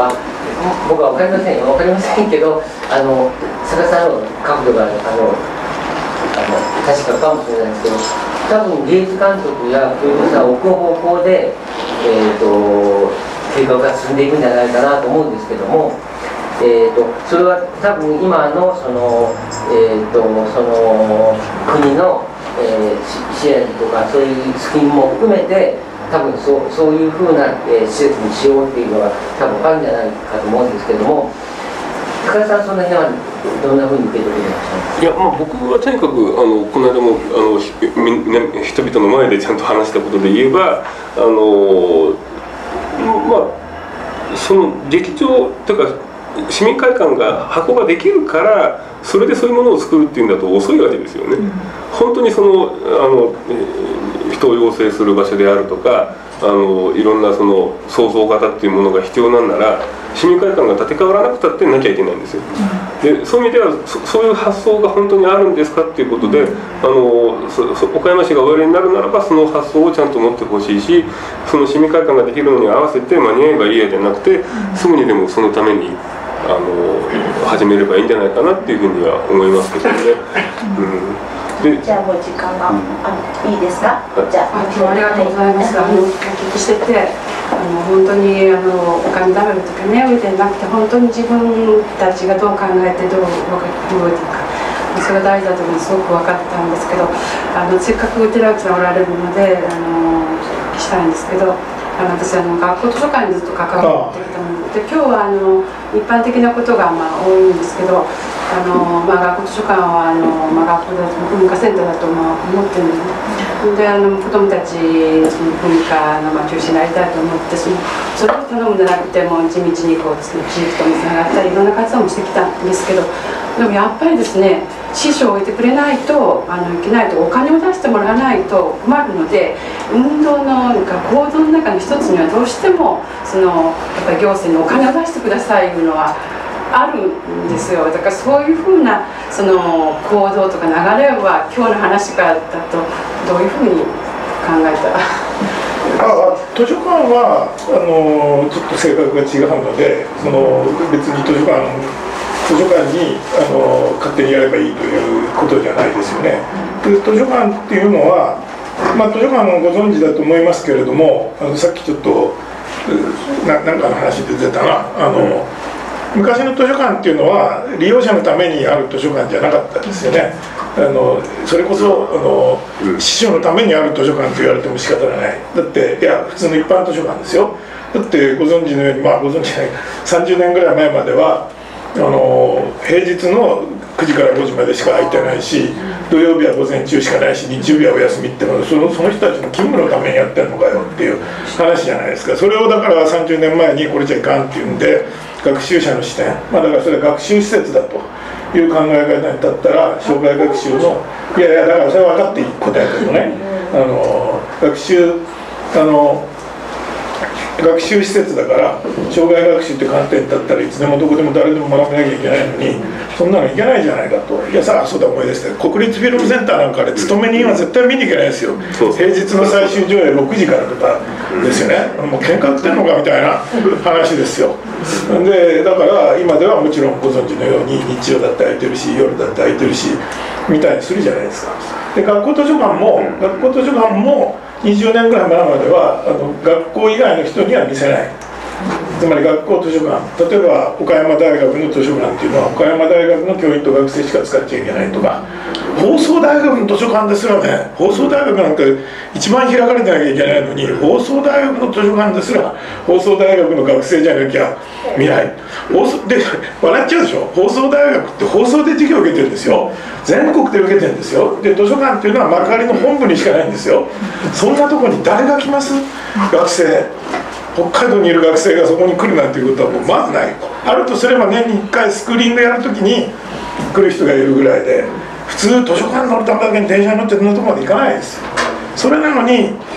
僕は分かりませんよ分かりませんけど、あの坂さんの角度があのあの確かかもしれないですけど、多分芸術監督やプロデューサーを置く方向で、えー、と計画が進んでいくんじゃないかなと思うんですけども、えー、とそれは多分今のその、えー、とその国の、えー、支援とかそういうスキームも含めて多分そう、そういうふうな、えー、施設にしようっていうのが多分あるんじゃないかと思うんですけども、高田さんその辺はどんなふうに受け止めていらっしゃいますか？ いや、まあ、僕はとにかくあのこの間もあの人々の前でちゃんと話したことで言えば、あのまあその劇場というか市民会館が箱ができるからそれでそういうものを作るっていうんだと遅いわけですよね。うん、本当にそのあの人を養成する場所であるとか、あのいろんなその創造型っていうものが必要なんなら市民会館が建て替わらなくたってなきゃいけないんですよ。でそういう意味では そ, そういう発想が本当にあるんですかっていうことで、あのそそ岡山市がおやりになるならばその発想をちゃんと持ってほしいし、その市民会館ができるのに合わせて間に合えばいいやじゃなくて、すぐにでもそのためにあの始めればいいんじゃないかなっていうふうには思いますけどね。 うん、でじゃあもう時間が、うん、あいいですか？はい、じゃあ今日はありがとうございます。あのお聞きしてて、あの本当にあのお金貯めるとかね、上でなくて本当に自分たちがどう考えてどう動いていくか、それが大事だというのがすごく分かったんですけど、あのせっかく寺脇さんおられるのであのお聞きしたいんですけど。あの私あの学校図書館にずっと関わってきたので、今日はあの一般的なことがまあ多いんですけど、あの、まあ、学校図書館はあの、まあ、学校だと文化センターだとまあ思ってるんですね。であの子どもたちその文化のまあ中心になりたいと思って、そのそれを頼むんじゃなくても地道にこうですね地域ともつながったりいろんな活動もしてきたんですけど、でもやっぱりですね師匠を置いてくれないとあのいけないと、お金を出してもらわないと困るので、運動のなんか行動の中の一つにはどうしてもそのやっぱり行政にお金を出してくださいいうのはあるんですよ。だからそういうふうなその行動とか流れは今日の話からだとどういうふうに考えたらあ図書館はあのちょっと性格が違うので、その別に図書館図書館にあの勝手にやればいいということじゃないですよね。で図書館っていうのは、まあ、図書館もご存知だと思いますけれども、あのさっきちょっとななんかの話で出たな、あの昔の図書館っていうのは利用者のためにある図書館じゃなかったですよね。あのそれこそあの師匠のためにある図書館と言われても仕方がない。だっていや普通の一般図書館ですよ。だってご存知のように、まあご存知ないさんじゅうねんぐらい前まではあの平日のくじからごじまでしか空いてないし、土曜日は午前中しかないし、日曜日はお休みってのはその、その人たちの勤務のためにやってるのかよっていう話じゃないですか。それをだからさんじゅうねんまえにこれじゃいかんっていうんで学習者の視点、まあ、だからそれは学習施設だという考え方に立ったら障害学習のいやいやだからそれは分かっていいことやけどね、あの学習あの学習施設だから障害学習って観点だったらいつでもどこでも誰でも学べなきゃいけないのにそんなのいけないじゃないかと。いやさあそうだ思い出して、国立フィルムセンターなんかで勤め人は絶対見に行けないですよ。平日の最終上映ろくじからとかですよね。もう喧嘩売ってんのかみたいな話ですよ。でだから今ではもちろんご存知のように日曜だって空いてるし夜だって空いてるしみたいにするじゃないですか。で学校図書館も学校図書館もにじゅうねんぐらい前まではあの学校以外の人には見せない。つまり学校図書館、例えば岡山大学の図書館っていうのは岡山大学の教員と学生しか使っちゃいけないとか、放送大学の図書館ですらね、放送大学なんか一番開かれてなきゃいけないのに放送大学の図書館ですら放送大学の学生じゃなきゃ見ない。放送で笑っちゃうでしょ。放送大学って放送で授業を受けてるんですよ。全国で受けてるんですよ。で図書館っていうのは幕張の本部にしかないんですよ。そんなとこに誰が来ます？学生、北海道にいる学生がそこに来るなんていうことはもうまずない。あるとすれば年にいっかいスクリーンでやるときに来る人がいるぐらいで、普通図書館乗るためだけに電車に乗ってそんなとこまで行かないです。それなのに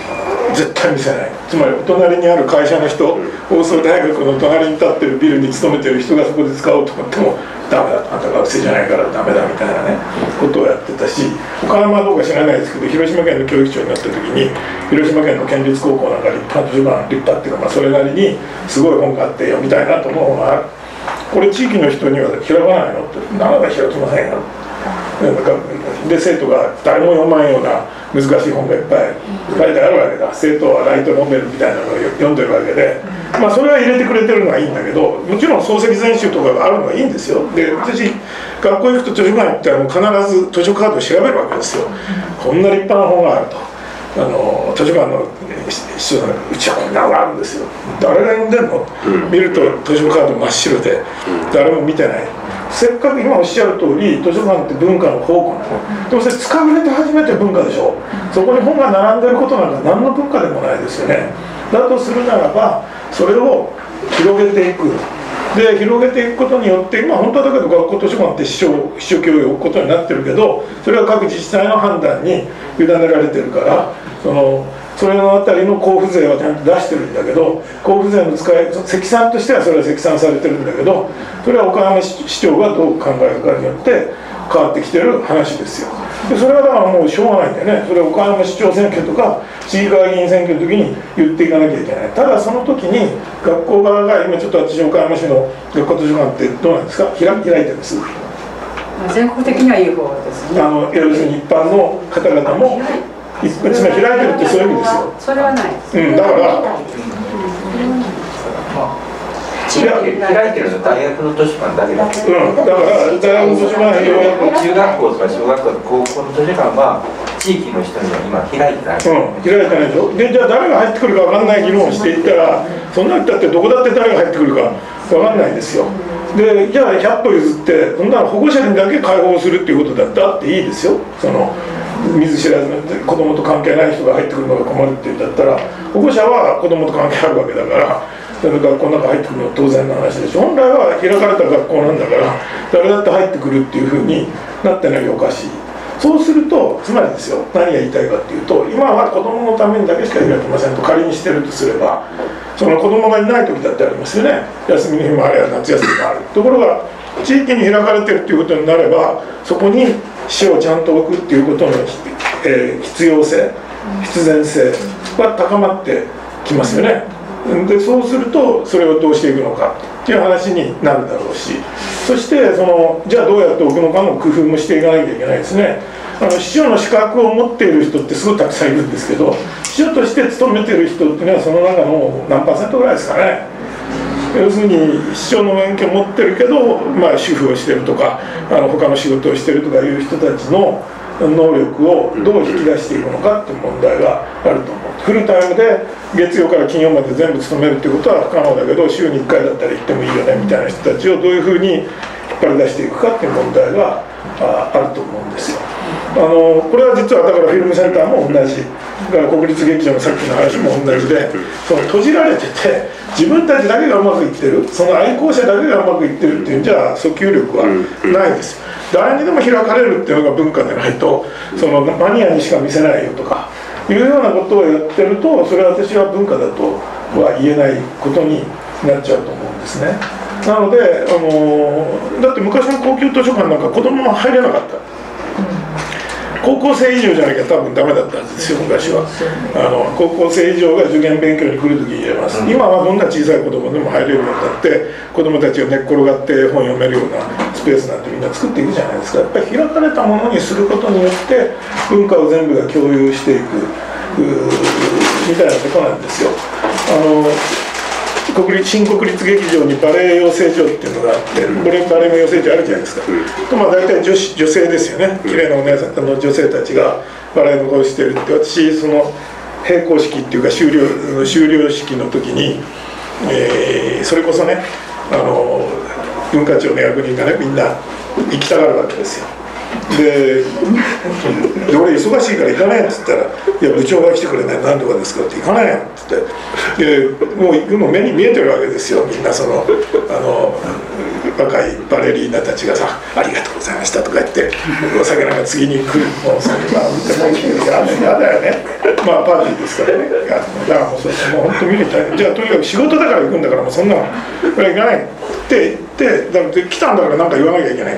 絶対見せない。つまりお隣にある会社の人、放送大学の隣に立ってるビルに勤めてる人がそこで使おうと思ってもダメだ、あんた学生じゃないからダメだみたいなねことをやってたし、岡山はどうか知らないですけど、広島県の教育長になった時に広島県の県立高校なんか立派図書館、立派っていうか、まあ、それなりにすごい本があって読みたいなと思う本がある。これ地域の人には開かないのって、なかなか開きませんよ。で生徒が誰も読まんような難しい本がいっぱい書いてあるわけだ。生徒はライトノベルみたいなのを読んでるわけで、まあそれは入れてくれてるのはいいんだけど、もちろん漱石全集とかがあるのはいいんですよ。で私学校行くと図書館行ったらもう必ず図書カードを調べるわけですよ。こんな立派な本があると。あの図書館の師匠さんが「うちはこんなのがあるんですよ」誰が読んでんの、うん、見ると図書カード真っ白で誰も見てない。せっかく今おっしゃる通り図書館って文化の宝庫なの。でもそれ使われて初めて文化でしょ。そこに本が並んでることなんか何の文化でもないですよね。だとするならばそれを広げていく。で広げていくことによって今本当はだけど学校図書館って秘書秘書教養を置くことになってるけど、それは各自治体の判断に委ねられてるから、そのそれのあたりの交付税はちゃんと出してるんだけど、交付税の使い積算としてはそれは積算されてるんだけど、それは岡山市長がどう考えるかによって変わってきてる話ですよ。でそれはだからもうしょうがないんだよね。それは岡山市長選挙とか市議会議員選挙の時に言っていかなきゃいけない。ただその時に学校側が今ちょっと私岡山市の学校図書館ってどうなんですか、開開いてるんです。 全国的にはいい方ですね。 あの要するに一般の方々もいつも開いてるってそういう意味ですよ。 それはない。 うん、だから。 地域で開いてるのは大学の図書館だけだ。うん、 だから大学の図書館ようやく中学校とか小学校とか高校の図書館は地域の人には今開いてない。 うん、開いてないでしょ。でじゃあ誰が入ってくるか分かんない議論をしていったら、そんな人だってどこだって誰が入ってくるか分かんないですよ。でじゃあひゃっぽ譲ってそんなの保護者にだけ開放するっていうことだったっていいですよ。その見ず知らずの子供と関係ない人が入ってくるのが困るっていうんだったら、保護者は子供と関係あるわけだから、その学校の中入ってくるのは当然の話でしょ。本来は開かれた学校なんだから誰だって入ってくるっていうふうになってないよおかしい。そうするとつまりですよ、何が言いたいかっていうと、今は子供のためにだけしか開けませんと仮にしてるとすれば、その子供がいない時だってありますよね。休みの日もあれば夏休みもある。ところが地域に開かれてるっていうことになれば、そこに市をちゃんと置くっていうことの、えー、必要性、必然性は高まってきますよね。でそうするとそれをどうしていくのかっていう話になるだろうし、そしてそのじゃあどうやって置くのかの工夫もしていかなきゃいけないですね。あの市長の資格を持っている人ってすごいたくさんいるんですけど、市長として勤めてる人っていうのはその中の何パーセントぐらいですかね。要するに市長の免許を持ってるけど、まあ、主婦をしてるとかあの他の仕事をしてるとかいう人たちの能力をどう引き出していくのかっていう問題があると思う。フルタイムで月曜から金曜まで全部勤めるっていうことは不可能だけど、週にいっかいだったら行ってもいいよねみたいな人たちをどういうふうに引っ張り出していくかっていう問題が あ, あると思うんですよ。あのこれは実はだからフィルムセンターも同じ、だから国立劇場のさっきの話も同じで、その閉じられてて自分たちだけがうまくいってる、その愛好者だけがうまくいってるっていうんじゃ訴求力はないです。誰にでも開かれるっていうのが文化でないと、そのマニアにしか見せないよとかいうようなことをやってると、それは私は文化だとは言えないことになっちゃうと思うんですね。なので、あのだって昔の公共図書館なんか子供は入れなかった。高校生以上じゃなきゃ多分ダメだったんですよ昔は。あの高校生以上が受験勉強に来るとき入れます。今はどんな小さい子供でも入れるようになって、子供たちが寝っ転がって本読めるようなスペースなんてみんな作っていくじゃないですか。やっぱり開かれたものにすることによって文化を全部が共有していくみたいなことなんですよ。あの国立新国立劇場にバレエ養成所っていうのがあって、これバレエ養成所あるじゃないですか。とまあ大体女子女性ですよね。綺麗なお姉さんの女性たちがバレエの顔してるって、私その閉校式っていうか終了終了式の時に、えー、それこそね、あの文化庁の役人がねみんな行きたがるわけですよ。 でで俺忙しいから行かないって言ったら「いや部長が来てくれない何とかですか?」って「行かないよ」って言ってでもう行くの目に見えてるわけですよ。みんなそのあの若いバレリーナたちがさ「ありがとうございました」とか言ってお酒なんか次に来るもうそれは嫌だよね。まあパーティーですからね。だからもうそれもう本当見るみたいな。じゃあとにかく仕事だから行くんだからもうそんなのこれ行かないって言ってだって来たんだから何か言わなきゃいけない。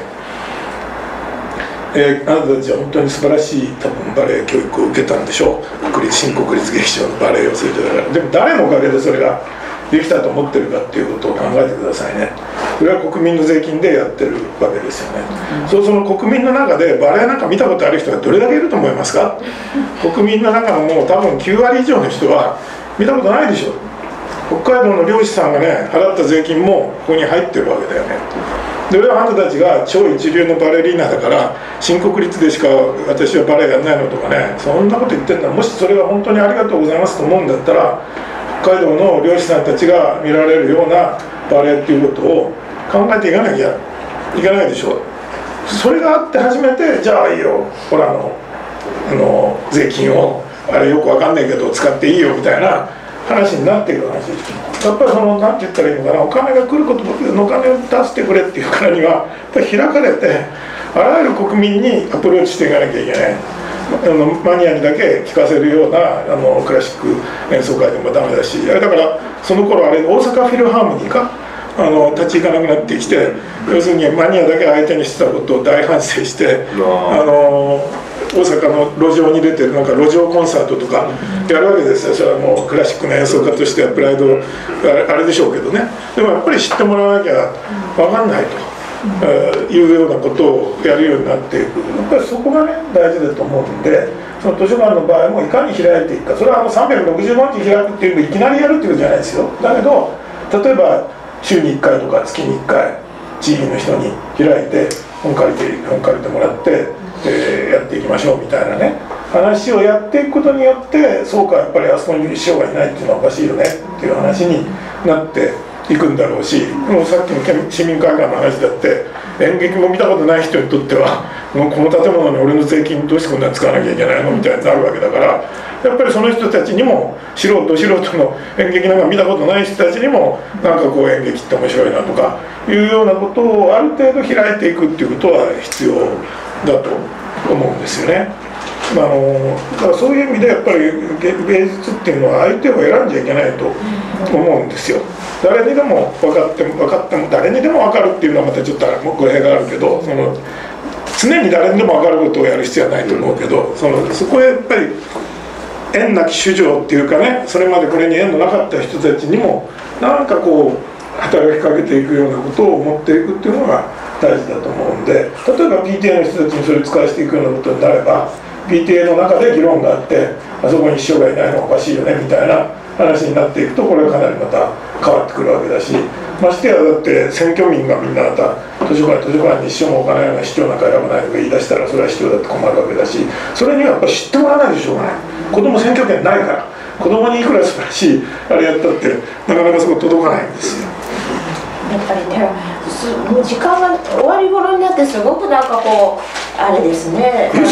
えー、あなたたちは本当に素晴らしい多分バレエ教育を受けたんでしょう。国立新国立劇場のバレエ養成所だから。でも誰のおかげでそれができたと思ってるかっていうことを考えてくださいね。これは国民の税金でやってるわけですよね。うん、そうその国民の中でバレエなんか見たことある人がどれだけいると思いますか？国民の中のもう多分きゅうわり以上の人は見たことないでしょう。北海道の漁師さんがね払った税金もここに入ってるわけだよね。で俺はあなたたちが超一流のバレリーナだから新国立でしか私はバレエやんないのとかねそんなこと言ってんだ。もしそれが本当にありがとうございますと思うんだったら北海道の漁師さんたちが見られるようなバレエっていうことを考えていかなきゃいけないでしょう。それがあって初めてじゃあいいよほらあのあの税金をあれよくわかんないけど使っていいよみたいな話になっている話です。やっぱりその何て言ったらいいのかなお金が来ることお金を出してくれっていうからにはやっぱり開かれてあらゆる国民にアプローチしていかなきゃいけない。あのマニアにだけ聴かせるようなあのクラシック演奏会でもダメだしあれだからその頃あれ大阪フィルハーモニーかあの立ち行かなくなってきて要するにマニアだけ相手にしてたことを大反省してあの大阪の路上に出てるなんか路上コンサートとかやるわけですよ。それはもうクラシックな演奏家としてはプライドあれでしょうけどね。でもやっぱり知ってもらわなきゃ分かんないと。いうようなことをやるようになっていく。やっぱりそこがね大事だと思うんでその図書館の場合もいかに開いていくかそれはあのさんびゃくろくじゅうごにち開くっていうのをいきなりやるっていうことじゃないですよ。だけど例えば週にいっかいとか月にいっかい地域の人に開いて本借りて本借りてもらって、えー、やっていきましょうみたいなね話をやっていくことによってそうかやっぱりあそこに師匠がいないっていうのはおかしいよねっていう話になって行くんだろうしもうさっきの市民会館の話だって演劇も見たことない人にとってはもうこの建物に俺の税金どうしてこんなに使わなきゃいけないのみたいになるわけだからやっぱりその人たちにも素人素人の演劇なんか見たことない人たちにもなんかこう演劇って面白いなとかいうようなことをある程度開いていくっていうことは必要だと思うんですよね。あのだからそういう意味でやっぱり芸術っていうのは相手を選んじゃいけないと思うんですよ。誰にでも分かっても分かっても誰にでも分かるっていうのはまたちょっと語弊があるけどその常に誰にでも分かることをやる必要はないと思うけどそのそこへやっぱり縁なき主情っていうかねそれまでこれに縁のなかった人たちにもなんかこう働きかけていくようなことを思っていくっていうのが大事だと思うんで例えば ピーティーエー の人たちにそれを使わせていくようなことになれば ピーティーエー の中で議論があってあそこに師匠がいないのはおかしいよねみたいな話になっていくとこれはかなりまた変わってくるわけだしましてやだって選挙民がみんなまた図書館図書館に師匠も置かないような市長なんか選ばないとか言い出したらそれは市長だって困るわけだしそれにはやっぱり知ってもらわないでしょうがない子供選挙権ないから子供にいくら素晴らしいあれやったってなかなかそこ届かないんですよ。 やっぱりねもう時間が終わり頃になってすごくなんかこうあれですね最初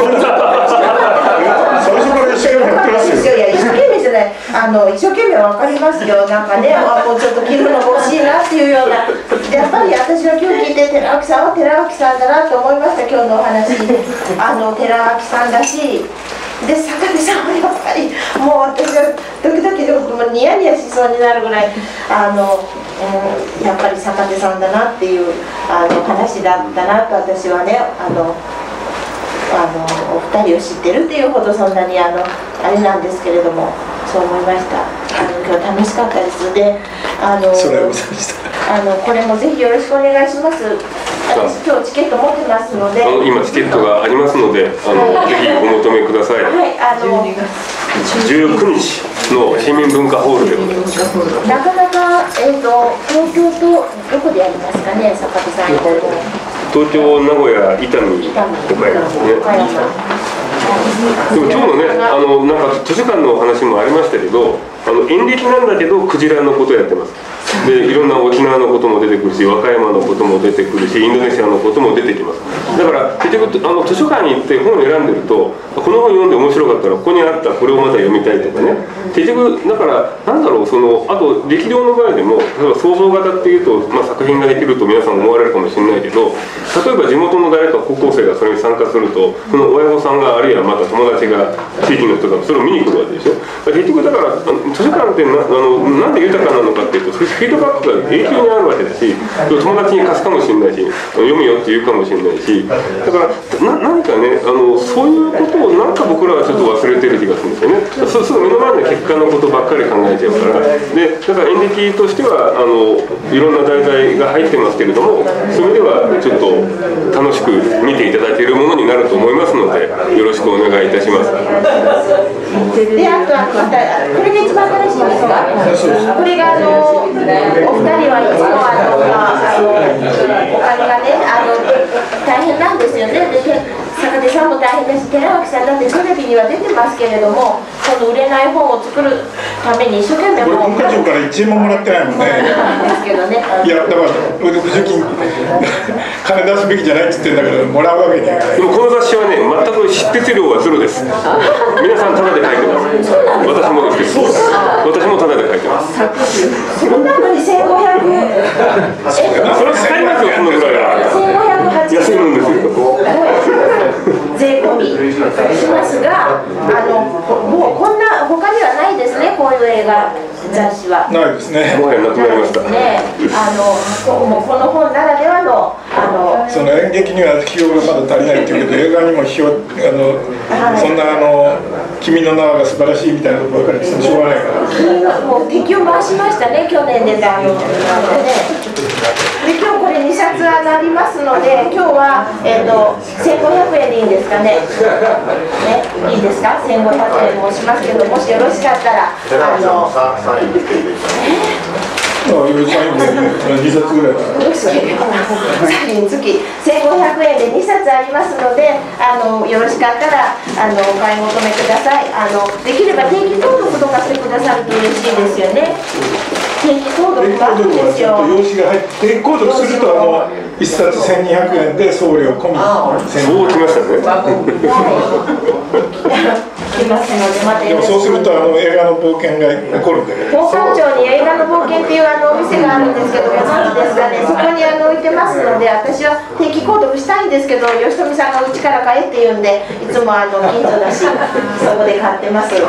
から一生懸命やってますよ。 いや一生懸命じゃないあの一生懸命わかりますよなんかねあもうちょっと着るの欲しいなっていうようなやっぱり私は今日聞いて寺脇さんは寺脇さんだなと思いました今日のお話あの寺脇さんだしで坂手さんはやっぱりもう私は時々でもニヤニヤしそうになるぐらいあの、うん、やっぱり坂手さんだなっていうあの話だったなと私はねあのあのお二人を知ってるっていうほどそんなにあのあれなんですけれどもそう思いました。あの今日楽しかったですであのそれはございましたあのこれもぜひよろしくお願いします。私今日チケット持ってますのであの今チケットがありますのであの、はい、ぜひお求めください。 はいあのじゅうくにちの市民文化ホールでございます。 なかなか、えー、と東京とどこでやりますかね坂手さん。 東京、名古屋、伊丹、岡山ですね。でも今日のね、あのなんか図書館のお話もありましたけど、あの演劇なんだけどクジラのことをやってます。 でいろんな沖縄のことも出てくるし、和歌山のことも出てくるし、インドネシアのことも出てきます。だから結局あの図書館に行って本を選んでると、この本読んで面白かったらここにあったこれをまた読みたいとかね、結局だからなんだろう、そのあと力量の場合でも、例えば創造型っていうと、まあ、作品ができると皆さん思われるかもしれないけど、例えば地元の誰か高校生がそれに参加すると、その親御さんがあるいはまた友達が地域の人がそれを見に来るわけでしょ。結局だから図書館って な, あのなんで豊かなのかっていうと、フィードバックが永久にあるわけだし、友達に貸すかもしれないし、読むよって言うかもしれないし、だからな何かね、あのそういうことをなんか僕らはちょっと忘れてる気がするんですよね。そうすぐ目の前の結果のことばっかり考えちゃうから。でだから演劇としてはあのいろんな題材が入ってますけれども、そういう意味ではちょっと楽しく見ていただけるものになると思いますので、よろしくお願いいたします。 で、あとはまたこれが一番新しいんですか？これがあのお二人はいつもあの、まあ、あのお金がね、あの大変なんですよね。で坂手さんも大変だし、寺脇さんだってテレビには出てますけれども、この売れない本を作るために一生懸命もう文化庁からいちえんももらってないもんね。 ですけどね。 いやだから補助金金出すべきじゃないって言ってんだけど、もらうわけにはいかない。 でもこの雑誌はね、全く執筆料はゼロです。皆さんタダで書いてます。私もですけど、私もタダで書いてます。 そんなのにせんごひゃくえそれかかりますよ、このぐらいは。 せんごひゃくはち安いもんですよ。 税込みしますが、あのもうこんな他にはないですね、こういう映画雑誌は。 ないですね。 もはやなくなりました。 ね、あのこもうこの本ならではのあのその演劇には費用がまだ足りないっていうけど、映画にも費用あの、はい、そんなあの君の名はが素晴らしいみたいなことばかりしてもしょうがないから。 もう敵を回しましたね、去年出たあのね。で今日これにさつありますので、今日は、えー、とせんごひゃくえんでいいんですかね。ね、いいですか、せんごひゃくえん申しますけど、もしよろしかったらあのああ、よろしくにさつぐらいは。 よろしければサイン付きせんごひゃくえんでにさつありますので、あのよろしかったらあのお買い求めください。あのできれば定期登録とかしてくださると嬉しいですよね。定期登録があるんですよ。 用紙が入って定期購読するとあのいっさつせんにひゃくえんで送料込み。 そうきましたね。 来ますので、またよろしく。 そうするとあの映画の冒険が起こるんだけど。 東館町に映画の冒険っていうあのお店があるんですけど、ご存知ですかね。そこにあの置いてますので、私は定期購読したいんですけど、吉富さんがうちから買えって言うんで、いつもあの近所だし、そこで買ってます。はい。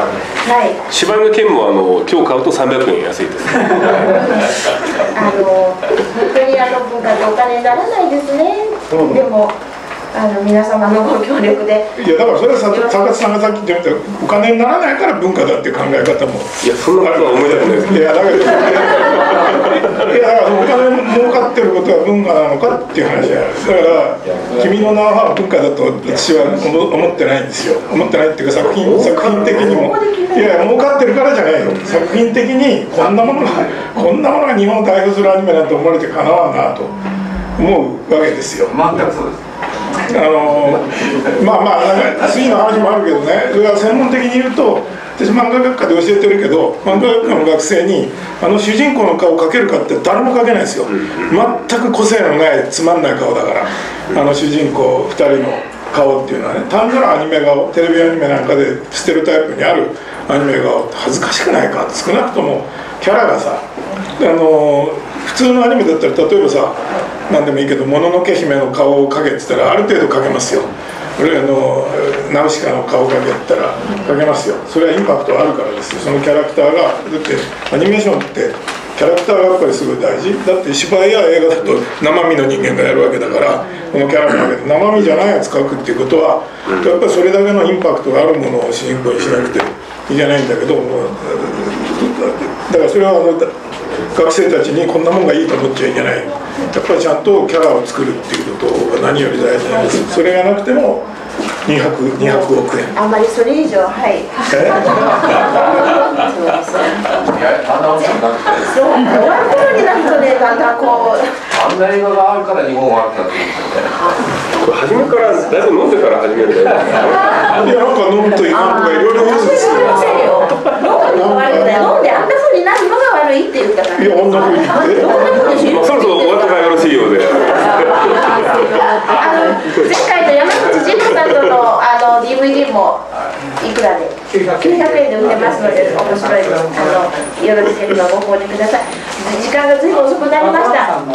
芝居の券もあの今日買うとさんびゃくえん安いです。 あの本当にあの文化ってお金にならないですね。うん、でも。あの皆様のご協力で。 いやだからそれはさ坂田さんがさっき言ったお金にならないから文化だっていう考え方も。 いやそんなことは思いたくないです。 いやだからいやだからお金儲かってることは文化なのかっていう話や。だから君の名は文化だと私は思ってないんですよ。思ってないっていうか作品作品的にもいや儲かってるからじゃないよ。作品的にこんなものがこんなものが日本を代表するアニメなんて思われてかなわんなと思うわけですよ。 全くそうです。 あのまあまあ次の話もあるけどね、それは専門的に言うと私漫画学科で教えてるけど、漫画学科の学生にあの主人公の顔を描けるかって誰も描けないですよ。全く個性のないつまんない顔だから、あの主人公ふたりの顔っていうのはね、単なるアニメ顔、テレビアニメなんかでステレオタイプにあるアニメ顔って恥ずかしくないか。少なくともキャラがさ、あの普通のアニメだったら例えばさ、何でもいいけどもののけ姫の顔を描けって言ったらある程度描けますよ。俺あのナウシカの顔を描けって言ったら描けますよ。それはインパクトあるからですよ。そのキャラクターがだってアニメーションってキャラクターがやっぱりすごい大事だって。芝居や映画だと生身の人間がやるわけだから、このキャラクターが生身じゃないやつ描くっていうことはやっぱりそれだけのインパクトがあるものを主人公にしなくていいじゃないんだけど、だからそれはあの学生たちにこんなもんがいいと思っちゃいけない。やっぱりちゃんとキャラを作るっていうことが何より大事なんです。それがなくてもにひゃくおくえん。 あんまりそれ以上、はい。 えそうですね。そう終わる頃になるとね、だんだんこう。 あんな映画があるから日本は悪くなってるんですよね。 これ初めからだいぶ飲んでから始めるんだよ。 いやなんか飲むといかんとかいろいろ言うんですよ。 飲んであんな風になるのが悪軽いって言ったから。 いや女の子ってそろそろお後がよろしいようで。 あの前回の山口純子さんとのあの ディーブイディー もいくらできゅうひゃくえんで売ってますので面白いです。あのよろしければご購入ください。時間がずいぶん遅くなりました。はい。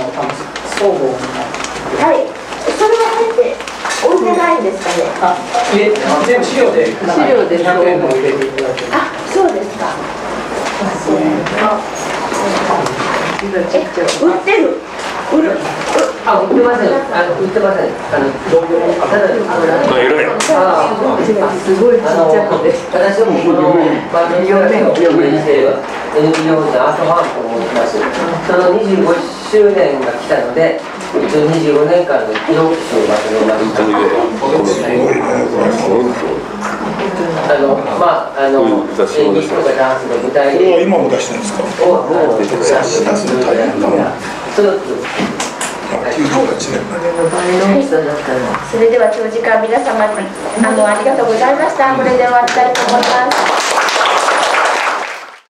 それはあえて置いてないんですかね。 あ、いえ、全部資料で資料でひゃくえんも入れていただいて。 あ、そうですか。え、売ってる。売る。 あ、売ってません。あの売ってません。あのただあ、偉い。 あすごいちっちゃくて。 私どもこのバンドの表現を表現している エヌピーオー のアートファンと申します。そのにじゅうごしゅうねんが来たので、一応にじゅうごねんかんの記録集をまとめました。あのまああの演劇とかダンスの舞台これは今も出してるんですか？ をあの出すの大変だもん。そのきゅうじゅうはちねんまで。 それでは長時間皆様あのありがとうございました。これで終わりたいと思います。